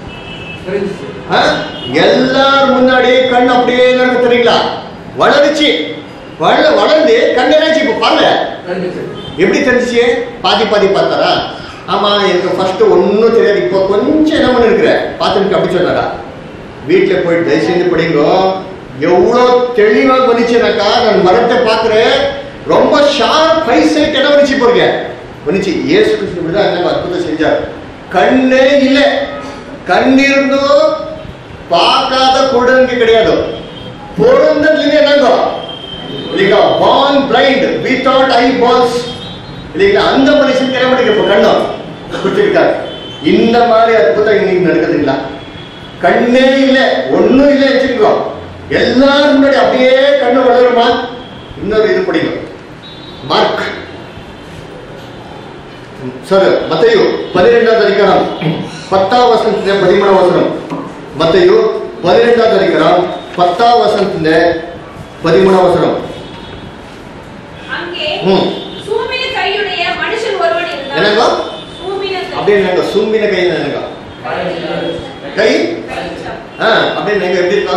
எல்லாரும் முன்னாடி கண் அப்படியே நடக்க தெரியுங்களா? வளர்ச்சி வளர்ந்து கண் என்னாச்சு? இப்போ பாருங்க எப்படி தெரிஞ்சிச்சு? பாதி பார்த்தாரா? ஆமா, எனக்கு ஃபர்ஸ்ட் ஒன்றும் தெரியாது, இப்போ கொஞ்சம் என்ன பண்ணிருக்கிறேன் பார்த்துருக்கு அப்படி சொன்னாரா? வீட்டில் போயிட்டு தயவு செஞ்சு படிங்க. எவ்வளோ தெளிவாக வந்துச்சுனாக்கா, நான் மரத்தை பார்க்குறேன், ரொம்ப ஷார்ப் ஐசைட் என்ன வந்துச்சு போறீங்க வந்துச்சு. இயேசு கிறிஸ்து இப்படிதான் என்ன அற்புதம் செஞ்சார். கண்ணே இல்லை, கண் இருந்தோ பார்க்காத குருடனுக்கு கிடையாது. பொருந்ததுல என்னங்க இல்லைங்களா? born blind without eyeballs இல்லைங்களா? அந்த மனுஷன் திறமடிக்க கண்ணம் கொடுத்துருக்காரு. இந்த மாதிரி அற்புதம் இன்னைக்கு நடக்குதுங்களா? கண்ணே இல்லை, ஒன்றும் இல்லை வச்சுக்கோ. எல்லாரும் முன்னாடி அப்படியே கண்ணு வளருமா? இன்னொரு இது படிக்கும் மார்க் சார் மத்தேயு 12வது அதிகாரம் 10வது வசனத்துல 13வது வசனம். மத்தேயு 12வது அதிகாரம் 10வது வசனத்துல 13வது வசனம். அங்கே சூம்பின கையுடைய மனுஷன் ஒருவன் இருந்தான். என்னங்க? அப்படியே என்னங்க சூம்பின கை? என்னங்க கை? அப்படியே நீங்க எப்படி இருக்கா?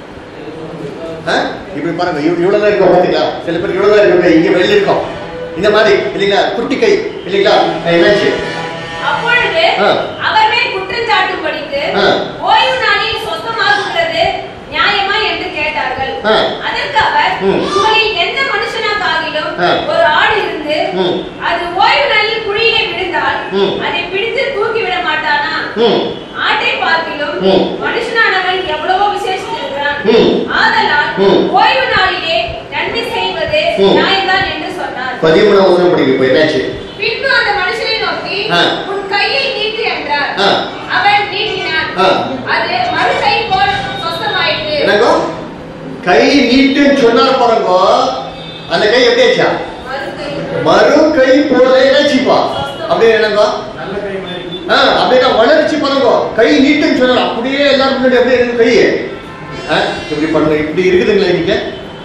இப்படி பாருங்க, இவ்வளவுதான் இருக்கும் பாத்தீங்களா? சில பேர் இவ்வளவுதான் இருக்கு, இங்க வெளியில இருக்கும் இந்த மாதிரி இல்லைங்களா? குட்டி கை இல்லைங்களா? என்னாச்சு? அப்பொழுது அவர் மேல் குற்றம் சாட்டும்படிக்கு ஓய்வு நாளில் சொந்தமாக்குகிறது நியாயமா என்று கேட்டார்கள். அதற்கு அவர், உங்களில் எந்த மனுஷனாகிலும் ஒரு ஆடு இருந்து அது ஓய்வு நாளில் குழியிலே விழுந்தால் அதை பிடித்து தூக்கி விட மாட்டானா? ஆட்டை பார்க்கிலும் மனுஷனானவன் எவ்வளவோ விசேஷித்திருக்கிறான். ஆதலால் ஓய்வு நாளிலே நன்மை செய்வது நியாயம்தான் என்று சொன்னார். 13வது வசனம் படிங்க. இப்போ என்னாச்சு? பின்பு அந்த மனுஷனை நோக்கி உன் கையை நீட்டு என்றார். அவன் நீட்டினான், அது மறு கை போல் சொஸ்தமாயிற்று. என்னங்க கை நீட்டுன்னு சொன்னார் பாருங்க, அந்த கை எப்படி ஆச்சா? மறு கை போல என்னாச்சுப்பா? அப்படியே என்னங்க அப்படியே வளர்ச்சி பாருங்க. கை நீட்டுன்னு சொன்னார், அப்படியே எல்லாரும் முன்னாடி அப்படியே இருக்கு கை. இப்படி பண்ண இப்படி இருக்குதுங்களா? இன்னைக்கு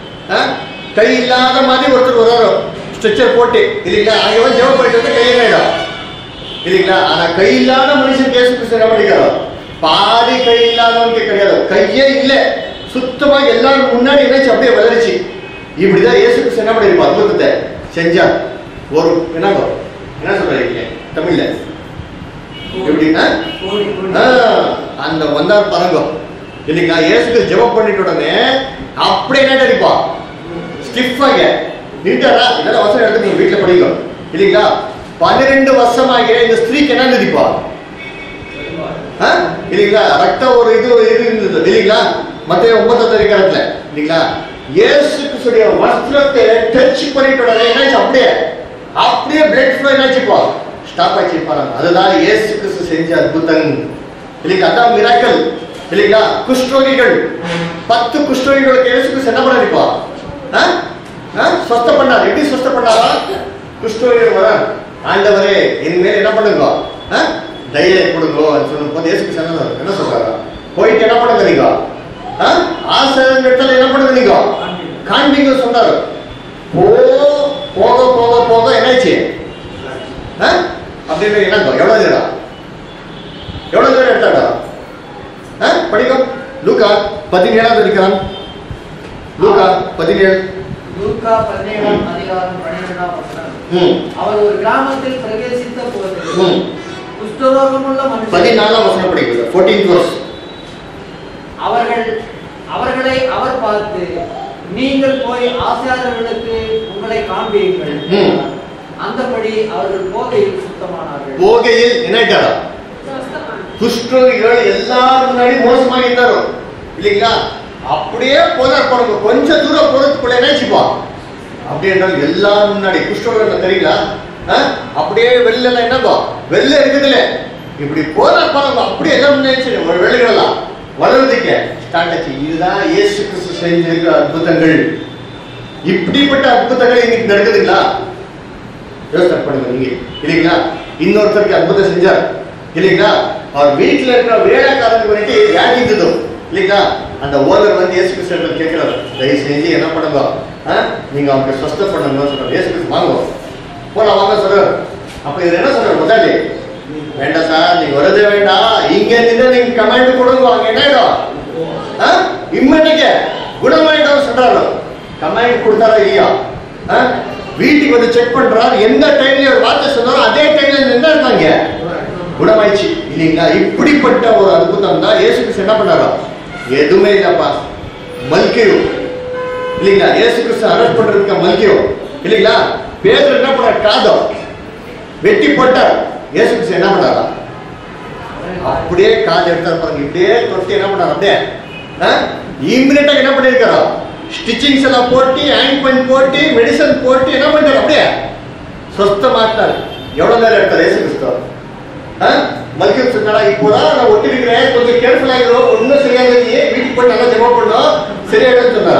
கை இல்லாத மாதிரி ஒருத்தர் வராரு ஸ்ட்ரெச்சர் போட்டு இல்லைங்களா? அங்கே ஜெபம் பண்ணிட்டு வந்து கையை ஆயிடும் இல்லைங்களா? ஆனா கை இல்லாத மனுஷன் இயேசு கிறிஸ்து என்ன பண்ணிக்கிறார்? பாதி கை இல்லாதவனுக்கு கிடையாது, கையே இல்லை, சுத்தமா எல்லாரும் முன்னாடி என்னாச்சு? அப்படியே வளர்ச்சி. இப்படிதான் இயேசு கிறிஸ்து என்ன பண்ணிருப்பா? அற்புதத்தை செஞ்சார். ஒரு என்ன சொல்றீங்க தமிழ்ல? எப்படின்னா அந்த வந்தார் பாருங்க இல்லைங்களா? இயேசுக்கு ஜெபம் பண்ணிட்டு உடனே அப்படியே என்ன அடிப்பா? ஸ்டிஃபாக நீட்டாரா? இதெல்லாம் வசனம் எடுத்து நீங்க வீட்டுல படிக்கும் இல்லைங்களா? 12 வருஷமாக இந்த ஸ்திரீக்கு என்ன இருந்துப்பா இல்லைங்களா? ரத்த ஒரு இது இருந்தது இல்லைங்களா? மத்திய 9வது அதிகாரத்துல இல்லைங்களா? இயேசு கிறிஸ்துடைய வஸ்திரத்தை டச் பண்ணிட்டு உடனே என்னாச்சு? அப்படியே பிளட் ஃப்ளோ என்னாச்சுப்பா? ஸ்டாப் ஆச்சு பாருங்க. அதுதான் இயேசு கிறிஸ்து செஞ்ச அற்புதம் இல்லைங்களா? அதான் மிராக்கிள் இல்லைங்களா? குஷ்டரோகிகள் 10 குஷ்டரோகிகளுக்கு இயேசு கிறிஸ்து என்ன பண்ணிருப்பா? சொஸ்த பண்ணார். எப்படி சொஸ்த பண்ணாரா? குஷ்டரோகிகள் வர ஆண்டவரே இனிமேல் என்ன பண்ணுங்க, தைரியம் கொடுங்க சொல்லும் போது இயேசு கிறிஸ்து என்ன சொல்றாரா? போயிட்டு என்ன பண்ணுங்க நீங்க? ஆசிரியர் என்ன பண்ணுங்க நீங்க? காண்பீங்க சொன்னாரு. போக போக போக என்னாச்சு? அப்படின்னு என்னங்க எவ்வளவு தூரம் எடுத்தாடா? படிக்கும் லூக்கா 17வது அதிகாரம். லூக்கா 17 அதிகாரம் 12ஆம் வசனம். அவர் ஒரு கிராமத்தில் பிரவேசித்த போது குஷ்டரோகமுள்ள மனுஷன் 14ஆம் வசனம் படிக்கிறது 14th verse. அவர்களை அவர் பார்த்து, நீங்கள் போய் ஆசாரியர்களுக்கு உங்களை காண்பீர்கள். அந்தபடி அவர்கள் போகையில் சுத்தமானார்கள். போகையில் என்னாயிட்டாரா? குஷ்டரோகிகள் எல்லாரும் முன்னாடி மோசமாக இருந்தாரோ இல்லைங்களா? அப்படியே போதார் பாருங்க. கொஞ்சம் தூரம் போறதுக்குள்ள என்னாச்சுப்பா? அப்படி என்றால் எல்லாரும் முன்னாடி குஷ்டரோகிகள் தெரியுங்களா? அப்படியே வெளில என்னப்பா? வெளில இருக்குதுல்ல, இப்படி போதார் பாருங்க. அப்படியே எல்லாம் முன்னாடி வெளிகளெல்லாம் வளர்றதுக்கு ஸ்டார்ட் ஆச்சு. இதுதான் இயேசு கிறிஸ்து செஞ்சிருக்கிற அற்புதங்கள் இப்படிப்பட்ட அற்புதங்கள் இன்னைக்கு நடக்குதுங்களா? யோசனை பண்ணுங்க நீங்க இல்லைங்களா? இன்னொருத்தருக்கு அற்புதம் செஞ்சார் இல்லைங்களா? அவர் வீட்டுல இருக்கிற வேலைக்காரருக்கு வந்துட்டு வியாதிந்தது இல்லைங்களா? அந்த ஓனர் வந்து இயேசு கிறிஸ்து கேட்கிறாரு, தயவு செஞ்சு என்ன பண்ணுங்க, நீங்க அவங்களுக்கு ஸ்வஸ்த பண்ணணும் சொல்றாரு. இயேசு கிறிஸ்து வாங்க போலாம் வாங்க சொல்றாரு. அப்ப இது என்ன சொல்றாரு? முதலாளி வேண்டாம் சார், நீங்க வரதே வேண்டாம், இங்க இருந்து நீங்க கமெண்ட் கொடுங்க, அங்க என்ன ஆயிடும், இம்மீடியட்டா குணமாயிடும் சொல்றாரு. கமெண்ட் கொடுத்தாரா இல்லையா? வீட்டுக்கு வந்து செக் பண்றாரு, எந்த டைம்ல ஒரு வார்த்தை சொன்னாரோ அதே டைம்ல என்ன இருக்காங்க குணமாயிடுச்சு இல்லைங்களா? இப்படிப்பட்ட ஒரு அற்புதம் தான் இயேசு கிறிஸ்து என்ன பண்ணாரோ? எதுவுமே இல்லப்பா, மல்கியோ இல்லைங்களா? இயேசு கிறிஸ்து அரெஸ்ட் பண்றதுக்கு மல்கியோ இல்லைங்களா? பேதுரு என்ன பண்ணார்? காதோ வெட்டி போட்டார். இயேசு கிறிஸ்து என்ன பண்ணாரா? அப்படியே காது எடுத்தார் பாருங்க, இப்படியே தொட்டி என்ன பண்ணார்? அப்படியே இம்மிடியட்டா என்ன பண்ணிருக்காரோ? ஸ்டிச்சிங்ஸ் எல்லாம் போட்டு, ஆயின்மெண்ட் போட்டு, மெடிசன் போட்டு என்ன பண்ணிட்டார்? அப்படியே சொஸ்தமாட்டார். எவ்வளவு நேரம் எடுத்தார் இயேசு கிறிஸ்து? மல்கியம் சொன்னாரா, இப்போதான் நான் ஒட்டி இருக்கிறேன், கொஞ்சம் கேர்ஃபுல் ஆகிடும், ஒன்னும் சரியாக வீட்டுக்கு போய் நல்லா ஜெபம் பண்ணோம் சரியாயிடும் சொன்னாரா?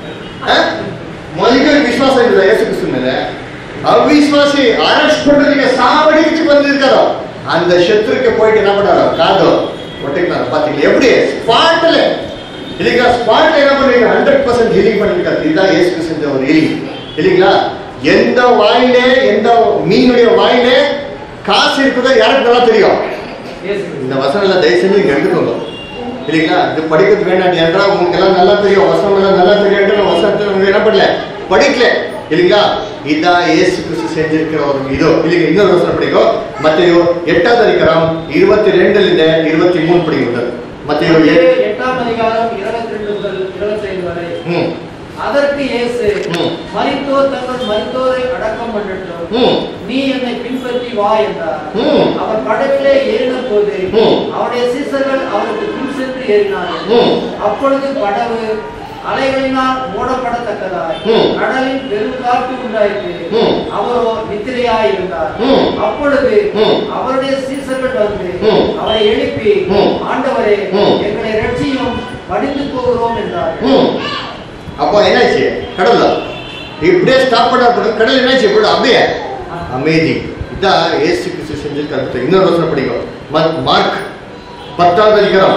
மல்கியம் விசுவாசம் இருக்குதா இயேசு கிறிஸ்து மேல? அவிசுவாசி அரெஸ்ட் பண்றதுக்கு சாவடிச்சு வந்திருக்காரோ அந்த சத்துருக்கு போயிட்டு என்ன பண்ணாரோ? காதோ ஒட்டிக்கிறாரு. பாத்தீங்களா எப்படி ஸ்பாட்ல இல்லைங்களா? ஸ்பாட்ல என்ன பண்ணுறீங்க? 100% ஹீலிங் பண்ணிருக்காரு. இதுதான் இயேசு கிறிஸ்து ஒரு ஹீலிங் இல்லைங்களா? எந்த வாயிலே, எந்த மீனுடைய வாயிலே காசு இருக்குதோ யாருக்கு நல்லா தெரியும்? இந்த வசனம் எல்லாம் தயவு செஞ்சு நீங்க எடுத்துக்கோங்க இல்லைங்களா? இது படிக்கிறது வேண்டாம் என்றால் உங்களுக்கு எல்லாம் நல்லா தெரியும், வசனம் எல்லாம் நல்லா தெரியும், வசனத்தை என்ன பண்ணல படிக்கல இல்லைங்களா? இதான் இயேசு கிறிஸ்து செஞ்சிருக்கிற ஒரு இதோ இல்லைங்க. இன்னொரு வசனம் படிக்கும், மத்தேயு 8ஆம் அதிகாரம் 22 23 படிக்கும். மத்தேயு 8ஆம் அதிகாரம் 22 முதல் 25 வரை. அதற்கு இயேசு, மரித்தோர் தங்கள் மரித்தோரை அடக்கம் பண்ணட்டும், நீ என்னை பின்பற்றி வா என்றார். அவர் படவிலே ஏறின போது அவருடைய சீசர்கள் அவருக்கு பின் சென்று ஏறினார்கள். அப்பொழுது படவு அலைகளினால் மூடப்படத்தக்கதாய் கடலில் பெரும் காற்று உண்டாயிற்று. அவரோ நித்திரையாய் இருந்தார். அப்பொழுது அவருடைய சீசர்கள் வந்து அவரை எழுப்பி, ஆண்டவரே எங்களை ரட்சியும், மடிந்து போகிறோம் என்றார். அப்போ என்னாச்சு? கடல்ல இப்படியே ஸ்டாப் பண்ண கடல் என்னாச்சு? அப்படியே அமைதி. இதான் இயேசு கிறிஸ்து செஞ்சிருக்காரு. இன்னொரு வசனம் படிக்கும், மார்க் 10ஆம் அதிகாரம்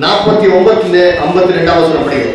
49 52 வசனம் படிக்கும்.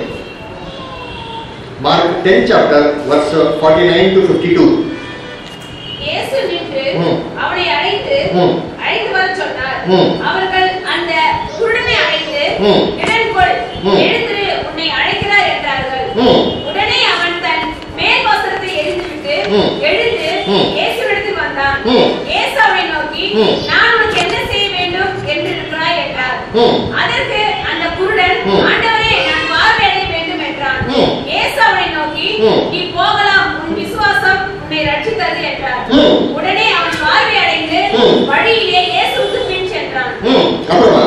Mark 10 chapter verse 49 to 52. இயேசு நின்று அவனை அழைத்து வர சொன்னார். அவர்கள் அந்த குருடனை அழைத்து, இடன்கொள், எழுந்திரு, உன்னை அழைக்கிறார் என்றார்கள். உடனே அவன் தன் மேல் வஸ்திரத்தை எறிந்துவிட்டு எழுந்து இயேசுவிடத்தில் வந்தான். இயேசு அவனை நோக்கி, நான் உனக்கு என்ன செய்ய வேண்டும் என்று இருக்கிறாய் என்றார். அதற்கு அந்த குருடன், ஆண்டவரே, நான் பார்வையடைய வேண்டும் என்றான். இயேசு அவனை நோக்கி, நீ போகலாம், உன் விசுவாசம் உன்னை ரட்சித்தது என்றார். உடனே அவன் பார்வை அடைந்து வழியிலே இயேசுவுக்கு பின் சென்றான். அப்புறமா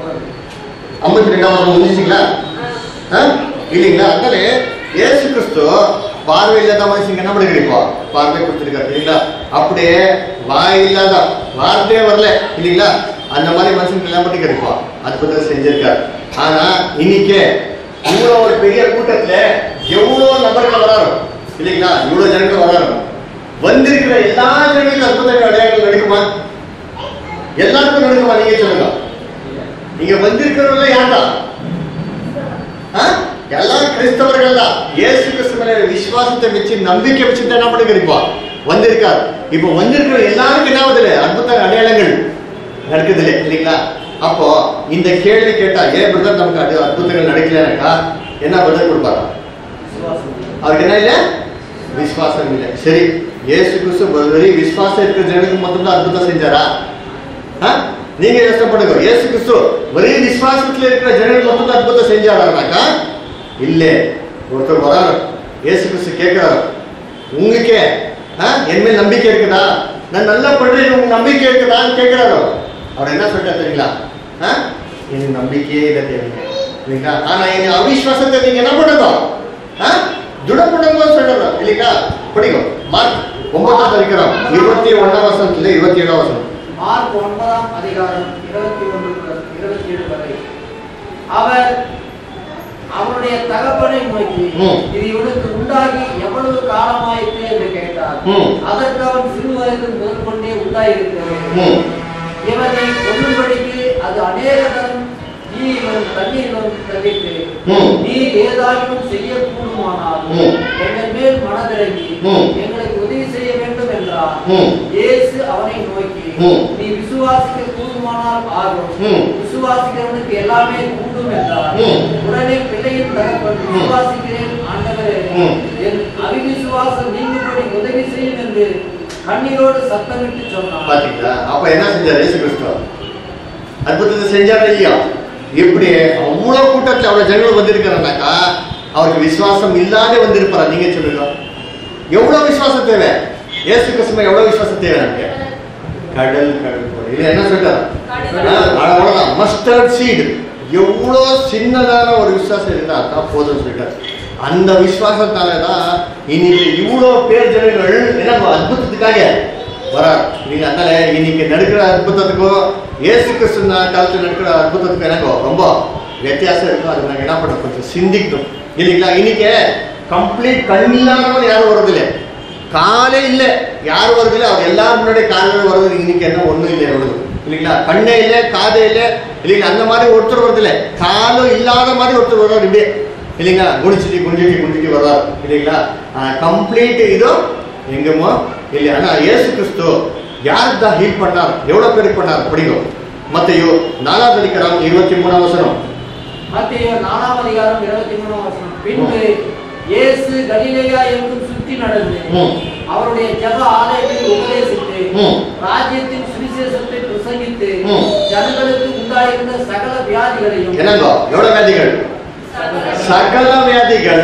52 முடிஞ்சிங்களா? இல்லைங்களா? அதனால இயேசு கிறிஸ்து பார்வை இல்லாத மனுஷங்க என்ன பண்ணிருப்பா? பார்வை கொடுத்துருக்காரு இல்லைங்களா? அப்படியே வாய் இல்லாத வார்த்தையே வரல இல்லைங்களா? அந்த மாதிரி மனுஷங்க எல்லாம் பண்ணி கிடைப்பா அற்புதம் செஞ்சிருக்காரு. ஆனா இன்னைக்கு இவ்வளவு ஒரு பெரிய கூட்டத்துல எவ்வளவு நபர்கள் வராரு இல்லைங்களா? இவ்வளவு ஜனங்கள் வராரு. வந்திருக்கிற எல்லா ஜனங்களுக்கும் அற்புதங்கள் அடையாளங்கள் நடக்குமா? எல்லாருக்கும் நடக்குமா? நீங்க சொல்லுங்க. நீங்க வந்திருக்கிறவங்க யாரா? எல்லாரும் கிறிஸ்தவர்கள் தான். இயேசு கிறிஸ்து மேல விசுவாசத்தை வச்சு நம்பிக்கை வச்சு என்ன பண்ணி கிடைப்பா வந்திருக்காரு. இப்ப வந்திருக்கிற எல்லாருக்கும் என்ன ஆகுது? அற்புத அடையாளங்கள் நடக்குது இல்லைங்களா? அப்போ இந்த கேள்வி கேட்டா, ஏன் பிரதர் நமக்கு அற்புதங்கள் நடக்கலனாக்கா என்ன பதில் கொடுப்பாரா? அவருக்கு என்ன இல்ல? விசுவாசம் இல்லை. சரி, இயேசு கிறிஸ்து வெறி விசுவாசம் இருக்கிற ஜனங்களுக்கு மட்டும்தான் அற்புதம் செஞ்சாரா? நீங்க யோசனைப்படுங்க. இயேசு கிறிஸ்து வெறி விசுவாசத்துல இருக்கிற ஜனங்களுக்கு மட்டும்தான் அற்புதம் செஞ்சாரானாக்கா இல்ல. ஒருத்தர் வராரு, இயேசு கிறிஸ்து கேட்கிறாரு, உங்களுக்கே என் மேல் நம்பிக்கை இருக்குதா? நான் நல்லா பண்றேன், உங்க நம்பிக்கை இருக்குதான்னு கேட்கிறாரு. அவர் என்ன சொல்லிட்டாரு தெரியுங்களா? எனக்கு நம்பிக்கையே இல்லை தெரியுங்க. ஆனா எங்க அவிஸ்வாசத்தை நீங்க என்ன பண்ணுங்க? துடப்படுங்க சொல்றாரு இல்லைங்களா? படிக்கும். மார்க் 9ஆம் அதிகாரம் 21ஆம் வசனத்துல 27ஆம் வசனம். மார்க் 9ஆம் அதிகாரம் 21 முதல் 27 வரை. அவர் அவனுடைய தகப்பனை நோக்கி இது இவனுக்கு உண்டாகி எவ்வளவு காலமாயிற்று என்று கேட்டார். அதற்கு அவன் சிறு வயது முதல் கொண்டே உண்டாயிருக்கிறது. இவனை கொல்லும்படிக்கு அது அநேக தரம் தீயிலும் தண்ணீரிலும் தவிர்த்து நீ ஏதாயும் செய்யக்கூடுமானால் எங்கள் மேல் மனதிறங்கி எங்களுக்கு உதவி செய்ய வேண்டும் என்றார். இயேசு அவனை நோக்கி நீ விசுவாசிக்க கூடுமானால் ஆகும், விசுவாசிக்கிறவனுக்கு எல்லாமே கூடும் என்றார். உடனே பிள்ளையின் தகப்பன் விசுவாசிக்கிறேன் ஆண்டவரே, என் அவிசுவாசம் நீங்கும்படி உதவி செய்யும் என்று கண்ணீரோடு சத்தமிட்டு சொன்னார். பாத்தீங்களா? அப்ப என்ன செஞ்சார் இயேசு கிறிஸ்து? அற்புதத்தை செஞ்சாரா இல்லையா? எப்படி அவ்வளவு கூட்டத்தில் அவ்வளவு ஜனங்கள் வந்திருக்கிறாங்கனாக்கா அவருக்கு விசுவாசம் இல்லாத வந்திருப்பாரா? நீங்க சொல்லுங்க, எவ்வளவு விசுவாசம் தேவை? இயேசு கிறிஸ்து எவ்வளவு விசுவாசம் தேவை? நமக்கு கடல் போல இல்ல என்ன சொல்றாரு? அவ்வளவுதான், மஸ்டர்ட் சீடு. எவ்வளோ சின்னதான ஒரு விசுவாசம் இருந்தா தான் போதும் சொல்லிட்டார். அந்த விசுவாசத்தாலதான் இன்னைக்கு இவ்வளோ பேர் ஜனங்கள் என்ன அற்புதத்துக்காக வரார். நீங்க அதனால இன்னைக்கு நடக்கிற அற்புதத்துக்கும் இயேசு கிறிஸ்து காலத்தில் நடக்கிற அற்புதத்துக்கும் எனக்கும் ரொம்ப வித்தியாசம் இருக்கும். அது நாங்கள் என்ன பண்ண கொஞ்சம் சிந்திக்கணும் இல்லைங்களா? இன்னைக்கு கம்ப்ளீட் கண்ணில்லாதவங்க யாரும் வருதில்லை, காலே இல்லை யாரும் வருதில்லை. அவர் எல்லாரும் முன்னாடி காலையில் வருது. இன்னைக்கு என்ன ஒன்றும் இல்லை வருது இல்லைங்களா? கண்ணே இல்லை, காதே இல்லை இல்லைங்களா? அந்த மாதிரி ஒருத்தர் வருதில்லை. காலும் இல்லாத மாதிரி ஒருத்தர் வருவார் இப்படியே இல்லைங்களா? குடிச்சிட்டு வருவார் இல்லைங்களா? கம்ப்ளீட் இதோ எங்கமோ இல்லை. ஆனால் இயேசு கிறிஸ்து யாருக்கு தான் ஹீல் பண்ணார்? எவ்வளோ பேருக்கு பண்ணார்? படிக்கும் மத்தேயு 4ஆம் அதிகாரம் 23ஆம் வசனம். மத்தேயு 4ஆம் அதிகாரம் 23ஆம் வசனம். பின்பு இயேசு கலிலேயா எங்கும் சுற்றி நடந்து அவருடைய ஜெப ஆலயத்தில் உபதேசித்து ராஜ்யத்தின் சுவிசேஷத்தை பிரசங்கித்து ஜனங்களுக்கு உண்டாயிருந்த சகல வியாதிகளையும் என்னங்கோ எவ்வளவு வியாதிகள்? சகல வியாதிகள்,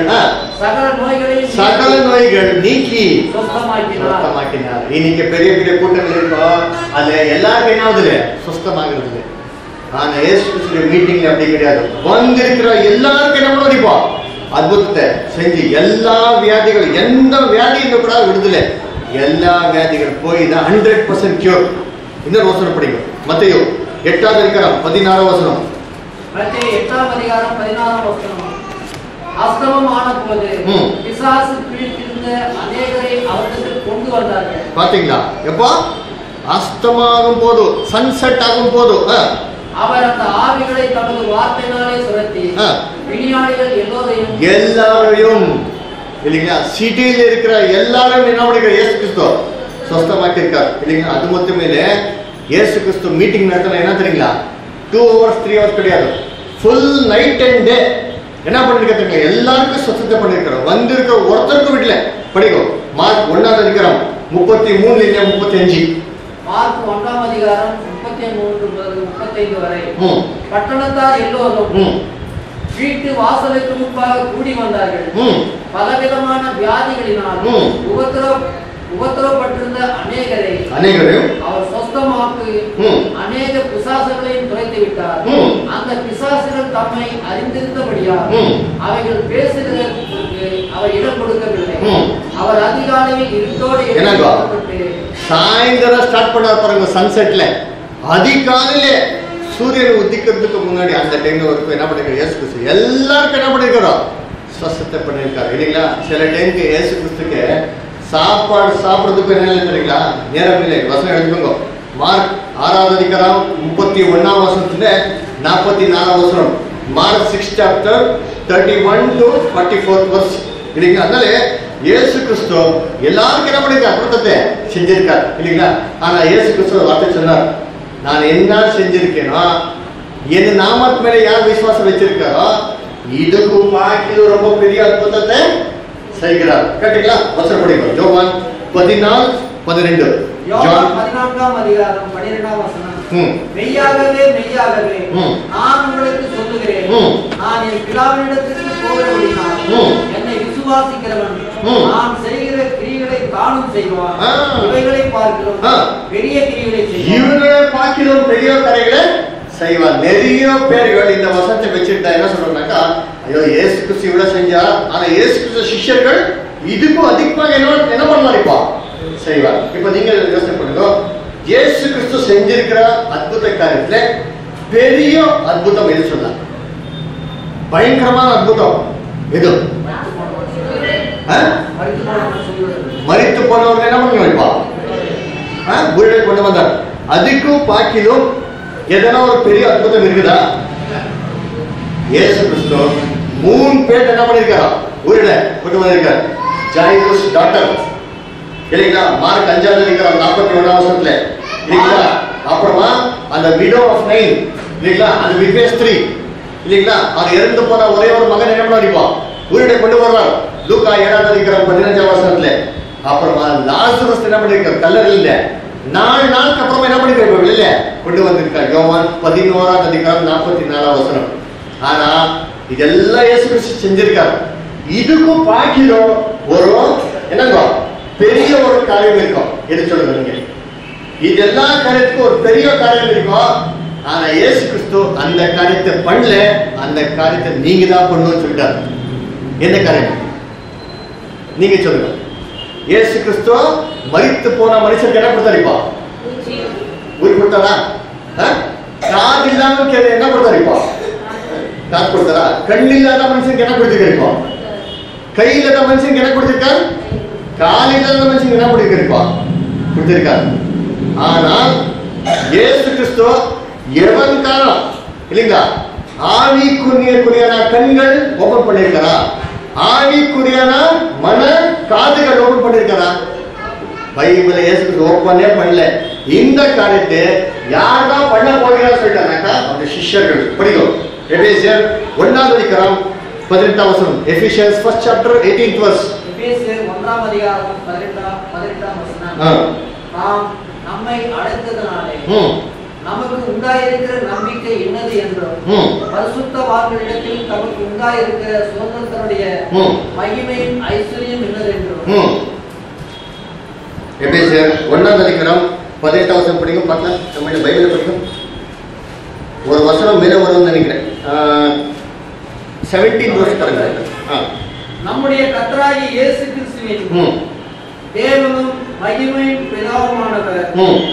சகல நோய்கள் நீக்கி சுத்தமாக்கினார். இன்னைக்கு பெரிய பெரிய கூட்டங்கள் இருக்கோம், அது எல்லாருக்கும் என்ன ஆகுது? சுத்தமாகிறது. ஆனா இயேசு கிறிஸ்துவின் மீட்டிங்ல அப்படி கிடையாது. வந்திருக்கிற எல்லாருக்கும் என்ன பண்ணிப்போம்? அற்புதத்தை செஞ்சு எல்லா வியாதிகள், எந்த வியாதியும் கூட விடுதலை, எல்லா வியாதிகள் போய் தான் 100% கியூர். இன்னொரு வசனம் படிக்கும் மத்தேயு 8ஆம் அதிகாரம் 16ஆம் வசனம். மத்தேயு 8ஆம் அதிகாரம் 16ஆம் வசனம். அஸ்தமம் ஆன போது பிசாசு பிடித்திருந்த அநேகரை அவரிடத்தில் கொண்டு வந்தார்கள். பாத்தீங்களா? எப்போ அஸ்தமாகும் போது, சன்செட் ஆகும் போது அவர் அந்த ஆவிகளை தமது வார்த்தையினாலே சுரத்தி விஞ்ஞானிகள் எல்லாரையும் இல்லைங்களா? சிட்டியில் இருக்கிற எல்லாரும் என்ன பண்ணிருக்காரு? இயேசு கிறிஸ்து சுத்தமாக்கி இருக்காரு இல்லைங்களா? அது மட்டுமே இல்லை, இயேசு கிறிஸ்து மீட்டிங் நடத்தினா என்ன தெரியுங்களா? 2 hours 3 hours கிடையாது, ஃபுல் நைட் அண்ட் டே என்ன பண்ணிருக்காங்க? எல்லாருக்கும் சுத்தத்தை பண்ணிருக்காரு. வந்திருக்கிற ஒருத்தருக்கும் வீட்டுல படிக்கும். மார்க் 1ஆம் அதிகாரம் 33 35. மார்க் 1ஆம் அதிகாரம் 33 முதல் 35 வரை. பட்டணத்தார் எல்லோரும் வீட்டு வாசலுக்கு முன்பாக கூடி வந்தார்கள். பலவிதமான வியாதிகளினால் உபத்திரவப்பட்டிருந்த அநேகரையும் அவர் சுத்தமாக்கி அநேக பிசாசுகளையும் துரைத்து விட்டார். அந்த பிசாசுகள் தம்மை அறிந்திருந்தபடியால் அவைகள் பேசுகிறதற்கு அவர் இடம் கொடுக்கவில்லை. அவர் அதிகாலையில் இருட்டோடு சாயந்தரம் ஸ்டார்ட் பண்ண பாருங்க, சன்செட்ல அதிகாலையில சூரியன் உதிக்கிறதுக்கு முன்னாடி அந்த டைம்ல வரைக்கும் என்ன பண்ணிருக்காரு? இயேசு கிறிஸ்து எல்லாருக்கும் என்ன பண்ணிருக்கிறோம்? சுத்தத்தை பண்ணிருக்காரு இல்லைங்களா? சில டைமுக்கு இயேசு கிறிஸ்துக்கு சாப்பாடு சாப்பிட்றதுக்கு என்ன இல்லை தெரியுங்களா? நேரம் இல்லை. வசனம் எடுத்துக்கோங்க. மார்க் 6ஆம் அதிகாரம் 31ஆம் வசனத்துல 44ஆம் வசனம். மார்க் 6 chapter 31 to 44 verse இல்லைங்களா? அதனால இயேசு கிறிஸ்து எல்லாருக்கும் என்ன பண்ணிருக்காரு? அற்புதத்தை செஞ்சிருக்காரு இல்லைங்களா? ஆனா இயேசு கிறிஸ்து வார்த்தை சொன்னார், நான் என்ன செஞ்சிருக்கேனோ, என் நாமத்து மேல யார் விசுவாசம் வச்சிருக்காரோ இதுக்கு பாக்கி ரொம்ப பெரிய அற்புதத்தை செய்கிறார். கேட்டீங்களா? வசனம் படிக்கும். யோவான் 14:12. யோவான் 14ஆம் அதிகாரம் 12ஆம் வசனம். மெய்யாகவே மெய்யாகவே நான் உங்களுக்கு சொல்லுகிறேன், நான் என் பிதாவினிடத்திற்கு போகிறபடியால் என்னை விசுவாசிக்கிறவன் நான் செய்கிற கிரியைகளை தானும் செய்வான். இவைகளை பார்க்கிறோம் பெரிய கிரியைகளை செய்வான். இவங்களை பார்க்கிறோம் பெரிய காரியங்களை செய்வான். நிறைய பேர்கள் இந்த வசனத்தை வச்சிருந்தா என்ன சொல்றாங்கன்னாக்கா, ஐயோ இயேசு கிறிஸ்து இவ்வளவு செஞ்சா, ஆனா இயேசு கிறிஸ்து சிஷ்யர்கள் இதுக்கும் அதிகமாக என்ன பண்ணலாம் இப்போ செய்வார். இப்ப நீங்க யோசனை பண்ணுங்க, இயேசு கிறிஸ்து செஞ்சிருக்கிற அற்புத காரியத்துல பெரிய அற்புதம் எது சொன்னார்? பயங்கரமான அற்புதம் இது. மரித்து போனவர்கள் என்ன பண்ணுங்க இப்பா உயிரை கொண்டு வந்தார். அதுக்கும் பாக்கிலும் எதனா ஒரு பெரிய அற்புதம் இருக்குதா? இயேசு கிறிஸ்து 3 பேர் என்ன பண்ணிருக்காரா உயிரை கொண்டு வந்திருக்கார். ஜாயிரஸ் டாக்டர் இல்லைங்களா, மார்க் 5வது அதிகாரம் 41வது வசனத்துல இல்லைங்களா. அப்புறமா அந்த விடோ ஆஃப் நைன் இல்லைங்களா, அந்த விட்னஸ் 3 இல்லைங்களா, அது இறந்து போன ஒரே ஒரு மகன் என்ன பண்ணிப்பா உயிரை கொண்டு வர்றார். லூக்கா 7வது அதிகாரம் 15வது வசனத்துல. அப்புறமா லாசரஸ் என்ன பண்ணிருக்கார் கல்லறையில 4 நாளுக்கு அப்புறமா என்ன பண்ணிருக்காரு வெளியில கொண்டு வந்திருக்கார். யோவான் 11வது அதிகாரம் 44வது வசனம். ஆனா இதெல்லாம் இயேசு கிறிஸ்து செஞ்சிருக்காரு. இதுக்கும் பாக்கிலும் ஒரு என்னங்க பெரிய ஒரு காரியம் இருக்கும். எது சொல்லுங்க நீங்க? இது எல்லா காரியத்துக்கும் ஒரு பெரிய காரியம் இருக்கும். ஆனா இயேசு கிறிஸ்து அந்த காரியத்தை பண்ணல. அந்த காரியத்தை நீங்க தான் பண்ணணும்னு சொல்லிட்டாரு. என்ன காரியம் நீங்க சொல்லுங்க? இயேசு கிறிஸ்து மரித்து போன மனுஷனுக்கு என்ன கொடுத்தாருப்பா உயிர் கொடுத்தாரா? காது இல்லாம என்ன கொடுத்தாருப்பா காது கொடுத்தாரா? கண் இல்லாத மனுஷனுக்கு என்ன கொடுத்துருப்பா? கை இல்லாத மனுஷனுக்கு என்ன கொடுத்திருக்காரு? கால் இல்லாத மனுஷனுக்கு என்ன கொடுத்திருக்காரு? ஆனால் இயேசு கிறிஸ்து எவன் காரணம் இல்லைங்களா ஆவிக்குரியன கண்கள் ஓபன் பண்ணிருக்காரா? ஆவிக்குரியான மன காதுகள் ஓபன் பண்ணிருக்காரா? பைபிள் இயேசு கிறிஸ்து ஓபனே பண்ணல. இந்த காரியத்தை யார் தான் பண்ண போகிறார் சொல்லிட்டாங்கக்கா அந்த சிஷ்யர்கள். படிக்கும் எபேசியர் 1வது அதிகாரம் 18வது வசனம். எபிசியன்ஸ் 1st chapter 18th verse. எபேசியர் 1ஆம் அதிகாரம் 18ஆம் வசனம். நாம் நம்மை அழைத்ததனாலே நமக்கு உண்டாயிருக்கிற நம்பிக்கை என்னது என்றும் பரிசுத்தவான்களிடத்தில் தமக்கு உண்டாயிருக்கிற சுதந்திரத்தினுடைய மகிமையின் ஐஸ்வர்யம் என்னது என்றும். எபேசியர் 1வது அதிகாரம் 18வது வசனம் படிக்கும். பார்க்கலாம், நம்ம பைபிள் படிக்கும். ஒரு வசனம் மேல வரும்னு நினைக்கிறேன். 17th verse பாருங்க. நம்முடைய கர்த்தராகிய இயேசு கிறிஸ்துவின் தேவனும் மகிமையின் பிதாவுமானவர்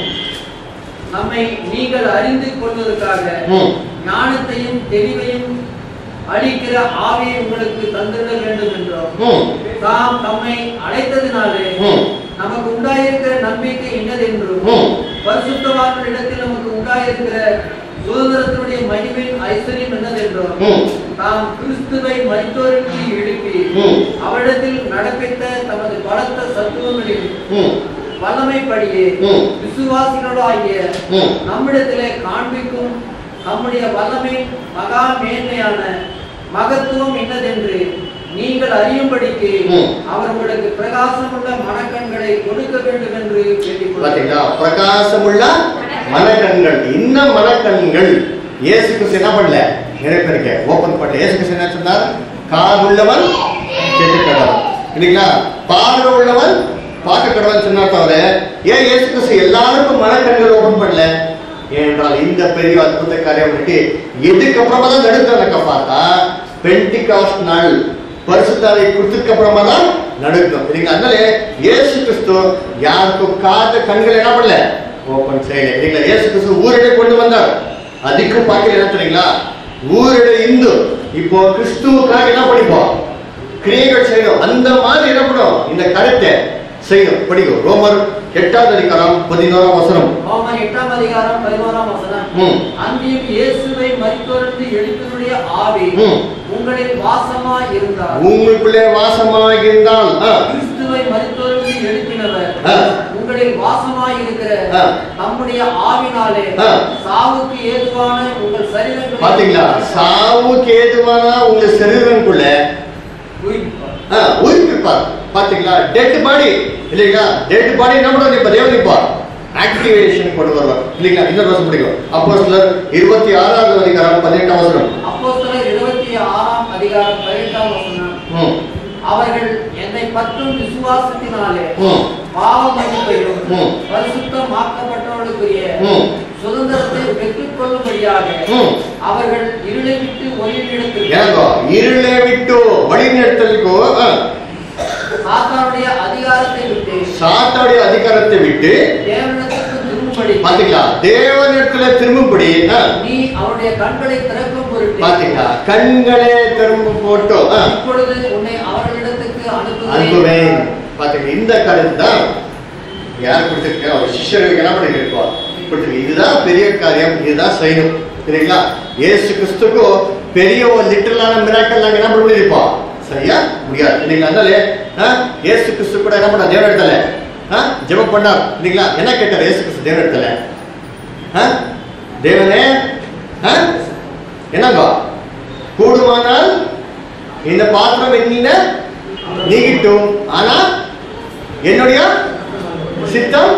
நம்மை நீங்கள் அறிந்து கொள்வதற்காக ஞானத்தையும் தெளிவையும் அளிக்கிற ஆவியை உங்களுக்கு தந்திட வேண்டும் என்றும் தாம் தம்மை அழைத்ததினாலே நமக்கு உண்டாயிருக்கிற நம்பிக்கை என்னது என்றும் பரிசுத்தவான்களிடத்தில் நமக்கு உண்டாயிருக்கிற சுதந்திரத்தினுடைய மகிமையின் ஐஸ்வர்யம் என்னது என்றும் தாம் கிறிஸ்துவை மரித்தோருக்கு எழுப்பி அவரிடத்தில் நடப்பித்த தமது பலத்த சத்துவங்களில் வல்லமைப்படியே விசுவாசிகளாகிய நம்மிடத்திலே காண்பிக்கும் நம்முடைய வல்லமை மகா மேன்மையான மகத்துவம் என்னதென்று நீங்கள் அறியும்படிக்கு அவர் உங்களுக்கு பிரகாசமுள்ள மனக்கண்களை கொடுக்க வேண்டும் என்று கேட்டுக்கொள்கிறேன். பிரகாசமுள்ள மனக்கண்கள். இந்த மனக்கண்கள் இயேசு கிறிஸ்து என்ன பண்ணல? நிறைவேறிக்க ஓபன் பண்ணல. இயேசு கிறிஸ்து என்ன சொன்னார்? காது உள்ளவன் கேட்க கடவன் இல்லைங்களா, பார்வை உள்ளவன் பார்க்க கடவன் சொன்னார். தவிர ஏன் இயேசு கிறிஸ்து எல்லாருக்கும் மனக்கண்கள் ஓபன் பண்ணல? ஏனென்றால் இந்த பெரிய அற்புத காரியம் எதுக்கு அப்புறமா தான் நடுக்க பார்த்தா பெண்டிகாஸ்ட் நாள் பரிசுத்தாவை கொடுத்ததுக்கு அப்புறமா தான் நடுக்கும் இல்லைங்களா. அதனால இயேசு கிறிஸ்து யாருக்கும் காத்த கண்கள் என்ன பண்ணல? ஓபன் செய்யல இல்லைங்களா. இயேசு கிறிஸ்து ஊரிடை கொண்டு வந்தார். அதுக்கும் பார்க்கல என்ன தெரியுங்களா? ஊரிடை இந்து இப்போ கிறிஸ்துவுக்காக என்ன பண்ணிப்போம்? கிரியைகள் செய்யணும். அந்த மாதிரி என்ன பண்ணும்? இந்த கருத்தை செய்யும். படிக்கும் ரோமர் 8வது அதிகாரம் 11ஆம் வசனம். ரோமர் 8ஆம் அதிகாரம் 11ஆம் வசனம். அன்றியும் இயேசுவை மரித்தோரிலிருந்து எழுப்பினுடைய ஆவி உங்களில் வாசமாய் இருந்தால், உங்களுக்குள்ளே வாசமாய் இருந்தால், கிறிஸ்துவை மரித்தோரிலிருந்து எழுப்பினவர் உங்களில் வாசமாய் இருக்கிற நம்முடைய ஆவினாலே சாவுக்கு ஏதுவான உங்கள் சரீரங்களை பாத்தீங்களா? சாவுக்கு ஏதுவான உங்க சரீரங்களுக்குள்ள உயிர்ப்பிப்பார். பாத்தீங்களா? டெட் பாடி இல்லைங்களா? டெட் பாடி என்ன பண்ணுவாங்க? இப்ப தேவனிப்பார் ஆக்டிவேஷன் கொண்டு வருவார் இல்லைங்களா. இன்னொரு வருஷம் பிடிக்கும். அப்போஸ்தலர் 26வது அதிகாரம் 18ஆம் வசனம். அப்போஸ்தலர் 26ஆம் அதிகாரம் 18ஆம் வசனம். அவர்கள் என்னை பற்றும் விசுவாசத்தினாலே பாவ மன்னிப்பையும் பரிசுத்தமாக்கப்பட்டவர்களுக்குரிய சுதந்திரத்தை பெற்றுக் கொள்ளும்படியாக அவர்கள் இருளை விட்டு இருளை விட்டு வழிநடத்தலுக்கோ சாத்தானுடைய அதிகாரத்தை விட்டு தேவனிடத்துக்கு திரும்பும்படி, பாத்தீங்களா? தேவனிடத்துல திரும்பும்படி நீ அவருடைய கண்களை பொருட்டு பாத்தீங்களா, கண்களே திரும்ப போட்டு இப்பொழுது உன்னை அவர்களிடத்துக்கு அனுப்புவேன். பாத்தீங்க, இந்த கருத்து தான் யார் கொடுத்திருக்க, அவர் சிஷ்யர்களுக்கு என்ன பண்ணிருக்கோம் கொடுத்திருக்க. இதுதான் பெரிய காரியம், இதுதான் செய்யணும். சரிங்களா? இயேசு கிறிஸ்துக்கும் பெரிய ஒரு லிட்டரலான மிராக்கல் நாங்க என்ன பண்ணிருப்போம் சரியா முடியாது. இல்லைங்களா? அதனால இயேசு கிறிஸ்து கூட என்ன பண்ண தேவன் இடத்துல ஜெபம் பண்ணார். இல்லைங்களா? என்ன கேட்டார் இயேசு கிறிஸ்து தேவன் இடத்துல? தேவனே என்னங்க கூடுமானால் இந்த பாத்திரம் என்னின நீங்கிட்டும், ஆனா என்னுடைய சித்தம்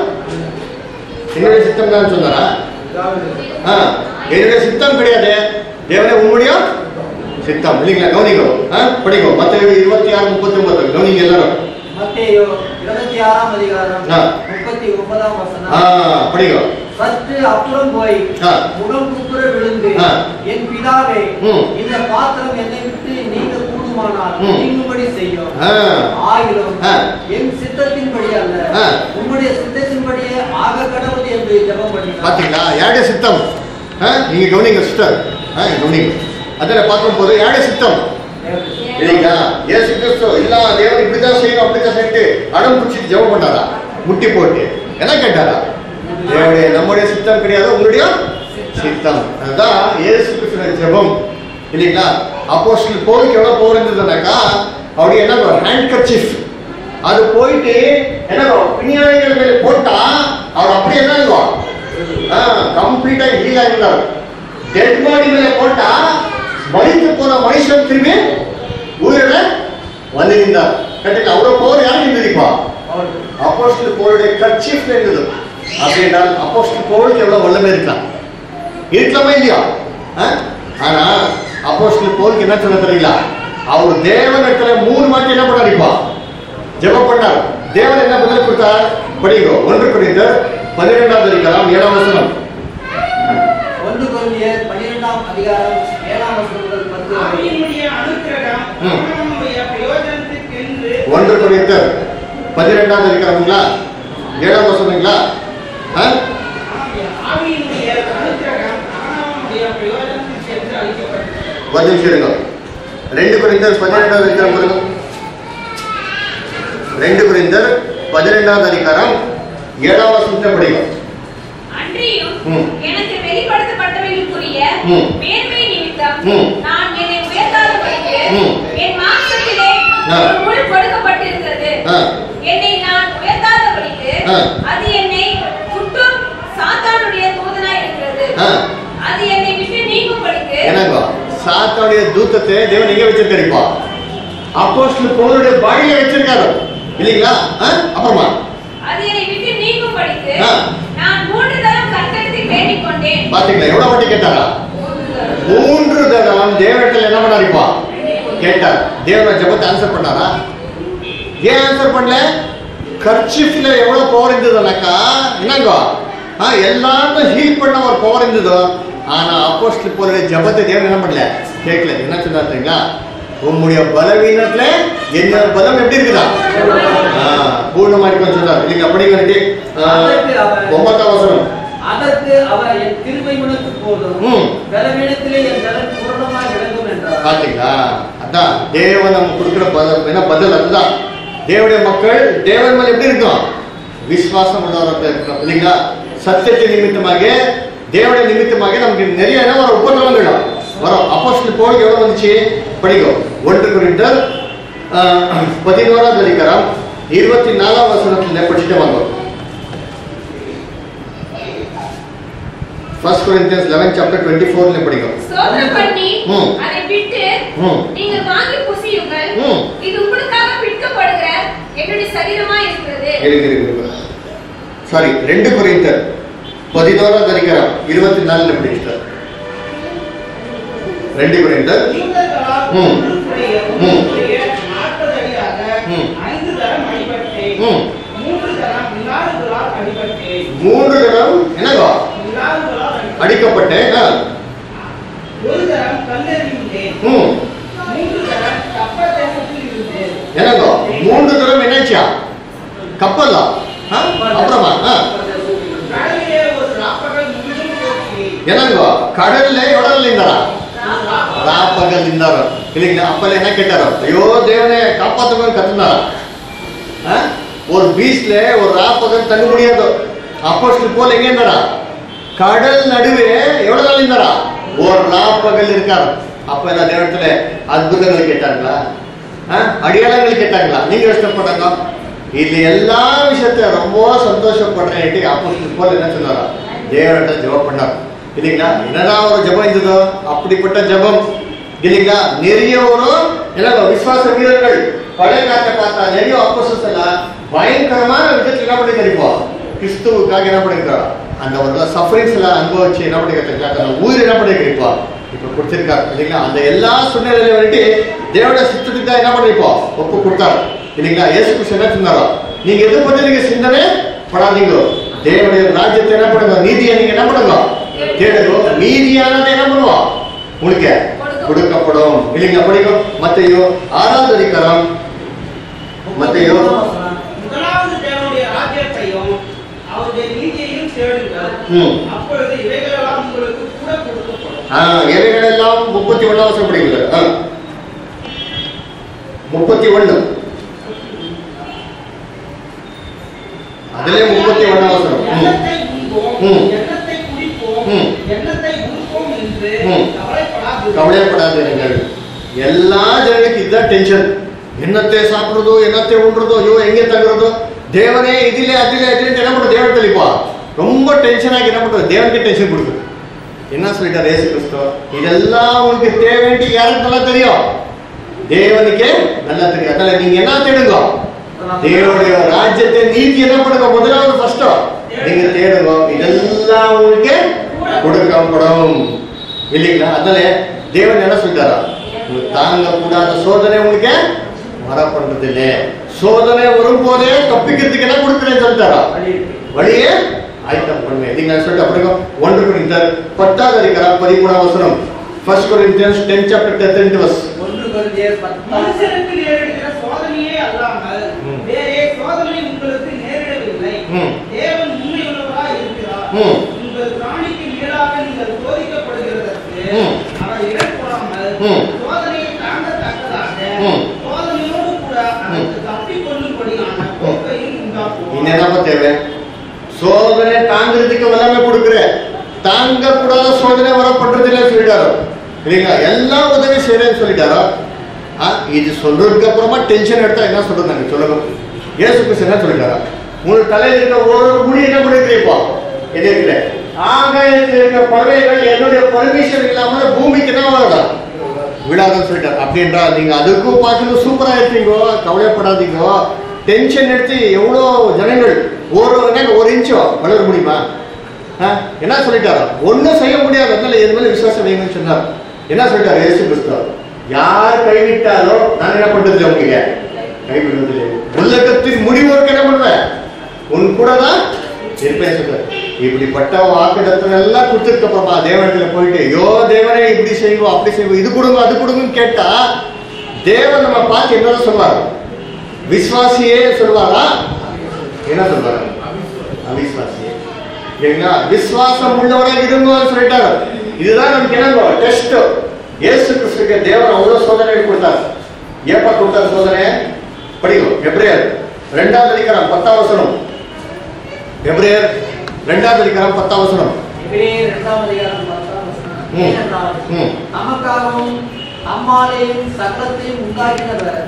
தான் சொன்னாரா? என்னுடைய சித்தம் கிடையாது, தேவனே உங்களுடைய சித்தம். இல்லைங்களா? கவனிக்கோ, படிக்கோ. மத்தேயு 26:39 கவனிங்க எல்லாரும். மத்தேயு 26ஆம் அதிகாரம் 39ஆம் வசனம். படிக்கோ. சற்று அப்புறம் போய் முகம் குப்புற விழுந்து, என் பிதாவே, இந்த பாத்திரம் என்னை விட்டு நீங்க கூடுமானால் நீங்கும்படி செய்யும். ஆகிலும் என் சித்தத்தின்படி அல்ல, உம்முடைய சித்தத்தின்படியே ஆக கடவுள் என்று ஜெபம் பண்ணினார். பாத்தீங்களா? யாருடைய சித்தம்? நீங்க கவனிங்க சிஸ்டர், கவனிங்க. அதில் பார்க்கும் போது யாருடைய சித்தம்? இல்லைங்களா? இயேசு கிறிஸ்து இல்ல தேவன் இப்படிதான் செய்யணும் அப்படிதான் செய்யிட்டு அடம் பிடிச்சிட்டு ஜெபம் பண்ணாரா? முட்டி போட்டு என்ன கேட்டாரா? தேவனுடைய நம்முடைய சித்தம் கிடையாது, உங்களுடைய சித்தம். அதுதான் இயேசு கிறிஸ்துவின் ஜெபம். இல்லைங்களா? அப்போஸ்தலர் பவுலுக்கு எவ்வளவு பவர் இருந்ததுனாக்கா, அவருடைய என்ன ஹேண்ட் கர்ச்சீஃப் அது போயிட்டு என்ன பிணியாளிகள் மேல போட்டா அவர் அப்படி என்ன ஆயிடுவார், கம்ப்ளீட்டா ஹீல் ஆகிடுவார். டெட் பாடி மேல போட்டா மறித்து போன மனுஷன் திரும்பி ஊரில் வந்து நின்றார். கரெக்டா? அவ்வளவு பவர் யாரும் இருந்திருப்பா? அப்போஸ்தலர் பவுலுடைய கர்ச்சீஃப்ல இருந்தது. அப்படின்னா அப்போஸ்தலர் பவுலுக்கு எவ்வளவு வல்லமை இருக்கலாம், இருக்கலாமா இல்லையா? ஆனா அப்போஸ்தலர் பவுலுக்கு என்ன சொல்ல தெரியுங்களா? அவர் தேவனிடத்துல 3 வாட்டி என்ன பண்ணாருப்பா? ஜெபம் பண்ணார். தேவன் என்ன பதில் கொடுத்தார்? படிங்கோ. 1 கொரிந்தியர் 12ஆம் அதிகாரம் 7ஆம் வசனம். 1 கொரிந்தியர் 12ஆம் அதிகாரம் 7ஆம் வசனம் முதல் 10 வரை. ஆவியினுடைய அனுக்கிரகம் நம்முடைய பிரயோஜனத்துக்கென்று 1 கொரிந்தியர் 12ஆம் அதிகாரம்ங்களா 7ஆம் வசனங்களா? ஆவியினுடைய அனுக்கிரகம் நம்முடைய பிரயோஜனத்துக்கென்று அளிக்கப்பட்டது. பதில் சொல்லுங்க. 2 கொரிந்தியர் 12ஆம் அதிகாரம் பாருங்க. 2 கொரிந்தியர் 12ஆம் அதிகாரம் 7ஆம் வசனத்தை படிங்க. அன்றியும் எனக்கு வெளிப்படுத்தப்பட்டவைகளுக்குரிய மேன்மை நிமித்தம் நான் என்னை உயர்த்தாதபடிக்கு என் மாம்சத்திலே ஒரு முள் கொடுக்கப்பட்டிருக்கிறது. என்னை நான் உயர்த்தாதபடிக்கு அது என்னை குட்டும் சாத்தானுடைய தூதனாய் இருக்கிறது. அது என்னை விட்டு நீங்கும்படிக்கு என்னங்க சாத்தானுடைய தூதத்தை தேவன் எங்க வச்சிருக்காருப்பா? அப்போஸ்தலர் பவுலுடைய பாடியில வச்சிருக்காரு. இல்லீங்களா? அப்புறமா அது என்னை விட்டு நீங்கும்படிக்கு நான் 3 தரம் கர்த்தரிடத்தில் வேண்டிக் கொண்டேன். பாத்தீங்களா? எவ்வளவு வாட்டி கேட்டாரா? 3 தரம் தேவனிடத்தில் என்ன பண்ணாருப்பா? கேட்டார். தேவன ஜெபத்தை ஆன்சர் பண்ணாரா? ஏன் ஆன்சர் பண்ணல? கர்ச்சீஃப்ல எவ்வளவு பவர் இருந்ததுனாக்கா என்னங்க எல்லாரும் ஹீல் பண்ண ஒரு பவர் இருந்ததோ. ஆனா அப்போஸ்தலர் பவுலுடைய ஜெபத்தை தேவன் என்ன பண்ணல? கேட்கல. என்ன சொன்னார் தெரியுங்களா? உம்முடைய பலவீனத்துல என்ன பலம் எப்படி இருக்குதா பூர்ணமா இருக்குன்னு சொன்னார். இல்லைங்க? அப்படிங்கிறது 9ஆம் வசனம். அதற்கு அவர் என் கிருபை உனக்கு போதும், பலவீனத்திலே என் பலன் பூரணமாய் விளங்கும் என்றார். பாத்தீங்களா? அதான் தேவன் நம்ம கொடுக்கிற பலம் என்ன பதில். அதுதான் தேவனுடைய மக்கள் தேவன் மேல எப்படி இருக்கும்? விசுவாசம் உள்ளவராக இருக்கணும். இல்லைங்களா? சத்தியத்தின் நிமித்தமாக தேவனுடைய நிமித்தமாக நமக்கு நிறைய என்ன ஒரு உபத்திரவங்கள் வரும். அப்போஸ்தலர் பவுலுக்கு எவ்வளவு வந்துச்சு? படிக்கும். 1 கொரிந்தியர் 11ஆம் அதிகாரம் 24ஆம் வசனத்துல படிச்சுட்டு வாங்க. 1 Corinthians 11 chapter 24 படிக்கும். ஸ்தோத்திரம் பண்ணி அதை விட்டு நீங்கள் வாங்கி புசியுங்கள், இது உங்களுக்காக பிடிக்கப்படுகிற என்னுடைய சரீரமாய் இருக்கிறது. இருக்கு. சாரி, 2 கொரிந்தியர் 11ஆம் அதிகாரம் 24 படிச்சிட்டார். 2 கொரிந்தியர் 40 அடியாக 5 தரம் அடிபட்டேன். 3 தரம் விலாறுகளால் அடிபட்டேன். 3 தரம் என்னவா அடிக்கப்பட்டேன். 1 தரம் கல்லெறிந்தேன். 3 தரம் கப்பல் தேசத்தில் இருந்தேன். என்னங்கோ 3 தரம் என்னாச்சா? கப்பலா? அப்புறமா கடலிலே ஒரு ராப்பகல் முழுதும் போக்கினேன். என்னங்கோ கடல்ல எவ்வளவு இருந்தாரா? ராப்பகல் இருந்தாரோ இல்லைங்களா? அப்பல என்ன கேட்டாரோ? ஐயோ தேவனே காப்பாத்துங்கன்னு கத்துனாரா? ஒரு பீச்ல ஒரு ராப்பகல் தங்க முடியாது. அப்போஸ்தலர் போல எங்க இருந்தாரா? கடல் நடுவே எவ்வளவு நாள் இருந்தாரா? ஒரு ராப்பகல் இருக்காரு. அப்ப என்ன தேவத்துல அற்புதங்கள் கேட்டாங்களா? அடியாளங்கள் கேட்டாங்களா? நீங்க கஷ்டப்பட்டாங்க இது எல்லா விஷயத்த ரொம்ப சந்தோஷப்படுறேன். அப்போஸ்தலர் போல என்ன சொன்னாரா? தேவன்கிட்ட ஜெபம் பண்ணார் இல்லைங்களா? என்னதான் ஒரு ஜெபம் இருந்ததோ அப்படிப்பட்ட ஜெபம் இல்லைங்களா? நிறைய ஒரு விசுவாச வீரர்கள் பழைய காலத்தை பார்த்தா நிறைய அப்போஸ்தலர்ஸ் எல்லாம் பயங்கரமான விதத்தில் என்ன பண்ணி தெரிப்போம் கிறிஸ்துவுக்காக என்ன பண்ணிருக்காரோ அந்த ஒரு சஃபரிங்ஸ் எல்லாம் அனுபவிச்சு என்ன பண்ணிருக்காங்க ஊர் என்ன பண்ணிருப்பா இப்ப கொடுத்திருக்காரு இல்லைங்களா? அந்த எல்லா சூழ்நிலையில வந்துட்டு தேவனுடைய சித்தத்துக்கு தான் என்ன பண்ணிருப்போம் ஒப்பு கொடுத்தாரு இல்லைங்களா? இயேசு கிறிஸ்து என்ன சொன்னாரோ? நீங்க எது பத்தி நீங்க சிந்தனை படாதீங்க. தேவனுடைய ராஜ்யத்தை என்ன பண்ணுங்க, நீதியை நீங்க என்ன பண்ணுங்க தேடுங்க. மீதியானதை என்ன பண்ணுவோம் உங்களுக்கு கொடுக்கப்படும் இல்லைங்களா? படிக்கும் மத்தேயு 6வது அதிகாரம். மத்தேயு முதலாவது தேவனுடைய ராஜ்யத்தையும் அவருடைய நீதியையும் தேடுங்கள், அப்பொழுது இவைகளெல்லாம் உங்களுக்கு கூட கொடுக்கப்படும். இவைகளெல்லாம் 31 வசனம் படிக்கிறது. 31 அதிலே 31 வசனம். எண்ணத்தை உண்போம், எண்ணத்தை குடிப்போம், எண்ணத்தை உடுப்போம் என்று கவலைப்படாதீர்கள். எல்லா ஜனங்களுக்கு இதுதான் டென்ஷன். என்னத்தை சாப்பிடுறதோ என்னத்தை உண்றதோ ஐயோ எங்கே தங்குறதோ தேவனே இதிலே அதிலே என்ன பண்ணுறது தேவன் தெளிப்பா ரொம்ப டென்ஷன் ஆகி என்ன பண்ணுறது தேவனுக்கு டென்ஷன் கொடுக்குது. என்ன சொல்லிட்டார் இயேசு கிறிஸ்து? இதெல்லாம் உங்களுக்கு தேவைன்ட்டு யாருக்கு நல்லா தெரியும்? தேவனுக்கே நல்லா தெரியும். அதனால நீங்க என்ன தேடுங்க? தேவனுடைய ராஜ்யத்தை நீதி என்ன பண்ணுங்க? முதலாவது ஃபர்ஸ்ட் நீங்க தேடுங்க. இதெல்லாம் உங்களுக்கு கொடுக்கப்படும் இல்லைங்களா? அதனால தேவன் என்ன சொல்லிட்டாரா? தாங்க கூடாத சோதனை உங்களுக்கு வர பண்றது இல்லை. சோதனை வரும்போதே தப்பிக்கிறதுக்கு என்ன கொடுக்குறேன்னு சொல்லிட்டாரா? வழியே ஆயத்தம் பண்ணுங்க இல்லைங்களா? சொல்லிட்டு அப்புறம் 1 கொரிந்தியர் 10வது அதிகாரம் 13வது வசனம். 1 Corinthians 10 chapter 10 verse. 1 கொரிந்தியர் 10 மனுஷனுக்கு நேரிடுகிற சோதனையே அல்லாமல் வேறே சோதனை உங்களுக்கு நேரிடவில்லை. தேவன் உண்மையுள்ளவராய் இருக்கிறார். உங்கள் பிராணிக்கு மேலாக நீங்கள் சோதிக்கப்படுகிறதற்கு அவர் இடர்படாமல் சோதனையை தாங்கத்தக்கதாக சோதனையோடு கூட அதற்கு தப்பிக்கொள்ளும்படியான போக்கையும் உண்டாக்குவார். என்ன தேவை? சோதனை தாங்கிறதுக்கு வல்லமை கொடுக்குற, தாங்க கூடாத சோதனை வரப்படுறதில்லை சொல்லிட்டாரோ இல்லைங்களா? எல்லாம் உதவி செய்யறேன்னு சொல்லிட்டாரோ. இது சொல்றதுக்கு அப்புறமா டென்ஷன் எடுத்தா என்ன சொல்றாங்க சொல்லுங்க. இயேசு கிறிஸ்து என்ன சொல்லிட்டாரா? உங்களுக்கு தலையில் இருக்க ஒரு முடி என்ன பண்ணிருக்கீப்பா எது இருக்கிற ஆகாயத்தில் இருக்கிற பறவைகள் என்னுடைய பர்மிஷன் இல்லாம பூமிக்கு என்ன வரலாம் விடாதுன்னு சொல்லிட்டாரு. அப்படின்றா நீங்க அதுக்கும் பார்த்து சூப்பரா இருப்பீங்கோ, கவலைப்படாதீங்கோ. டென்ஷன் எடுத்து எவ்வளோ ஜனங்கள் ஒரு இன்ச்சோ வளர முடியுமா? என்ன சொல்லிட்டாரோ? ஒன்னும் செய்ய முடியாது. அதனால எது மேல விசுவாசம் வைங்கன்னு சொன்னார். என்ன சொல்லிட்டாரு இயேசு கிறிஸ்து? யார் கைவிட்டாலோ நான் என்ன பண்றது உங்களுக்கு கைவிடுறது உலகத்தின் முடிவோருக்கு என்ன பண்ணுவேன் உன் கூட தான் இருப்பேன் சொல்றாரு. இப்படிப்பட்ட வாக்குதத்தம் எல்லாம் கொடுத்துருக்க அப்புறமா தேவனத்துல போயிட்டு ஐயோ தேவனே இப்படி செய்வோம் அப்படி செய்வோம் இது கொடுங்க அது கொடுங்கன்னு கேட்டா தேவன் நம்ம பார்த்து என்ன சொல்வார்? விசுவாசியே சொல்வாரா? என்ன சொல்வாரு? அவிசுவாசியே இல்லைங்களா? விசுவாசம் உள்ளவராக இருங்கன்னு சொல்லிட்டாரு. இதுதான் நமக்கு என்னங்கோ டெஸ்ட். இயேசு கிறிஸ்துக்கு தேவன் அவ்வளவு சோதனை கொடுத்தார். ஏப்பா கொடுத்தார் சோதனை? படிக்கும் எபிரேயர் 2வது அதிகாரம் 10வது வசனம். எபிரேயர் 2வது அதிகாரம் 10வது வசனம். எபிரேயர் 2வது அதிகாரம் 10வது வசனம். நமக்காகவும் நம்மாலேயும் சகலத்தையும் உண்டாக்கினவர்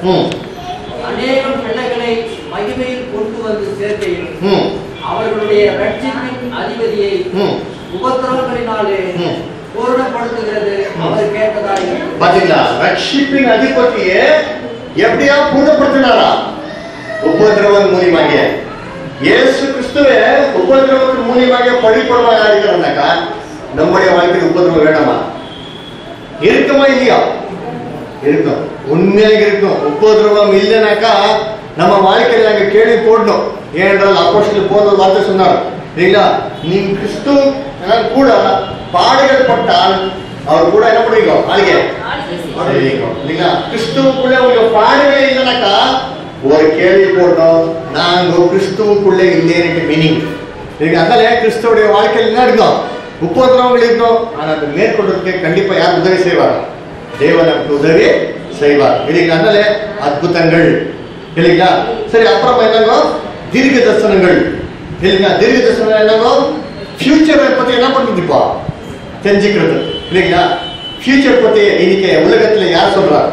அநேகம் பிள்ளைகளை மகிமையில் கொண்டு வந்து சேர்க்கையில் அவர்களுடைய ரட்சிப்பின் அதிபதியை உபத்திரவங்களினாலே பூரணப்படுத்துகிறது அவர் கேட்டதாய். பாத்தீங்களா? ரட்சிப்பின் அதிபதியை எப்படியா பூர்ணப்படுத்தினாரா? உபதிரவன் மூலியமாக. இயேசு கிறிஸ்துவே உபதிரவத்தின் மூலியமாக பழிப்படமாக இருக்கிறாக்கா நம்முடைய வாழ்க்கையில் உபதிரவம் வேணுமா? இருக்குமா இல்லையா? இருக்கும், உண்மையாக இருக்கும். உபதிரவம் இல்லைனாக்கா நம்ம வாழ்க்கையில் நாங்க கேள்வி போடணும். ஏனென்றால் அப்போஸ்தலர் போன வார்த்தை சொன்னார் இல்லைங்களா? நீ கிறிஸ்து கூட பாடுகள் பட்டால் அவர் கூட என்ன பண்ணுவீங்க? ஆளுங்க இல்லைங்களா? கிறிஸ்துவுக்குள்ள உங்களுக்கு பாடுகளே இல்லைனாக்கா ஒரு கேள்வி போடணும், நாங்க கிறிஸ்துவுக்குள்ள இல்லைன்னு மீனிங். அதனால கிறிஸ்துவோடைய வாழ்க்கையில் என்ன இருக்கும்? உபதிரவங்கள் இருக்கும். ஆனா அதை மேற்கொள்றதுக்கு கண்டிப்பா யார் உதவி செய்வாங்க? தேவன் நமக்கு உதவி செய்வார் இல்லைங்களா. அதனால அற்புதங்கள் இல்லைங்களா. சரி, அப்புறமா என்னங்கோ தீர்க்க தரிசனங்கள் இல்லைங்களா. தீர்க்க தரிசனம் என்னங்கோ ஃபியூச்சரை பத்தி என்ன பண்ணுதுப்பா தெரிஞ்சுக்கிறது இல்லைங்களா. ஃபியூச்சர் பத்தி இன்னைக்கு உலகத்துல யார் சொல்றாங்க?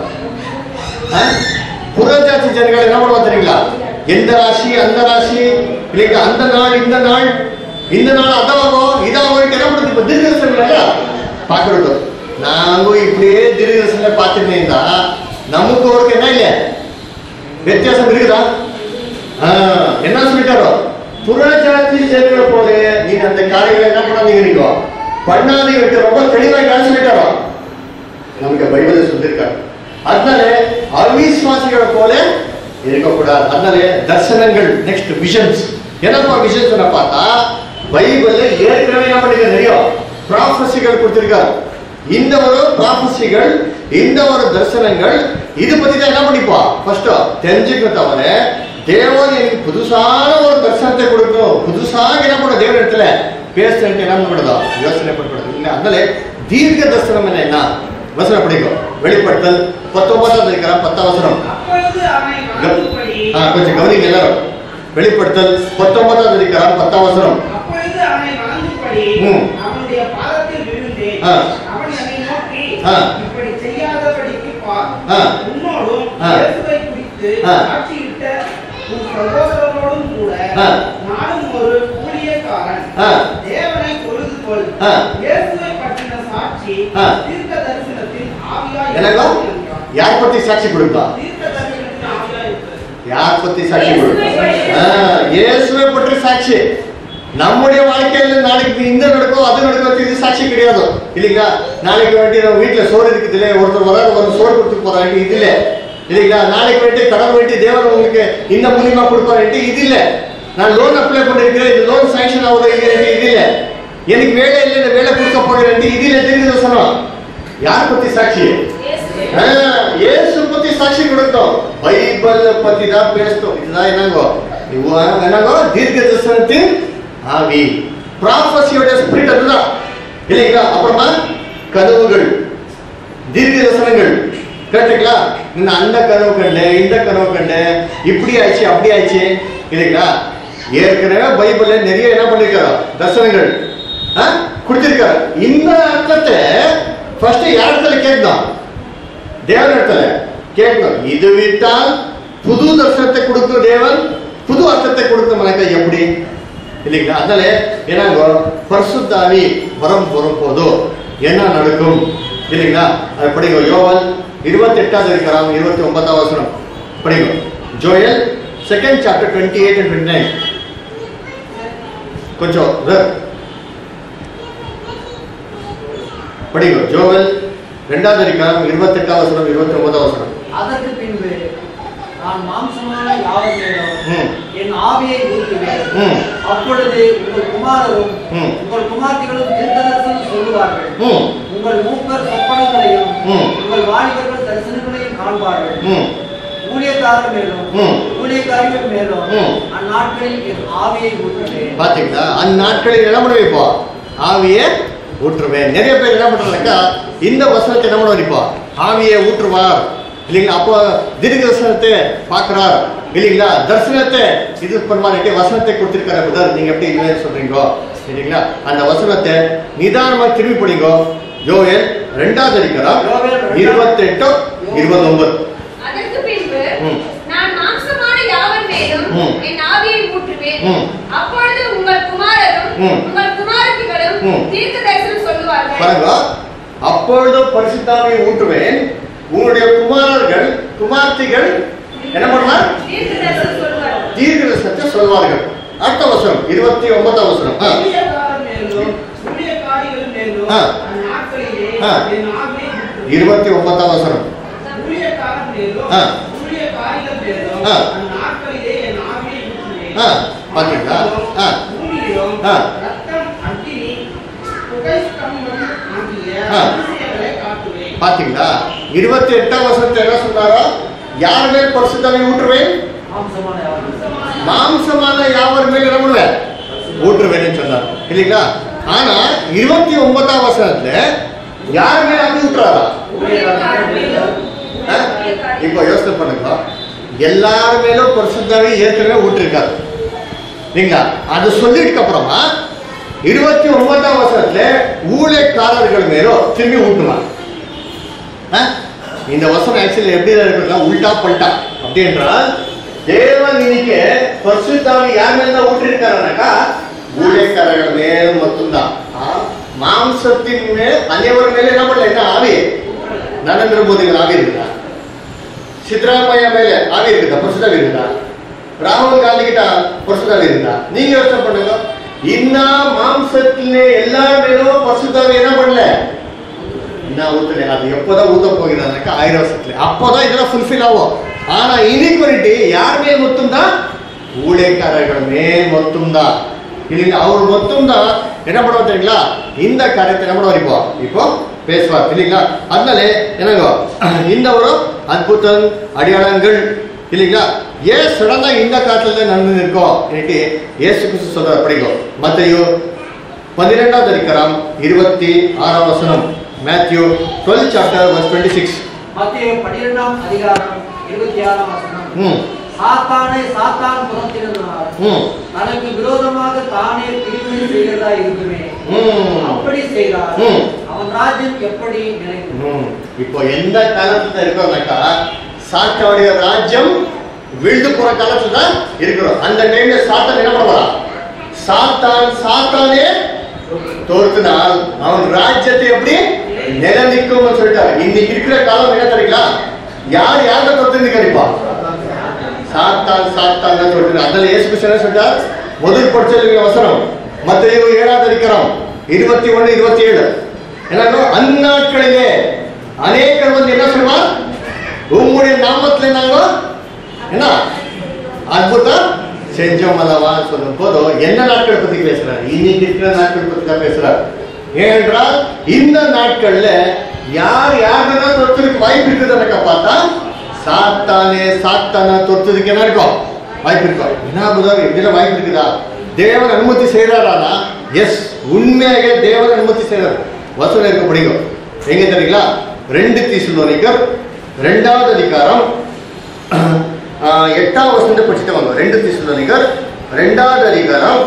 புறஜாதி ஜனங்கள் என்ன பண்ணுவா தெரியுங்களா? எந்த ராசி அந்த ராசி இல்லைங்களா, அந்த நாள் இந்த நாள் இந்த நாள் அதாகும் இதாகும் என்ன பண்ணுது இப்ப தீர்க்க தரிசனம் பாக்குறது. நாங்க இப்படியே தீர்க்க தரிசனம் பார்த்துட்டீங்கன்னா நமக்கு ஒரு என்ன இல்ல வித்தியாசம் இருக்குதா? என்ன சொல்லிட்டாரோ புறஜாதி ஜனங்களை போல நீங்க அந்த காரியங்களை என்ன பண்ணாதீங்க, நீங்க பண்ணாதீங்க, ரொம்ப தெளிவாக காண சொல்லிட்டாரோ நமக்கு பைபிள் சொல்லியிருக்காரு. அதனால அவிசுவாசிகளை போல இருக்கக்கூடாது. அதனால தரிசனங்கள் நெக்ஸ்ட் விஷன்ஸ். என்னப்பா விஷன்ஸ் பார்த்தா பைபிள்ல ஏற்கனவே என்ன பண்ணிருக்க நிறைய ப்ராஃபஸிகள் கொடுத்திருக்காரு. இந்த ஒரு ப்ராஃபஸிகள் இந்த ஒரு தரிசனங்கள் இது பத்தி தான் என்ன பண்ணிப்பா ஃபர்ஸ்ட் தெரிஞ்சுக்க தவிர தேவன் எனக்கு புதுசான ஒரு தரிசனத்தை கொடுக்கணும், புதுசாக என்ன பண்ண தேவன் இடத்துல பேசுறேன் என்ன பண்ணக்கூடாதா யோசனை பண்ணக்கூடாது இல்லை. அதனால தீர்க்க தரிசனம் என்ன வசனம் படிக்கும் வெளிப்படுத்தல் 19 அதிகாரம் 10 வசனம். கொஞ்சம் கவனிங்க எல்லாரும். வெளிப்படுத்தல் 19 அதிகாரம் 10 வசனம். அவனுடைய பாதத்தில் விழுந்து அவன் என்னை நோக்கி இப்படி செய்யாதபடிக்கு பார், உன்னோடும் இயேசுவை குறித்து சாட்சியிட்ட உன் சகோதரரோடும் கூட நானும் ஒரு ஊழியக்காரன், தேவனை தொழுது கொள், இயேசுவை பற்றின சாட்சி தீர்க்க தரிசனத்தின் ஆவியாய் இருக்கிறது. யார் பத்தி சாட்சி கொடுப்பா? தீர்க்க தரிசனத்தின் ஆவியாய் இருக்கிறது. யார் பத்தி சாட்சி கொடுப்பா? இயேசுவை பற்றி சாட்சி. நம்முடைய வாழ்க்கையில நாளைக்கு இந்த நடக்கும் அது நடக்கும் இது சாட்சி கிடையாது இல்லைங்களா. நாளைக்கு வேண்டி நம்ம வீட்டுல சோறு இருக்குது இல்லை, ஒருத்தர் வர ஒரு சோறு கொடுத்து போறாங்க இது இல்லை இல்லைங்களா. நாளைக்கு வேண்டி கடன் வேண்டி தேவன் உங்களுக்கு இந்த மூலியமா கொடுப்பாரு இது இல்லை. நான் லோன் அப்ளை பண்ணிருக்கிறேன், இந்த லோன் சாங்ஷன் ஆகுது இது இல்லை. எனக்கு வேலை இல்லை, இந்த வேலை கொடுக்க போகிறேன் இது இல்லை. தெரியுது சொன்னோம். யார் பத்தி சாட்சி? இயேசு பத்தி சாட்சி கொடுத்தோம். பைபிள் பத்தி தான் பேசணும். இதுதான் என்னங்கோ என்னங்கோ தீர்க்க தரிசனத்தின் ஆவி, ப்ராஃபஸியோட ஸ்பிரிட் அதுதான் இல்லைங்களா. அப்புறமா கனவுகள் தீர்க்க தரிசனங்கள் கேட்டீங்களா. அந்த கனவு கண்டு இந்த கனவு கண்டு இப்படி ஆயிடுச்சு அப்படி ஆயிடுச்சு இல்லைங்களா. ஏற்கனவே பைபிள்ல நிறைய என்ன பண்ணிருக்காரு தரிசனங்கள் கொடுத்திருக்காரு. இந்த அர்த்தத்தை ஃபர்ஸ்ட் யார் இடத்துல கேட்கணும்? தேவன் இடத்துல கேட்கணும். இது விட்டால் புது தரிசனத்தை கொடுக்கும் தேவன், புது அர்த்தத்தை கொடுத்த எப்படி இல்லைங்களா. அதனால என்னங்கோ பரிசுத்த ஆவி வரம் வரும்போது என்ன நடக்கும் இல்லைங்களா. அது படிங்க. யோவான் 28 அதிகாரம் 29 வசனம் படிங்க. ஜோயல் 2nd chapter 28 and 29 கொஞ்சம் படிங்க. ஜோயல் 2வது அதிகாரம் 28 வசனம் 29 வசனம். அதற்கு பின்பு நான் மாம்சமான யாவர் மேலும் என் ஆவியை ஊற்றுவேன், அப்பொழுது உங்கள் குமாரரும் உங்கள் குமார்த்திகளும் தீர்க்கதரிசனம் சொல்லுவார்கள், உங்கள் மூப்பர் சொப்பனங்களையும் உங்கள் வாலிபர்கள் தரிசனங்களையும் காண்பார்கள், ஊழியக்காரர் மேலும் ஊழியக்காரிகள் மேலும் அந்நாட்களில் என் ஆவியை ஊற்றுவேன். பாத்தீங்களா, அந்நாட்களில் என்ன பண்ண வைப்பா? ஆவியை ஊற்றுவேன். நிறைய பேர் என்ன பண்றாங்க, இந்த வசனத்தை என்ன பண்ண வைப்பா? ஆவியை ஊற்றுவார் இல்லைங்களா. அப்போ தீர்க்க தரிசனத்தை பார்க்கிறார் இல்லைங்களா. தரிசனத்தை இது பண்ணுவாரு, வசனத்தை கொடுத்திருக்காரு புதர், நீங்க எப்படி இல்லை சொல்றீங்க இல்லைங்களா. அந்த வசனத்தை நிதானமா திரும்பி படிங்க. யோவேல் 2வது அதிகாரம் 28 29. அதற்கு பின்பு நான் மாம்சமான யாவர் மேலும் என் ஆவியை ஊற்றுவேன், அப்பொழுது உங்கள் குமாரரும் உங்கள் குமாரத்திகளும் தீர்க்க தரிசனம் சொல்லுவார்கள். பாருங்க, அப்பொழுது பரிசுத்த ஆவியை ஊற்றுவேன், உங்களுடைய குமாரர்கள் குமார்த்திகள் என்ன பண்ணுவார்? தீர்க்க தரிசனத்தை சொல்வார்கள். அடுத்த வசனம் 29 வசனம். 29 வசனம். பாத்தீங்களா? பாத்தீங்களா, 28 வசனத்தை என்ன சொன்னாரோ? யார் மேல் பரிசுத்த ஆவியை ஊற்றுவேன்? மாம்சமான யாவர் மேல் என்ன பண்ணுவேன்? ஊற்றுவேன் சொன்னார் இல்லைங்களா. ஆனா 29 வசனத்துல யார் மேல் ஆவி ஊற்றுறாரா? இப்போ யோசனை பண்ணுங்க, எல்லார் மேலும் பரிசுத்தாவி ஏற்கனவே ஊற்றிருக்காரு இல்லைங்களா? அது சொல்லிட்டு அப்புறமா 29ஆம் வசனத்துல ஊழியக்காரர்கள் மேலும் திரும்பி ஊட்டுவாங்க. இந்த வசனம் ஆக்சுவலி எப்படி இருக்குன்னா உல்டா பல்டா. அப்படி என்றால் தேவன் இன்னைக்கு பரிசுத்தாவி யார் மேல தான் ஊற்றிருக்காருனாக்கா ஊழியக்காரர்கள் மேலும் மட்டும்தான். மாம்சத்தின் மேல் அனைவர் மேல என்ன பண்ணல, என்ன ஆவி? நரேந்திர மோடி ஆவி இருக்குதா? சித்ராமையா மேல ஆவி இருக்குதா? பரிசுத்தாவி இருக்குதா? ராகுல் காந்தி கிட்ட பரிசுத்தாவி இருக்குதா? நீங்க யோசனை பண்ணுங்க. இன்னும் மாம்சத்திலே எல்லார் மேலும் பரிசுத்தாவி என்ன பண்ணல, இன்னும் ஊத்தல. அது எப்போதான் ஊத்த போகிறாருனாக்கா 1000 வருஷத்துல, அப்போதான் இதெல்லாம் ஃபுல்ஃபில் ஆகும். ஆனா இனிக்வலிட்டி யார் மேல் மட்டும்தான்? ஊழியக்காரர்கள் மேல் மட்டும்தான் இல்லைங்களா? அவர் மட்டும்தான் என்ன பண்ணுவோம் தெரியுங்களா? இந்த காரியத்தை என்ன பண்ணுவார் இப்போ பேசுவார் இல்லைங்களா? அதனால என்னங்க இந்த ஒரு அற்புதம் அடையாளங்கள் இல்லைங்களா ஏன் சடனா இந்த காலத்துல நடந்து இருக்கோம் இன்னைக்கு இயேசு கிறிஸ்து சொல்றார். படிக்கும் மத்தேயு 12ஆம் அதிகாரம் 26ஆம் வசனம். Matthew 12 chapter verse 26. மத்தேயு 12ஆம் அதிகாரம் 26ஆம் வசனம். சாத்தானை சாத்தான் புறத்தினார் தனக்கு விரோதமாக தானே பிரிவினை செய்கிறதா இருக்குமே, அப்படி செய்தார் அவன் ராஜ்யம் எப்படி நிலைக்கும்? இப்போ எந்த காலத்துல இருக்கோம்னாக்கா சாத்தானுடைய ராஜ்யம் விழுந்து போற காலத்துல தான் இருக்கிறோம். அந்த டைம்ல சாத்தான் என்ன பண்ணுவான்? சாத்தானே தோற்கினால் அவன் ராஜ்யத்தை எப்படி நிலைநிற்கும் சொல்லிட்டார். இன்னைக்கு இருக்கிற காலம் என்ன தெரியுங்களா? யார் யாரை தோற்று கணிப்பா? சாத்தான் சொல்றார். அதனால இயேசு கிறிஸ்து சொல்றார், முதல் படிச்ச வசனம் மத்தேயு 7ஆம் அதிகாரம் 21 27. என்னன்னா அந்நாட்களிலே அநேகர் வந்து என்ன சொல்வார்? உங்களுடைய நாமத்துல நாங்க என்ன அற்புதம் செஞ்சோம் அல்லவா சொல்லும் போது என்ன நாட்களை பத்தி பேசுறாரு? இன்னைக்கு இருக்கிற நாட்கள் பத்தி தான் பேசுறாரு. ஏனென்றால் இந்த நாட்கள்ல யார் யாரெல்லாம் தொற்றுக்கு வாய்ப்பு இருக்குதுன்னு பார்த்தா சாத்தான தொற்றுக்கு என்ன இருக்கும்? வாய்ப்பு இருக்கும். என்ன புதர் எப்படிலாம் வாய்ப்பு இருக்குதா? தேவன் அனுமதி செய்யறாரா? எஸ், உண்மையாக தேவன் அனுமதி செய்யறாரு. வசனம் இருக்க பிடிக்கும். எங்க தெரியுங்களா? 2 தெசலோனிக்கர் 2ஆம் அதிகாரம் 8ஆம் வசனத்தை படிச்சுட்டு வாங்க. 2 தெசலோனிக்கர் 2ஆம் அதிகாரம்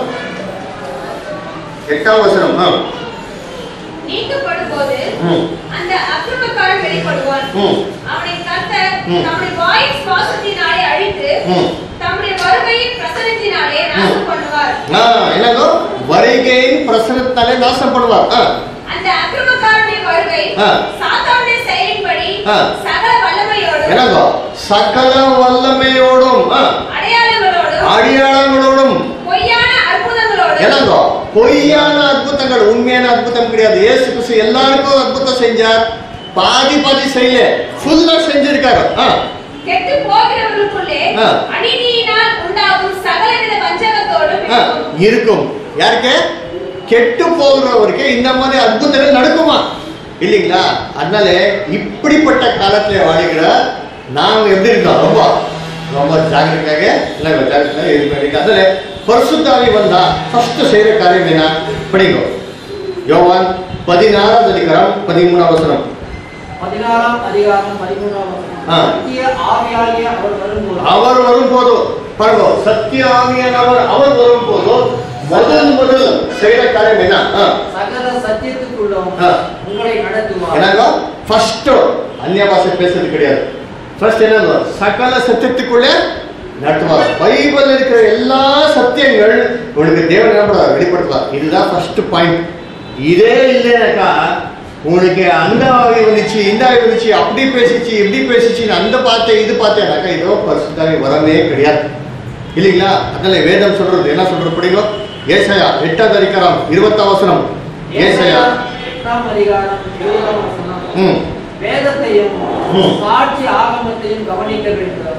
8ஆம் வசனம். நீக்கப்படும்போது அந்த அக்கிரமக்காரன் வெளிப்படுவான். அவனை கர்த்தர் தம்முடைய வாயின் சுவாசத்தினாலே அழித்து தம்முடைய வருகையின் பிரசன்னத்தினாலே நாசம் பண்ணுவார். என்னங்கோ? வருகையின் பிரசன்னத்தினாலே நாசம் பண்ணுவார். அந்த அக்கிரமக்காரனுடைய வருகை சாத்தானுடைய செயலின்படி சகல வல்லமையோடும் என்னங்கோ? சகல வல்லமையோடும் அடையாளங்களோடும் பொய்யான அற்புதங்களோடும் என்னங்கோ? பொய்யான அற்புதங்கள், உண்மையான அற்புதம் கிடையாது. இயேசு கிறிஸ்து எல்லாருக்கும் அற்புதம் செஞ்சார். பாதி செய்யல, ஃபுல்லா செஞ்சிருக்காரு. கெட்டு போகிறவர்களுக்குள்ளே அநீதியினால் உண்டாகும் சகலவித வஞ்சகத்தோடும் இருக்கும். யாருக்கு? கெட்டு போகிறவருக்கு இந்த மாதிரி அற்புதங்கள் நடக்குமா? இல்லைங்களா? அதனால இப்படிப்பட்ட காலத்துல வாழ்கிற நாங்க எப்படி இருக்கோம்? ரொம்ப ஜாகிரதையாக இருக்க. அதுல பரிசுத்தாவி வந்தா ஃபர்ஸ்ட் செய்யற காரியம் என்ன? படிக்கும் யோவான் 16ஆம் அதிகாரம் 13ஆம் வசனம். 16ஆம் அதிகாரம் 13ஆம் வசனம். சத்திய ஆவியாகிய அவர் வரும்போது பாருங்க, சத்திய ஆவியானவர் அவர் வரும்போது முதல் செய்யற காரியம் என்ன? சகல சத்தியத்துக்குள்ளும் உங்களை நடத்துவார். என்னங்க? ஃபர்ஸ்ட் அந்நிய பாஷை பேசுறது கிடையாது. ஃபர்ஸ்ட் என்னங்க? சகல சத்தியத்துக்குள்ளே நடத்துவார். பைபிள் இருக்கிற எல்லா சத்தியங்கள் உனக்கு தேவன் என்ன வெளிப்படுத்துவார். இதுதான் ஃபர்ஸ்ட் பாயிண்ட். இதே இல்லைனாக்கா உனக்கு அந்த ஆவி வந்துச்சு, இந்த ஆவி வந்துச்சு, அப்படி பேசிச்சு, இப்படி பேசிச்சு, அந்த பார்த்தேன் இது பார்த்தேனாக்கா இதோ பரிசுத்தாவி வரவே கிடையாது. இல்லைங்களா? அதனால வேதம் சொல்றது என்ன சொல்றது? படிக்கும் ஏசாயா 8ஆம் அதிகாரம் 20ஆம் வசனம். ஏசாயா 8ஆம் அதிகாரம் 20ஆம் வசனம். வேதத்தையும் சாட்சி ஆகமத்தையும் கவனிக்க வேண்டும்.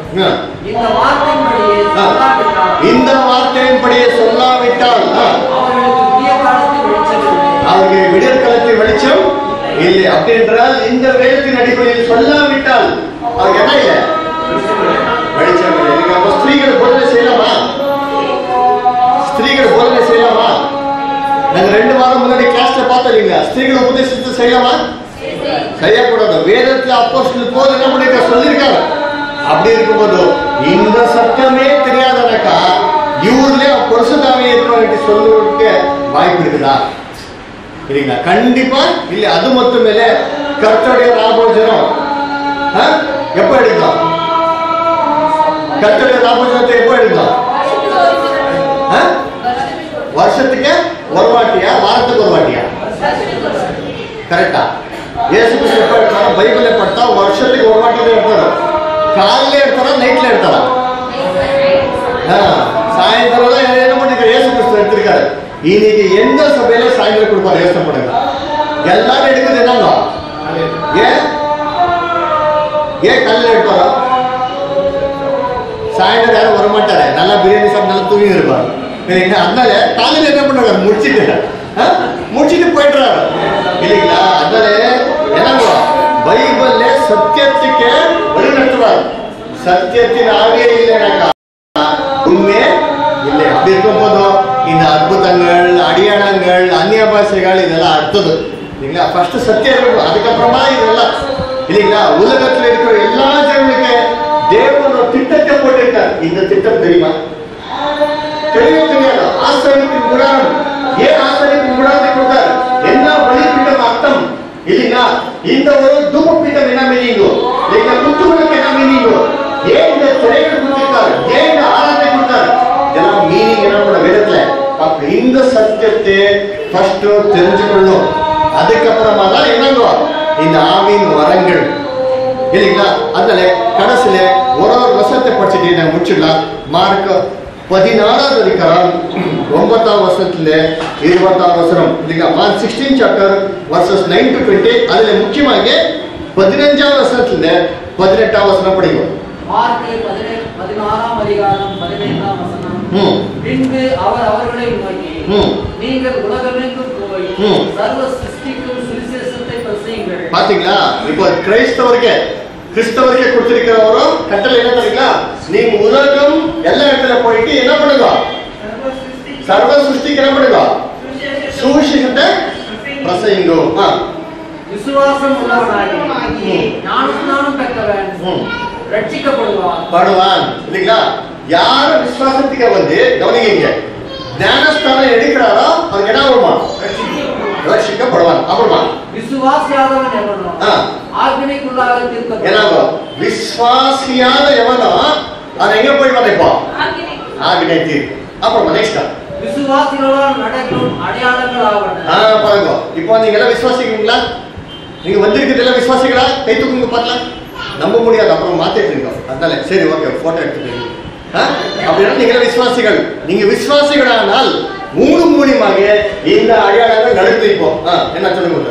இந்த வார்த்தையின்படியே சொல்லாவிட்டால் அவருக்கு விடியற்காலத்தில் வெளிச்சம் இல்லை. அப்படி என்றால் இந்த வேதத்தின் அடிப்படையில் சொல்லாவிட்டால் அவருக்கு என்ன இல்லை? வெளிச்சம் இல்லை. ஸ்திரீகள் போதனை செய்யலாமா? ஸ்திரீகள் போதனை செய்யலாமா? நாங்க 2 வாரம் முன்னாடி கிளாஸ்ல பார்த்தோம் இல்லைங்களா? ஸ்திரீகள் உபதேசத்தை செய்யலாமா? செய்யக்கூடாது. வேதத்துல அப்போஸ்தலர் போல் என்ன பண்ணிருக்க சொல்லியிருக்காங்க. அப்படி இருக்கும்போது இந்த சத்தியமே தெரியாதனாக்கா இவர்ல பரிசுத்தாவே இருக்கிறவங்க சொல்லுவதற்கு வாய்ப்பு இருக்குதா? இல்லைங்களா? கண்டிப்பா இல்ல. அது மட்டும் இல்ல, கர்த்தருடைய ராபோஜனம் எப்ப எடுக்கலாம்? கர்த்தருடைய ராபோஜனத்தை எப்ப எடுக்கலாம்? வருஷத்துக்கு ஒரு வாட்டியா, வாரத்துக்கு ஒரு வாட்டியா? கரெக்டா? இயேசு கிறிஸ்து எப்ப எடுத்தாரோ பைபிள்ல படுத்தா வருஷத்துக்கு ஒரு வாட்டி தான் எடுத்தாரோ. காலையில எடுத்தாரா, நைட்ல எடுத்தாரா? சாயந்தரம் என்ன பண்ணிருக்காரு? இயேசு கிறிஸ்து எடுத்திருக்காரு. இன்னைக்கு எந்த சபையில சாயந்தரம் கொடுப்பாரு? யோசனை பண்ணுங்க. எல்லாரும் எடுக்கிறது என்னங்க? ஏன் காலையில எடுப்பாரா? சாயந்தரம் யாரும் வரமாட்டாரு. நல்லா பிரியாணி சாப்பிட்டு நல்லா தூங்கி இருப்பாரு. அதனால காலையில என்ன பண்றாரு? முடிச்சுட்டு போயிடுறாரு இல்லைங்களா? அதனால என்னங்க, பைபிள்ல சத்தியத்துக்கு வழி நடத்துவார். சத்தியத்தின் ஆவியே இல்லைனாக்கா உண்மை இல்லை. அப்படி இருக்கும் போதும் இந்த அற்புதங்கள், அடையாளங்கள், அந்நிய பாஷைகள் இதெல்லாம் அடுத்தது இல்லைங்களா? ஃபர்ஸ்ட் சத்தியம் இருக்கும், அதுக்கப்புறமா இதெல்லாம் இல்லைங்களா? உலகத்தில் இருக்கிற எல்லா ஜனங்களுக்கு தேவன் ஒரு திட்டத்தை போட்டிருக்கார். இந்த திட்டம் தெரியுமா? தெரியவே தெரியாது. ஆசாரியத்தின் குடாரம். ஏன் ஆசாரியத்தின் குடாரத்தை கொடுத்தார்? என்ன பலிபீடம் அர்த்தம் இல்லைங்களா? இந்த ஒரு தூபபீடம் என்ன மீனிங்கோ? இல்லைங்களா? குத்துவிளக்கு என்ன மீனிங்கோ? ஏன் இந்த திரைகள் கொடுத்திருக்காரு? ஏன் இந்த ஆராதனை கொடுத்தாரு? இதெல்லாம் மீனிங் என்ன பண்ண வேதத்துல? அப்ப இந்த சத்தியத்தை ஃபர்ஸ்ட் தெரிஞ்சுக்கணும். அதுக்கப்புறமா தான் என்னங்கோ இந்த ஆவியின் வரங்கள் இல்லைங்களா? அதனால கடைசியில ஒரு வருஷத்தை படிச்சுட்டு நான் முடிச்சிடலாம். மார்க் 14வது அதிகாரம் 9வது வசனத்துல 20வது வசனம் இல்லைங்களா? Mark 16 chapter verses 9 to 20. அதுல முக்கியமாக 15வது வசனத்துல 18வது வசனம் படிக்கும். மார்க் 16ஆம் அதிகாரம் 15ஆம் வசனம். பின்பு அவர் அவர்களை நோக்கி, நீங்கள் உலகமெங்கும் போய் சர்வ சிருஷ்டிக்கும் சுவிசேஷத்தை பிரசங்கியுங்கள். பாத்தீங்களா? இப்போ கிறிஸ்தவருக்கு கொடுத்திருக்கிறவரும் கட்டளை என்ன தெரியுங்களா? நீங்க உலகம் எல்லா இடத்துல போயிட்டு என்ன பண்ணுங்க? சர்வ சிருஷ்டிக்கு என்ன பண்ணுங்க? சுவிசேஷத்தை பிரசங்கிங்க. விசுவாசம் உள்ளவனாகி ஞானஸ்நானம் பெற்றவன் ரட்சிக்கப்படுவான் இல்லைங்களா? யாரு விசுவாசத்துக்கு வந்து கவனிங்க, ஞானஸ்தானம் எடுக்கிறாரோ அவருக்கு என்ன வருமா? ரட்சிக்கப்படுவான். அப்புறமா விசுவாசியாதவன் எவனோ ஆக்கினைக்குள்ளாக தீர்க்கப்படும். என்னவோ விசுவாசியாத எவனோ அவன் எங்க போய் வரைப்பான்? ஆக்கினை தீர். அப்புறமா நெக்ஸ்ட் விசுவாசிகளால் நடக்கும் அடையாளங்கள் ஆவன. பாருங்க, இப்போ நீங்க எல்லாம் விசுவாசிக்கிறீங்களா? நீங்க வந்திருக்கிறதுல விசுவாசிகளா? கை தூக்குங்க பார்க்கலாம். நம்ப முடியாது, அப்புறம் மாத்திட்டு இருக்கோம். அதனால சரி, ஓகே, போட்டோ எடுத்துக்கிறீங்க. அப்படின்னா நீங்க விசுவாசிகள். நீங்க விசுவாசிகளானால் மூலியமாக இந்த அடையாளங்கள் நடத்திப்போம். என்ன சொல்லுங்க?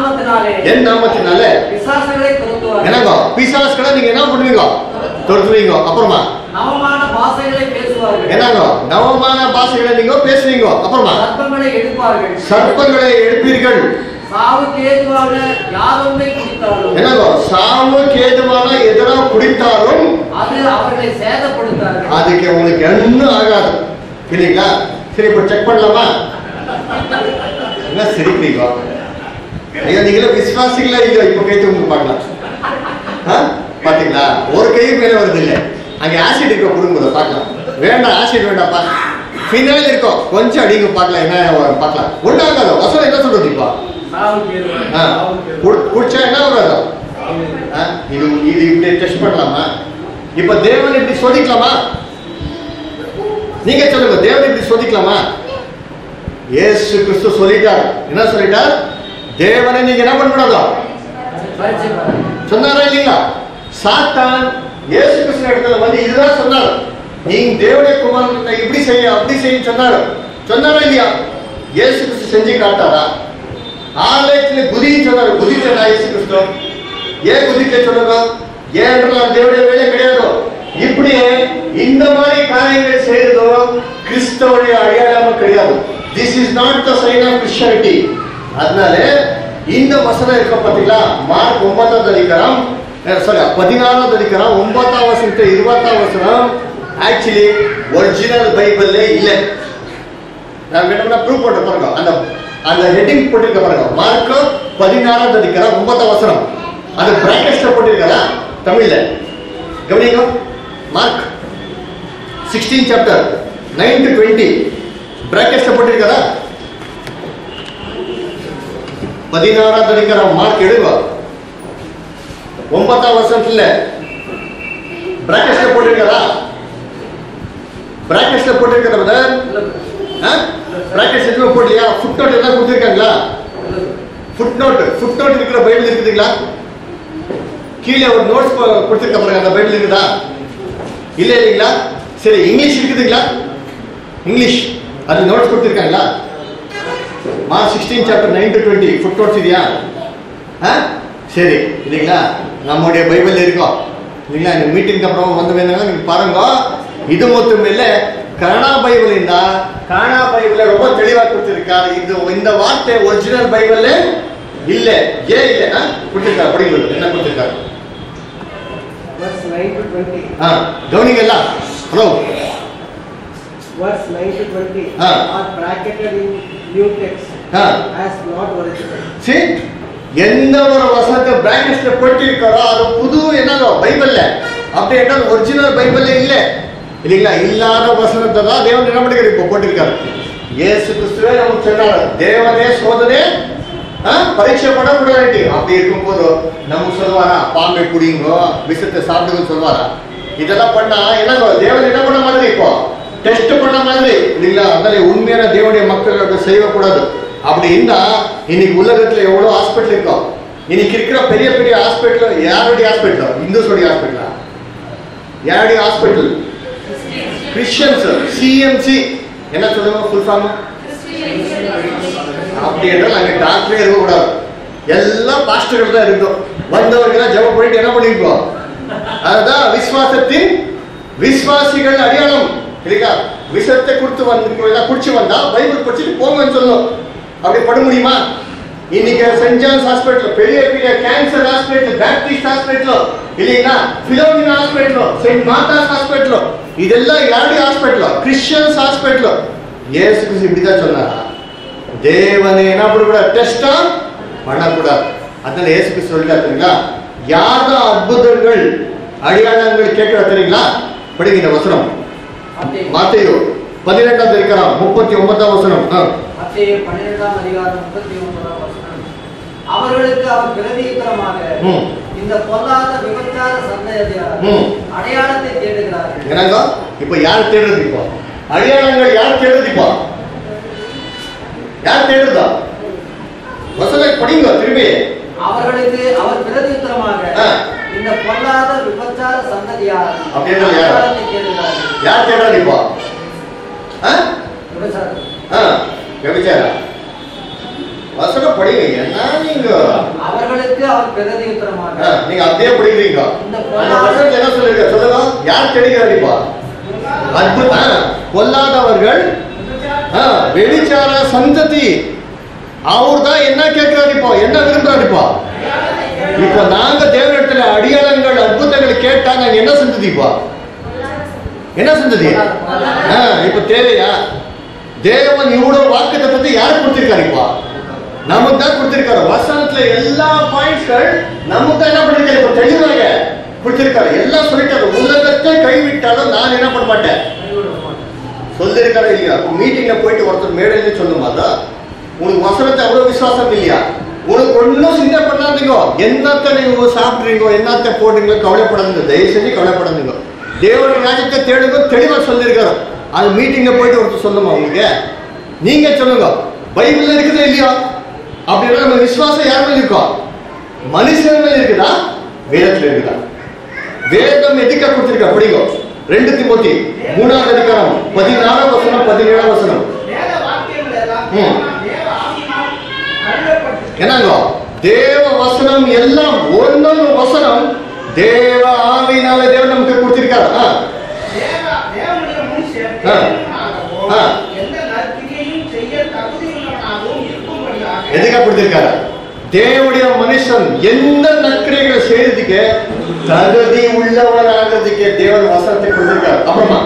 என் நாமத்தினாலே பிசாசுகளை துரத்துவார்கள். என்னங்க பிசாசுகளை நீங்க என்ன பண்ணுவீங்க? துரத்துவீங்க. அப்புறமா நவமான பாஷைகளை பேசுவார்கள். என்னங்க நவமான பாஷைகளை நீங்க பேசுவீங்க. அப்புறமா சர்ப்பங்களை எடுப்பார்கள். சர்ப்பங்களை எடுப்பீர்கள். சாவுக்கு ஏதுவான யாதொன்றை குடித்தாலும், என்னங்க சாவுக்கு ஏதுவான எதனா குடித்தாலும் அது அவர்களை சேதப்படுத்தாது. அதுக்கு உங்களுக்கு என்ன ஆகாது இல்லைங்களா? சரி, இப்போ செக் பண்ணலாமா? என்ன சிரிக்கிறீங்க? ஐயோ, நீங்களும் விசுவாசிகளா இல்லையோ? இப்போ கை தூங்க பார்க்கலாம். பாத்தீங்களா? ஒரு கை மேல வருது இல்லை. அங்க ஆசிட் இருக்க கொடுங்க பார்க்கலாம். வேண்டாம், ஆசிட் வேண்டாம்ப்பா. பின்னால இருக்கோம், கொஞ்சம் அடிங்க பார்க்கலாம். என்ன பார்க்கலாம். ஒன்றாகாத வசனம் என்ன சொல்றது? இப்போ குடிச்சா என்ன வராது? இது இப்படி டெஸ்ட் பண்ணலாமா? இப்ப தேவன் இப்படி சோதிக்கலாமா? நீங்க சொல்லுங்க, தேவன் இப்படி சோதிக்கலாமா? இயேசு கிறிஸ்து சொல்லிட்டார். என்ன சொல்லிட்டார்? தேவனை நீங்க என்ன பண்ணக்கூடாதோ சொன்னாரா இல்லைங்களா? சாத்தான் இயேசு கிறிஸ்து இடத்துல வந்து இதுதான் சொன்னார். நீங்க தேவனுடைய குமாரனை இப்படி செய்ய அப்படி செய்ய சொன்னாரா இல்லையா? இயேசு கிறிஸ்து செஞ்சு காட்டாரா? ஆலயத்துல குதின்னு சொன்னாரு. குதிச்சா இயேசு கிறிஸ்து ஏன் குதிக்க சொல்லணும்? ஏனென்றால் தேவனுடைய வேலை கிடையாது. இப்படியே இந்த மாதிரி காரியங்கள் செய்யறதோ கிறிஸ்தவனுடைய அடையாளம் கிடையாது. This is not the sign of Christianity. அதனால இந்த வசனம் இருக்க பார்த்தீங்களா? மார்க் 9வது அதிகாரம் 14வது அதிகாரம் 9வது வசனத்தை 20வது வசனம் ஆக்சுவலி ஒரிஜினல் பைபிள்ல இல்லை. நான் வேணும்னா ப்ரூவ் பண்ண பாருங்க. அந்த ஹெட்டிங் போட்டிருக்க பாருங்க. மார்க் 16வது அதிகாரம் 9வது வசனம். அது பிராக்கெட்ஸ்ல போட்டிருக்காரா தமிழ்ல? கவனிங்க. மார்க் 16 சாப்டர் 9 to 20 பிராக்கெட்ஸ்ல போட்டிருக்காரா? 16வது அதிகாரம் மார்க் எடுங்க. 9வது வசனத்துல பிராக்கெட்ஸ்ல போட்டிருக்காரா? பிராக்கெட்ஸ்ல போட்டிருக்காரா பிரதர்? பிராக்கெட்ஸ் எதுவும் போடலையா? ஃபுட் நோட் எல்லாம் கொடுத்துருக்காங்களா? ஃபுட் நோட் இருக்கிற பைபிள் இருக்குதுங்களா? கீழே ஒரு நோட்ஸ் கொடுத்துருக்க பாருங்க, அந்த பைபிள் இருக்குதா? இல்ல இல்லைங்களா? சரி, இங்கிலீஷ் இருக்குதுங்களா? இங்கிலீஷ் அது நோட்ஸ் கொடுத்துருக்காங்களா? Mark 16 chapter 9 to 20 foot notes ಇದೆಯಾ? சரி, இல்லைங்களா? நம்முடைய பைபிள் இருக்கோம் இல்லைங்களா? இந்த மீட்டிங்க்கு அப்புறம் வந்து வேணுங்க நீங்க பாருங்க. இது மட்டும் இல்ல, கனடா பைபிள் கனடா பைபிள ரொம்ப தெளிவா கொடுத்திருக்காரு. இந்த வார்த்தை ஒரிஜினல் பைபிள்ல இல்ல. ஏன் இல்ல கொடுத்திருக்காரு? படிக்கிறது என்ன கொடுத்திருக்காரு? Verse 9 to 20. கவனிங்கல்ல. Hello. Verse 9 to 20 are bracketed in new text as not original. See, எந்த ஒரு வசனத்தை பிராக்கெட்ஸ்ல போட்டிருக்காரோ அது புது என்னதோ பைபிள்ல, அப்படி என்ன ஒரிஜினல் பைபிள்ல இல்ல இல்லைங்களா? இல்லாத வசனத்தை தான் தேவன் என்ன பண்ணிருக்காரு இப்போ போட்டிருக்காரு. இயேசு கிறிஸ்துவே நமக்கு சொன்னாரு, தேவனே சோதனை பரீட்சை பண்ணக்கூடாது. அப்படி இருக்கும்போது நமக்கு சொல்லுவாரா பாம்பை குடிங்கோ விஷத்தை சாப்பிடுங்க சொல்லுவாரா? இதெல்லாம் பண்ணா என்ன தேவன் என்ன பண்ண மாதிரி இப்போ டெஸ்ட் பண்ண மாதிரி இல்லைங்களா? அதனால உண்மையான தேவனுடைய மக்களுக்கு செய்யக்கூடாது. அப்படி இருந்தா இன்னைக்கு உலகத்துல எவ்வளவு ஹாஸ்பிட்டல் இருக்கும். இன்னைக்கு இருக்கிற பெரிய பெரிய ஹாஸ்பிட்டல் யாருடைய ஹாஸ்பிட்டல்? இந்துஸோடைய ஹாஸ்பிட்டலா? யாருடைய ஹாஸ்பிட்டல்? கிறிஸ்டியன்ஸ். சிஎம்சி என்ன சொல்லுங்க ஃபுல் ஃபார்ம்? அப்படி என்றால் அங்கே டாக்டரே இருக்கக்கூடாது, எல்லாம் பாஸ்டர்கள் தான் இருக்கும். வந்தவர்கள் ஜெபம் பண்ணிட்டு என்ன பண்ணிருக்கோம்? அதுதான் விசுவாசத்தின் விசுவாசிகள் அடையாளம் இல்லையா? விஷத்தை கொடுத்து வந்து குடிச்சு வந்தா பைபிள் படிச்சுட்டு போங்கன்னு சொல்லும். அப்படி பண்ண முடியுமா? இன்னைக்கு சென்ட் ஜான்ஸ் ஹாஸ்பிட்டல், பெரிய பெரிய கேன்சர் ஹாஸ்பிட்டல், பேப்டிஸ்ட் ஹாஸ்பிட்டல் இல்லைங்களா? Philomena hospital, saint Martha's hospital, இதெல்லாம் யாருடைய ஹாஸ்பிட்டல்? Christians hospital. இயேசு கிறிஸ்து இப்படிதான் சொன்னாரா? தேவனே என்ன பண்ணக்கூடாது? டெஸ்டா பண்ணக்கூடாது. அதனால இயேசு கிறிஸ்து சொல்லிட்டாரு தெரியுங்களா? யார்தான் அற்புதங்கள் அடையாளங்கள் கேட்கிற தெரியுங்களா? படிங்க இந்த வசனம். மத்தேயு 12வது அதிகாரம் 39வது வசனம். மத்தேயு 12ஆம் அதிகாரம் 39ஆம் வசனம். அவர்களுக்கு அவர் பிரதியுத்தரமாக, இந்த பொல்லாத விபச்சார சந்ததியார் அடையாளத்தை தேடுகிறார்கள். என்னங்க இப்ப யார் தேடுறது? இப்போ அடையாளங்கள் யார் தேடுறது? இப்போ யார் தேடுதா? வசனத்தை படிங்க திரும்பி. அவர்களுக்கு அவர் பிரதியுத்தரமாக, இந்த பொல்லாத விபச்சார சந்ததியார் அப்படின்னா அடையாளத்தை தேடுகிறார்கள். யார் தேடுறது? இப்போ விபச்சாரம் வசனம் படிங்க. என்ன நீங்க அவர்களுக்கு அவர் பிரதியுத்தரமாக, நீங்க அப்படியே படிக்கிறீங்க. வசனத்துல என்ன சொல்லிருக்க சொல்லுங்க. யார் தேடுகிறார்? இப்போ அற்புதம் பொல்லாதவர்கள் வெடிச்சார சந்ததி. அவர் தான் என்ன கேட்கிறாரு? இப்போ என்ன விரும்புறாரு? இப்போ நாங்க தேவனிடத்துல அடையாளங்கள் அற்புதங்கள் கேட்டா நாங்க என்ன சந்ததி? இப்போ என்ன சந்ததி? இப்ப தேவையா? தேவன் இவ்வளவு வாக்கு தத்துவத்தை யார் கொடுத்திருக்காரு? இப்போ நமக்கு தான் கொடுத்திருக்காரு. வசனத்துல எல்லா பாயிண்ட்ஸ்கள் நமக்கு தான் என்ன பண்ணிருக்காரு? இப்போ தெளிவாக கொடுத்திருக்காரு. எல்லாம் சொல்லிட்டாரு. உலகத்தை கைவிட்டாலும் நான் என்ன பண்ண மாட்டேன் சொல்லிருக்காரு இல்லையா? மீட்டிங்ல போயிட்டு ஒருத்தர் மேடையில சொல்லுமாதா உனக்கு வசனத்தை அவ்வளவு விசுவாசம் இல்லையா? உனக்கு ஒன்னும் சிந்தனை பண்ணாதீங்க. என்னத்த நீங்க சாப்பிடுறீங்க, என்னத்த போடுறீங்க, கவலைப்படாதீங்க. தயவு செஞ்சு கவலைப்படாதீங்க. தேவனுடைய ராஜ்யத்தை தேடுங்க தெளிவா சொல்லிருக்காரு. அது மீட்டிங்ல போயிட்டு ஒருத்தர் சொல்லுமா உங்களுக்கு? நீங்க சொல்லுங்க பைபிள்ல இருக்குதா இல்லையா? அப்படின்னா நம்ம விசுவாசம் யார் மேல இருக்கோம்? மனுஷன் மேல இருக்குதா? வேதத்துல இருக்குதா? வேதம் எதுக்க கொடுத்திருக்கா? படிங்க. 2 தீமோத்தி 3ஆம் அதிகாரம் 16ஆம் வசனம் 17ஆம் வசனம். என்னங்க தேவ வசனம் எல்லாம் ஒன்னொரு வசனம் தேவ ஆவியினால தேவன் நமக்கு கொடுத்திருக்காரு. எதுக்காக கொடுத்திருக்காரு? தேவனுடைய மனுஷன் எந்த நற்கிரைகளை செய்யறதுக்கு தகுதி உள்ளவராகிறதுக்கு தேவன் வசனத்தை கொடுத்திருக்காரு. அப்புறமா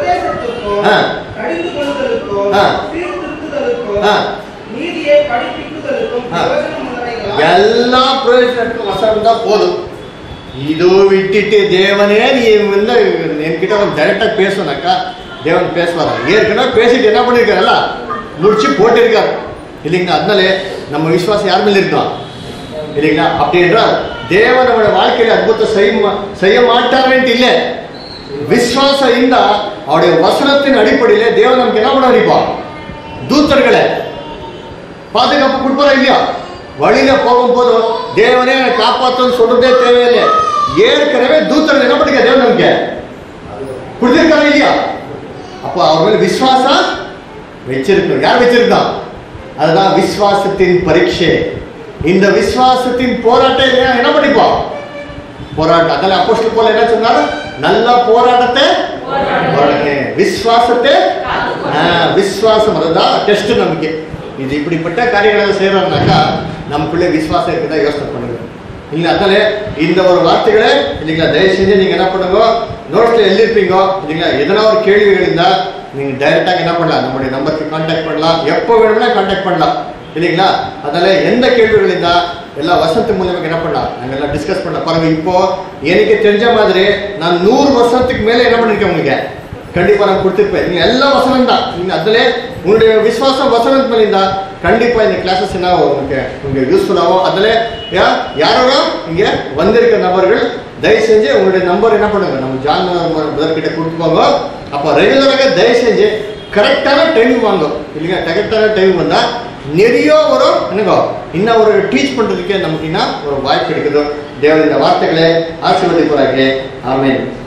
நீதியை படிப்பிக்கும் எல்லா பிரயோஜனத்துக்கும் வசனம் தான் போதும். இது விட்டுட்டு தேவனே நீ வந்து என்கிட்ட வந்து டைரக்டா பேசணும்னாக்கா தேவன் பேசுவாரா? ஏற்கனவே பேசிட்டு என்ன பண்ணிருக்காருல்ல, முடிச்சு போட்டிருக்காரு இல்லைங்களா? அதனால நம்ம விசுவாசம் யார் மேல இருக்கோம் இல்லைங்களா? அப்படி என்றால் தேவன் நம்முடைய வாழ்க்கையில அற்புதம் செய்ய மாட்டாருன்ட்டு இல்லை. விசுவாசம் இருந்தா அவருடைய வசனத்தின் அடிப்படையில தேவன் நமக்கு என்ன பண்ண அடிப்பா? தூதர்களை பாதுகாப்பு கொடுப்பாரா இல்லையா? வழியில போகும்போது தேவனே என்னை காப்பாற்றன்னு சொல்றதே தேவையில்லை. ஏற்கனவே தூதர்கள் என்ன பண்ணிக்க தேவன் நமக்கு கொடுத்திருக்காரு இல்லையா? அப்போ அவர் மேல விசுவாசம் வச்சிருக்கணும். யார் வச்சிருக்கான்? அதுதான் விசுவாசத்தின் பரீட்சை. இந்த விசுவாசத்தின் போராட்டம் என்ன பண்ணிப்போம்? போராட்டம். அதில் அப்போஸ்தலர் பவுல் என்ன சொன்னாரு? நல்ல போராட்டத்தை விசுவாசத்தை விசுவாசம் அதுதான் டெஸ்ட் நமக்கு. இது இப்படிப்பட்ட காரியங்களை செய்யறோம்னாக்கா நமக்குள்ளே விசுவாசம் இருக்குதான் யோசனை பண்ணுங்க இல்லைங்களா? அதனால இந்த ஒரு வார்த்தைகளை இல்லைங்களா தயவு செஞ்சு நீங்க என்ன பண்ணுங்க, நோட்ஸ்ல எழுதிருப்பீங்க இல்லைங்களா? எதனா ஒரு கேள்விகள் இருந்தா நீங்க டைரக்டாக என்ன பண்ணலாம், நம்மளுடைய நம்பருக்கு கான்டாக்ட் பண்ணலாம், எப்போ வேணும்னா கான்டாக்ட் பண்ணலாம் இல்லைங்களா? அதனால எந்த கேள்விகள் இருந்தா எல்லா வசனத்து மூலமாக என்ன பண்ணலாம், நாங்கள் எல்லாம் டிஸ்கஸ் பண்ணலாம். பாருங்க, இப்போ எனக்கு தெரிஞ்ச மாதிரி நான் 100 வருஷத்துக்கு மேலே என்ன பண்ணிருக்கேன் உங்களுக்கு கண்டிப்பா நான் கொடுத்துருப்பேன். நீங்க எல்லா வசனம் தான். நீங்க அதுல உங்களுடைய விசுவாசம் வசனத்து மேல இருந்தா கண்டிப்பா இந்த கிளாஸஸ் என்ன உங்களுக்கு யூஸ்ஃபுல் ஆகும். அதுல யாரோட இங்க வந்திருக்க நபர்கள் தயவு செஞ்சு உங்களுடைய நம்பர் என்ன பண்ணுங்க, நம்ம ஜான் பிரதர் கிட்ட கொடுத்துப்பாங்க. அப்போ ரெகுலராக தயவு செஞ்சு கரெக்டான டைம் வாங்க இல்லைங்க. கரெக்டான டைம் வந்தா நிறைய ஒரு என்னங்க இன்னும் ஒரு டீச் பண்றதுக்கே நமக்கு என்ன ஒரு வாய்ப்பு கிடைக்குது. தேவன் இந்த வார்த்தைகளை ஆசீர்வதிப்பாராக. ஆமென்.